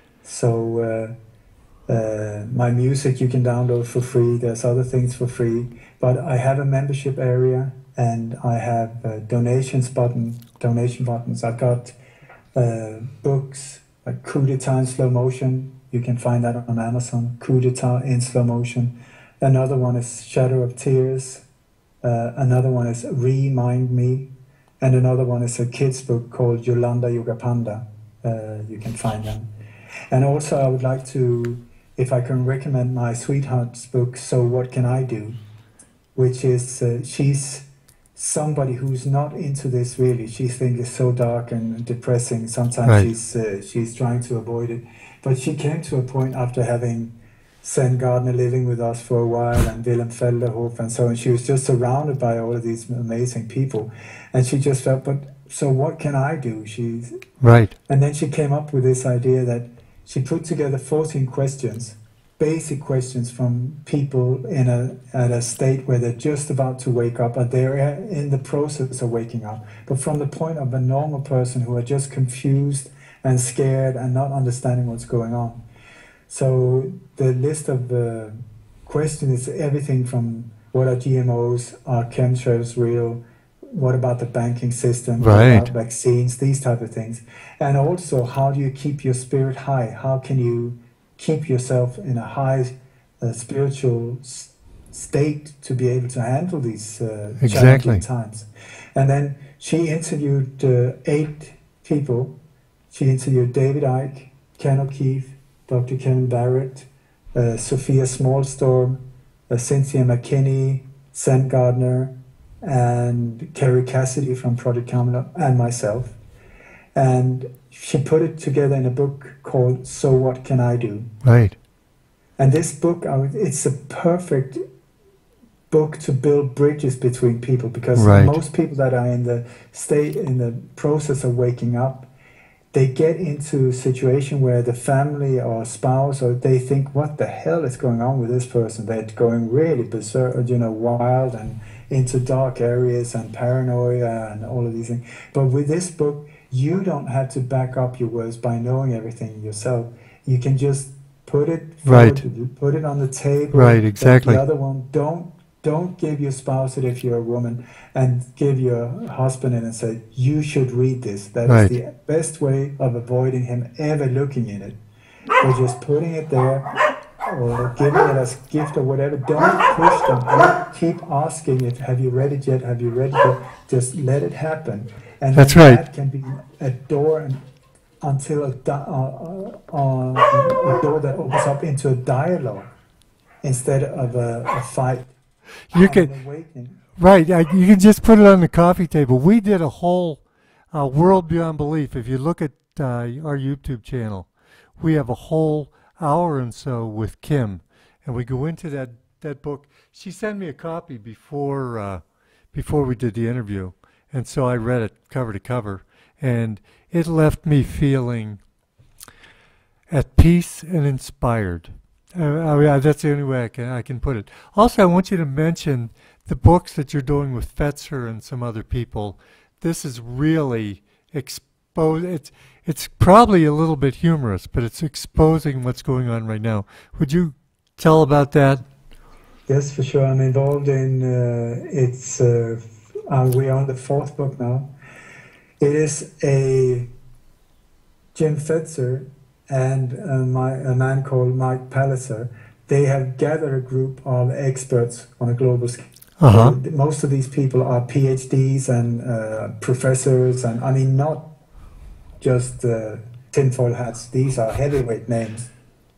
So uh, uh, my music you can download for free. There's other things for free. But I have a membership area and I have uh, donations button, donation buttons. I've got uh, books like Coup d'etat in slow motion. You can find that on Amazon. Coup d'etat in slow motion. Another one is Shadow of Tears. Uh, another one is Remind Me. And another one is a kid's book called Yolanda Yogapanda. Uh, you can find them. And also I would like to, if I can recommend my sweetheart's book, So What Can I Do? Which is, uh, she's somebody who's not into this really. She thinks it's so dark and depressing. Sometimes Right. she's uh, she's trying to avoid it. But she came to a point after having Sen Gardner living with us for a while and Willem Felderhof and so on. She was just surrounded by all of these amazing people. And she just felt, but so what can I do? She's Right. And then she came up with this idea that she put together fourteen questions, basic questions from people in a at a state where they're just about to wake up, or they're in the process of waking up, but from the point of a normal person who are just confused and scared and not understanding what's going on. So the list of the questions is everything from what are G M Os, are chemtrails real, what about the banking system, Right. what about vaccines, these type of things. And also, how do you keep your spirit high? How can you keep yourself in a high uh, spiritual s- state to be able to handle these uh, Exactly. challenging times? And then she interviewed uh, eight people. She interviewed David Icke, Ken O'Keefe, Doctor Kevin Barrett, uh, Sophia Smallstorm, uh, Cynthia McKinney, Sen Gardner, and Kerry Cassidy from Project Camelot, and myself. And she put it together in a book called So What Can I Do? Right. And this book, I would- it's a perfect book to build bridges between people, because Right. most people that are in the state, in the process of waking up, they get into a situation where the family or spouse, or they think, what the hell is going on with this person? They're going really berserk, you know, wild and into dark areas and paranoia and all of these things. But with this book, you don't have to back up your words by knowing everything yourself. You can just put it Right. forward, put it on the table. Right, Like exactly. the other one, don't don't give your spouse it if you're a woman, and give your husband it and say, you should read this. That Right. is the best way of avoiding him ever looking in it. Or just putting it there, or giving it as gift or whatever. Don't push them. Don't keep asking if, have you read it yet? Have you read it yet? Just let it happen. And That's then right. that can be a door and, until a, di- uh, uh, uh, a door that opens up into a dialogue instead of a, a fight. You and can an awakening. right. I, you can just put it on the coffee table. We did a whole uh, World Beyond Belief. If you look at uh, our YouTube channel, we have a whole hour and so with Kim, and we go into that that book. She sent me a copy before uh, before we did the interview, and so I read it cover to cover, and it left me feeling at peace and inspired. Uh, I mean, that's the only way I can I can put it. Also, I want you to mention the books that you're doing with Fetzer and some other people. This is really expose. It's it's probably a little bit humorous, but it's exposing what's going on right now. Would you tell about that? Yes, for sure. I'm involved in uh, it's. Uh, uh, we are on the fourth book now. It is a Jim Fetzer and uh, my, a man called Mike Palliser. They have gathered a group of experts on a global scale. Uh-huh. So most of these people are PhDs and uh, professors, and I mean not just uh, tinfoil hats. These are heavyweight names.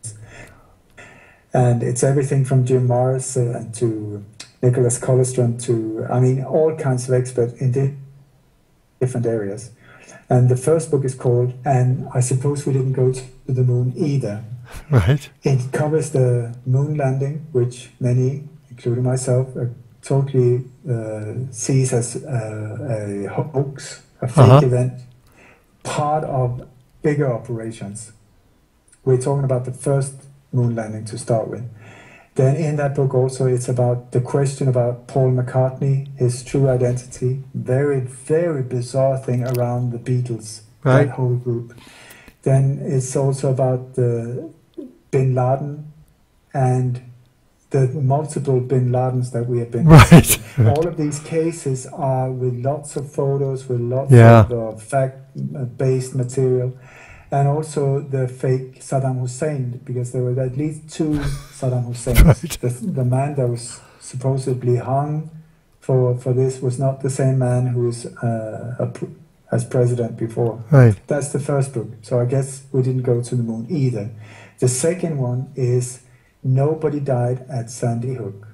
And it's everything from Jim Morris uh, to Nicholas Colostrom to, I mean, all kinds of experts in di- different areas. And the first book is called, And I Suppose We Didn't Go to the Moon Either. Right. It covers the moon landing, which many, including myself, uh, totally uh, sees as uh, a hoax, a fake Uh-huh. event, part of bigger operations, we're talking about the first moon landing to start with. Then in that book also, it's about the question about Paul McCartney, his true identity. Very, very bizarre thing around the Beatles, Right. that whole group. Then it's also about the Bin Laden and the multiple Bin Ladens that we have been Right. discussing. All of these cases are with lots of photos, with lots Yeah. of uh, fact-based material. And also the fake Saddam Hussein, because there were at least two Saddam Husseins. Right. The, the man that was supposedly hung for for this was not the same man who was uh, a, pr- as president before. Right. That's the first book. So I guess we didn't go to the moon either. The second one is Nobody Died at Sandy Hook.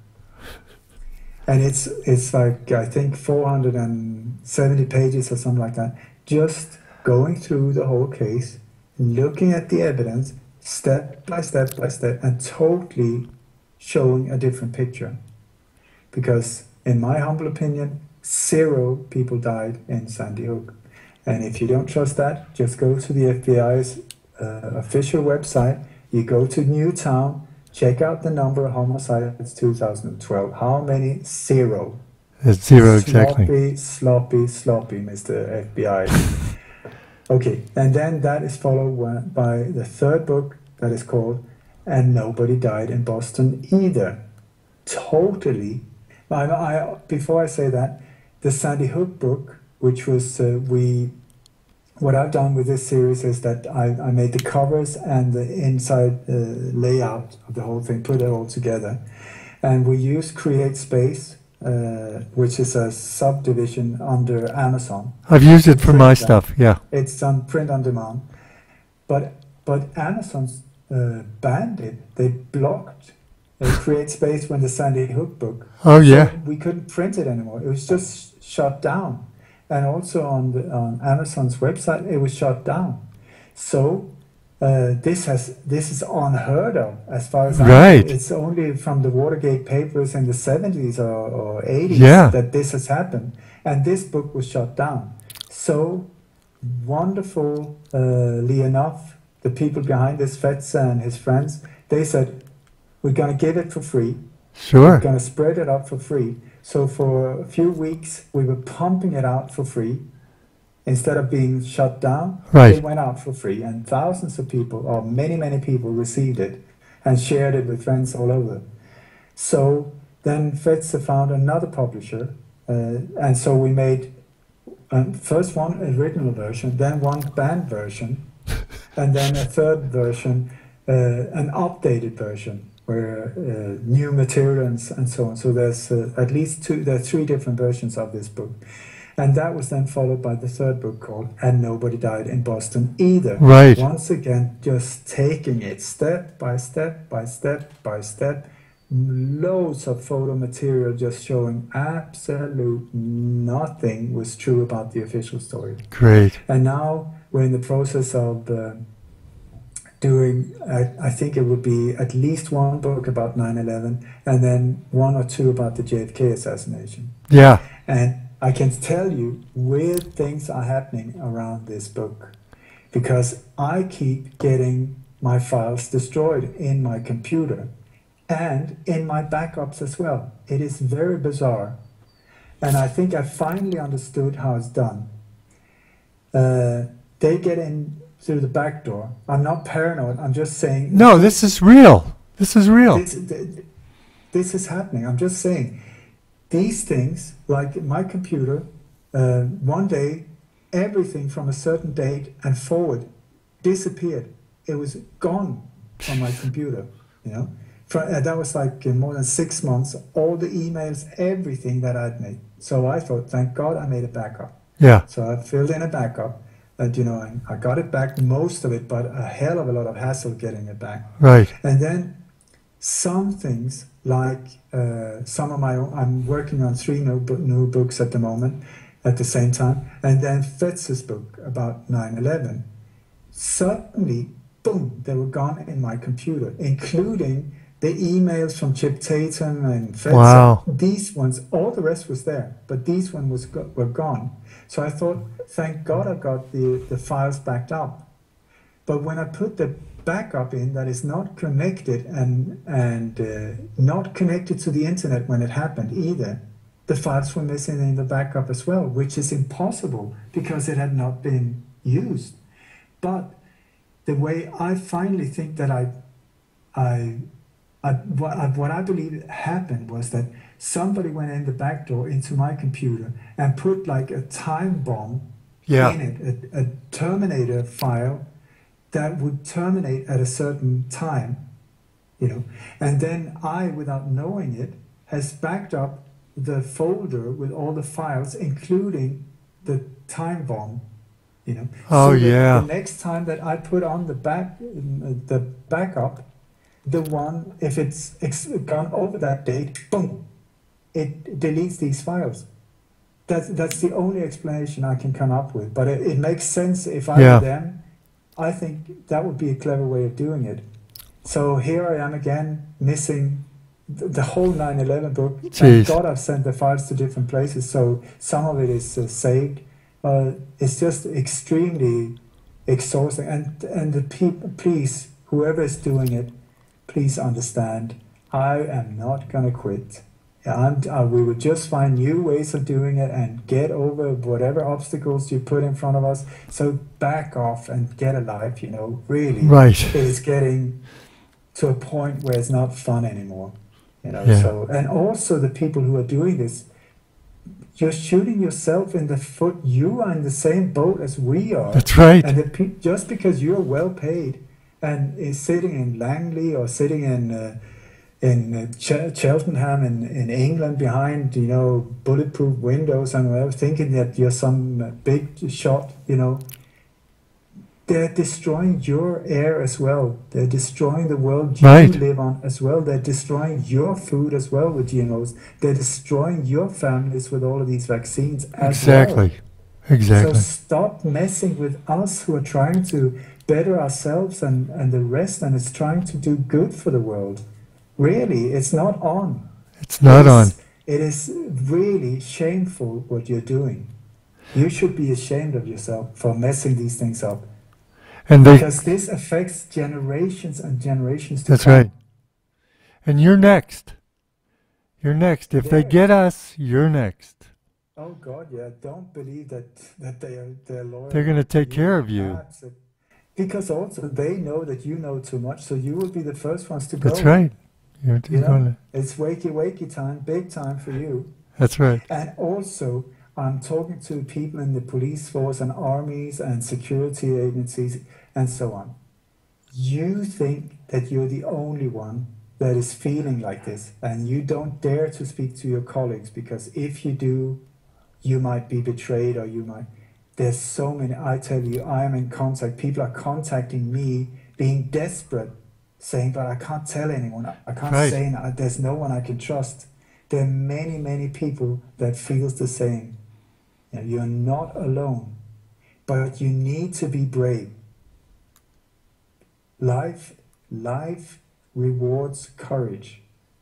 And it's it's like, I think, four hundred seventy pages or something like that. Just going through the whole case, looking at the evidence, step by step by step, and totally showing a different picture. Because, in my humble opinion, zero people died in Sandy Hook. And if you don't trust that, just go to the F B I's uh, official website. You go to Newtown, check out the number of homicides two thousand twelve. How many? Zero. It's zero exactly. Sloppy, sloppy, sloppy, Mister F B I. Okay, and then that is followed by the third book that is called And Nobody Died in Boston Either. Totally. I, I, before I say that, the Sandy Hook book, which was, uh, we, what I've done with this series is that I, I made the covers and the inside uh, layout of the whole thing, put it all together. And we used Create Space, uh, which is a subdivision under Amazon. I've used it for my Print stuff, yeah. It's on print on demand. But but Amazon's uh, banned it. They blocked uh, Create Space when the Sandy Hook book. Oh, yeah. So we couldn't print it anymore. It was just shut down. And also on, the, on Amazon's website, it was shut down. So uh, this has this is unheard of as far as I know. Right. It's only from the Watergate papers in the seventies or, or eighties Yeah. that this has happened. And this book was shut down. So wonderfully enough, the people behind this, Fetzer and his friends, they said, we're going to give it for free. Sure. We're going to spread it out for free. So for a few weeks, we were pumping it out for free. Instead of being shut down, Right. it went out for free. And thousands of people, or many, many people, received it and shared it with friends all over. So then Fetzer found another publisher. Uh, and so we made um, first one original version, then one banned version, and then a third version, uh, an updated version, where uh, new material and, and so on. So there's uh, at least two, there are three different versions of this book. And that was then followed by the third book called And Nobody Died in Boston Either. Right. Once again, just taking it step by step by step by step. Loads of photo material just showing absolute nothing was true about the official story. Great. And now we're in the process of uh, doing, I, I think it would be at least one book about nine eleven and then one or two about the J F K assassination. Yeah. And I can tell you weird things are happening around this book because I keep getting my files destroyed in my computer and in my backups as well. It is very bizarre. And I think I finally understood how it's done. Uh, they get in through the back door. I'm not paranoid. I'm just saying... No, this is real. This is real. This, this is happening. I'm just saying... These things, like my computer, uh, one day, everything from a certain date and forward disappeared. It was gone from my computer, you know. For, uh, that was like in more than six months, all the emails, everything that I'd made. So I thought, thank God I made a backup. Yeah. So I filled in a backup, and you know, and I got it back, most of it, but a hell of a lot of hassle getting it back. Right. And then some things, like uh, some of my own, I'm working on three new, bo- new books at the moment at the same time, and then Fetzer's book about nine eleven. Suddenly, boom, they were gone in my computer, including the emails from Chip Tatum and Fetzer. Wow. These ones, all the rest was there, but these ones was go- were gone. So I thought, thank God I got the, the files backed up. But when I put the backup in that is not connected and and uh, not connected to the internet when it happened either, the files were missing in the backup as well, which is impossible because it had not been used. But the way I finally think that I, I, I, what, I, what I believe happened was that somebody went in the back door into my computer and put like a time bomb Yeah. in it, a, a terminator file that would terminate at a certain time, you know, and then I, without knowing it, has backed up the folder with all the files, including the time bomb, you know. Oh, so that yeah. the next time that I put on the back, the backup, the one, if it's ex- gone over that date, boom, it deletes these files. That's that's the only explanation I can come up with. But it, it makes sense if I Yeah. were them. I think that would be a clever way of doing it. So here I am again, missing the, the whole nine eleven book. Jeez. Thank God I've sent the files to different places, so some of it is uh, saved. Uh, it's just extremely exhausting. And and the people, please, whoever is doing it, please understand, I am not gonna quit. I'm, uh, we would just find new ways of doing it and get over whatever obstacles you put in front of us. So back off and get a life, you know, really. Right. It is getting to a point where it's not fun anymore, you know. Yeah. So, and also the people who are doing this, you're shooting yourself in the foot. You are in the same boat as we are. That's right. And the pe- just because you're well paid and is sitting in Langley or sitting in... Uh, in uh, Ch- Cheltenham in, in England behind, you know, bulletproof windows and whatever, thinking that you're some uh, big shot, you know, they're destroying your air as well. They're destroying the world you Right. live on as well. They're destroying your food as well with G M Os. They're destroying your families with all of these vaccines as Exactly. well. Exactly. So stop messing with us who are trying to better ourselves and, and the rest, and it's trying to do good for the world. Really, it's not on. It's not It on. is, it is really shameful what you're doing. You should be ashamed of yourself for messing these things up. And they, Because this affects generations and generations to that's come. right. And you're next. You're next. If they Yeah. get us, you're next. Oh God, yeah. Don't believe that that they are they're loyal. They're going to take You care of you. absolutely. Because also they know that you know too much, so you will be the first ones to go. That's right. You're, You you're know, gonna, it's wakey wakey time, big time for you. that's right. And also, I'm talking to people in the police force and armies and security agencies and so on. You think that you're the only one that is feeling like this, and you don't dare to speak to your colleagues, because if you do, you might be betrayed, or you might. There's so many. I tell you, I am in contact. People are contacting me, being desperate, saying, but I can't tell anyone. I can't Right. say, no, there's no one I can trust. There are many, many people that feels the same. You know, you're not alone, but you need to be brave. Life, life rewards courage.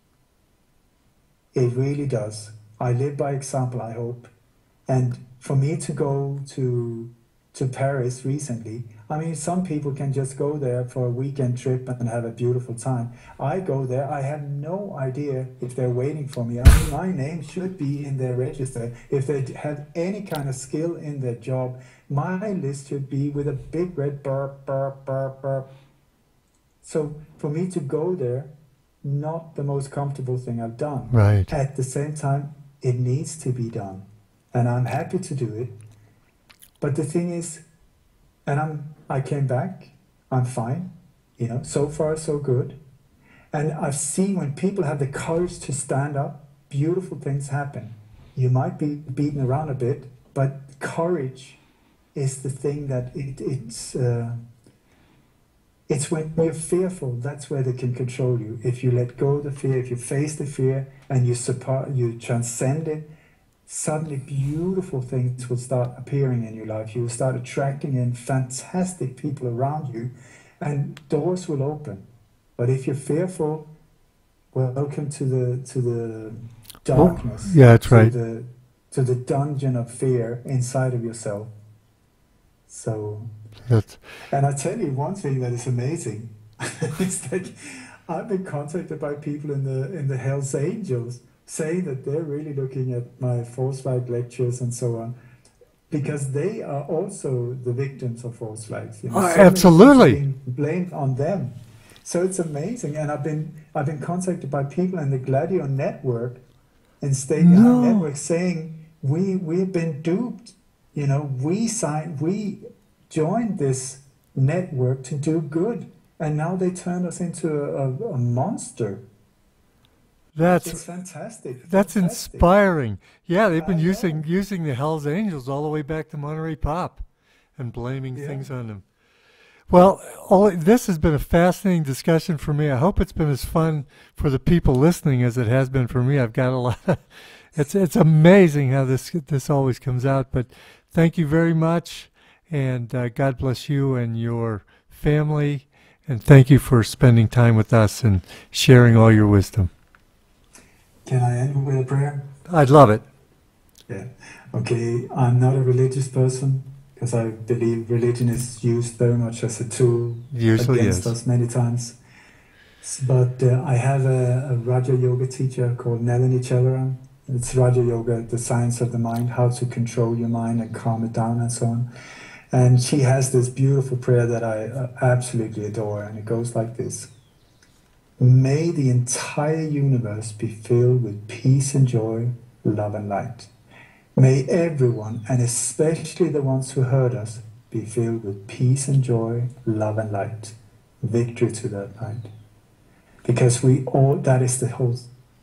It really does. I live by example, I hope. And for me to go to to Paris recently, I mean, some people can just go there for a weekend trip and have a beautiful time. I go there, I have no idea if they're waiting for me. I mean, my name should be in their register. If they have any kind of skill in their job, my list should be with a big red burp, burp, burp, burp. So for me to go there, not the most comfortable thing I've done. Right. At the same time, it needs to be done. And I'm happy to do it. But the thing is, and I'm, I came back, I'm fine, you know, so far so good. And I've seen when people have the courage to stand up, beautiful things happen. You might be beaten around a bit, but courage is the thing that it, it's, uh, it's when you're fearful, that's where they can control you. If you let go of the fear, if you face the fear and you support, you transcend it, suddenly beautiful things will start appearing in your life. You will start attracting in fantastic people around you, and doors will open. But if you're fearful, welcome to the to the darkness. Oh, yeah, that's to right. The, to the dungeon of fear inside of yourself. So That's And I tell you one thing that is amazing. It's like I've been contacted by people in the in the Hells Angels saying that they're really looking at my false flag lectures and so on, because they are also the victims of false flags. You know, oh, so many things are absolutely. being blamed on them. So it's amazing. And I've been I've been contacted by people in the Gladio network and Stay Behind No. network saying we we've been duped. You know, we signed we joined this network to do good, and now they turn us into a, a, a monster. That's It's fantastic. that's Fantastic. inspiring. Yeah, they've been I using know. using the Hells Angels all the way back to Monterey Pop and blaming Yeah. things on them. Well, Ole, this has been a fascinating discussion for me. I hope it's been as fun for the people listening as it has been for me. I've got a lot of, it's it's amazing how this this always comes out. But thank you very much, and uh, God bless you and your family, and thank you for spending time with us and sharing all your wisdom. Can I end with a prayer? I'd love it. Yeah. Okay. I'm not a religious person because I believe religion is used very much as a tool Usually against is. us many times. S- But uh, I have a, a Raja Yoga teacher called Nalini Chelaram. It's Raja Yoga, the science of the mind, how to control your mind and calm it down and so on. And she has this beautiful prayer that I uh, absolutely adore, and it goes like this. May the entire universe be filled with peace and joy, love and light. May everyone, and especially the ones who hurt us, be filled with peace and joy, love and light. Victory to that light. Because we all, that is the whole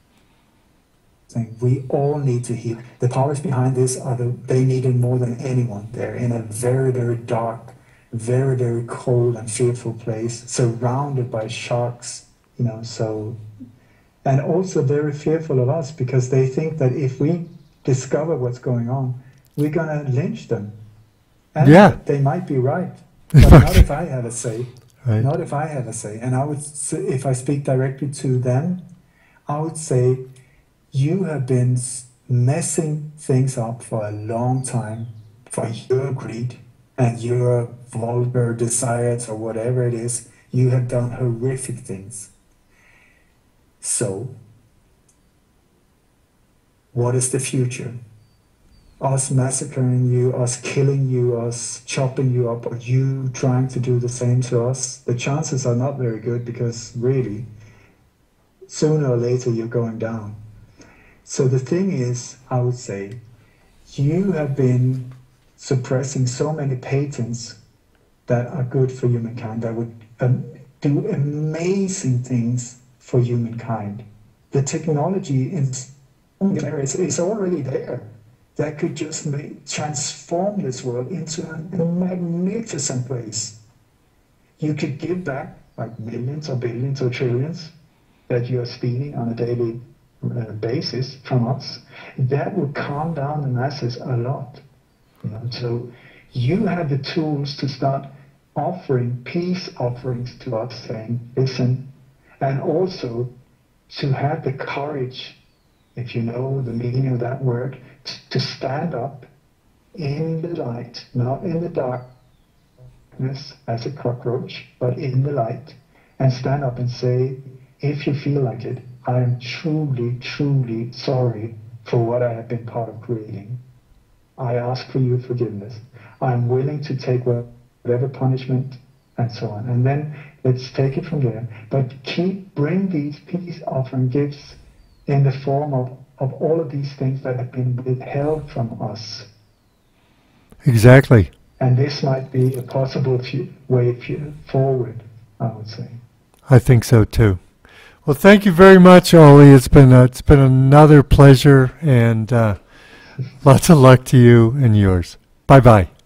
thing. We all need to heal. The powers behind this are the, they need it more than anyone. They're in a very, very dark, very, very cold and fearful place, surrounded by sharks, you know, so, and also very fearful of us because they think that if we discover what's going on, we're going to lynch them. And Yeah. they might be right, but not if I have a say. Right. Not if I have a say. And I would say, if I speak directly to them, I would say, you have been s- messing things up for a long time for your greed and your vulgar desires or whatever it is. You have done horrific things. So, what is the future? Us massacring you, us killing you, us chopping you up, or you trying to do the same to us? The chances are not very good because really, sooner or later you're going down. So the thing is, I would say, you have been suppressing so many patents that are good for humankind, that would um, do amazing things for humankind. The technology is, is, is already there. That could just make, transform this world into a, a magnificent place. You could give back like millions or billions or trillions that you are stealing on a daily uh, basis from us. That would calm down the masses a lot. You know? So you have the tools to start offering peace offerings to us, saying, listen, and also to have the courage, if you know the meaning of that word, t- to stand up in the light, not in the darkness as a cockroach, but in the light, and stand up and say, if you feel like it, I am truly, truly sorry for what I have been part of creating. I ask for your forgiveness. I'm willing to take whatever punishment and so on. And then let's take it from there. But keep, bring these peace offering gifts in the form of, of all of these things that have been withheld from us. Exactly. And this might be a possible few, way few, forward, I would say. I think so too. Well, thank you very much, Ole. It's been uh, it's been another pleasure, and uh, lots of luck to you and yours. Bye bye.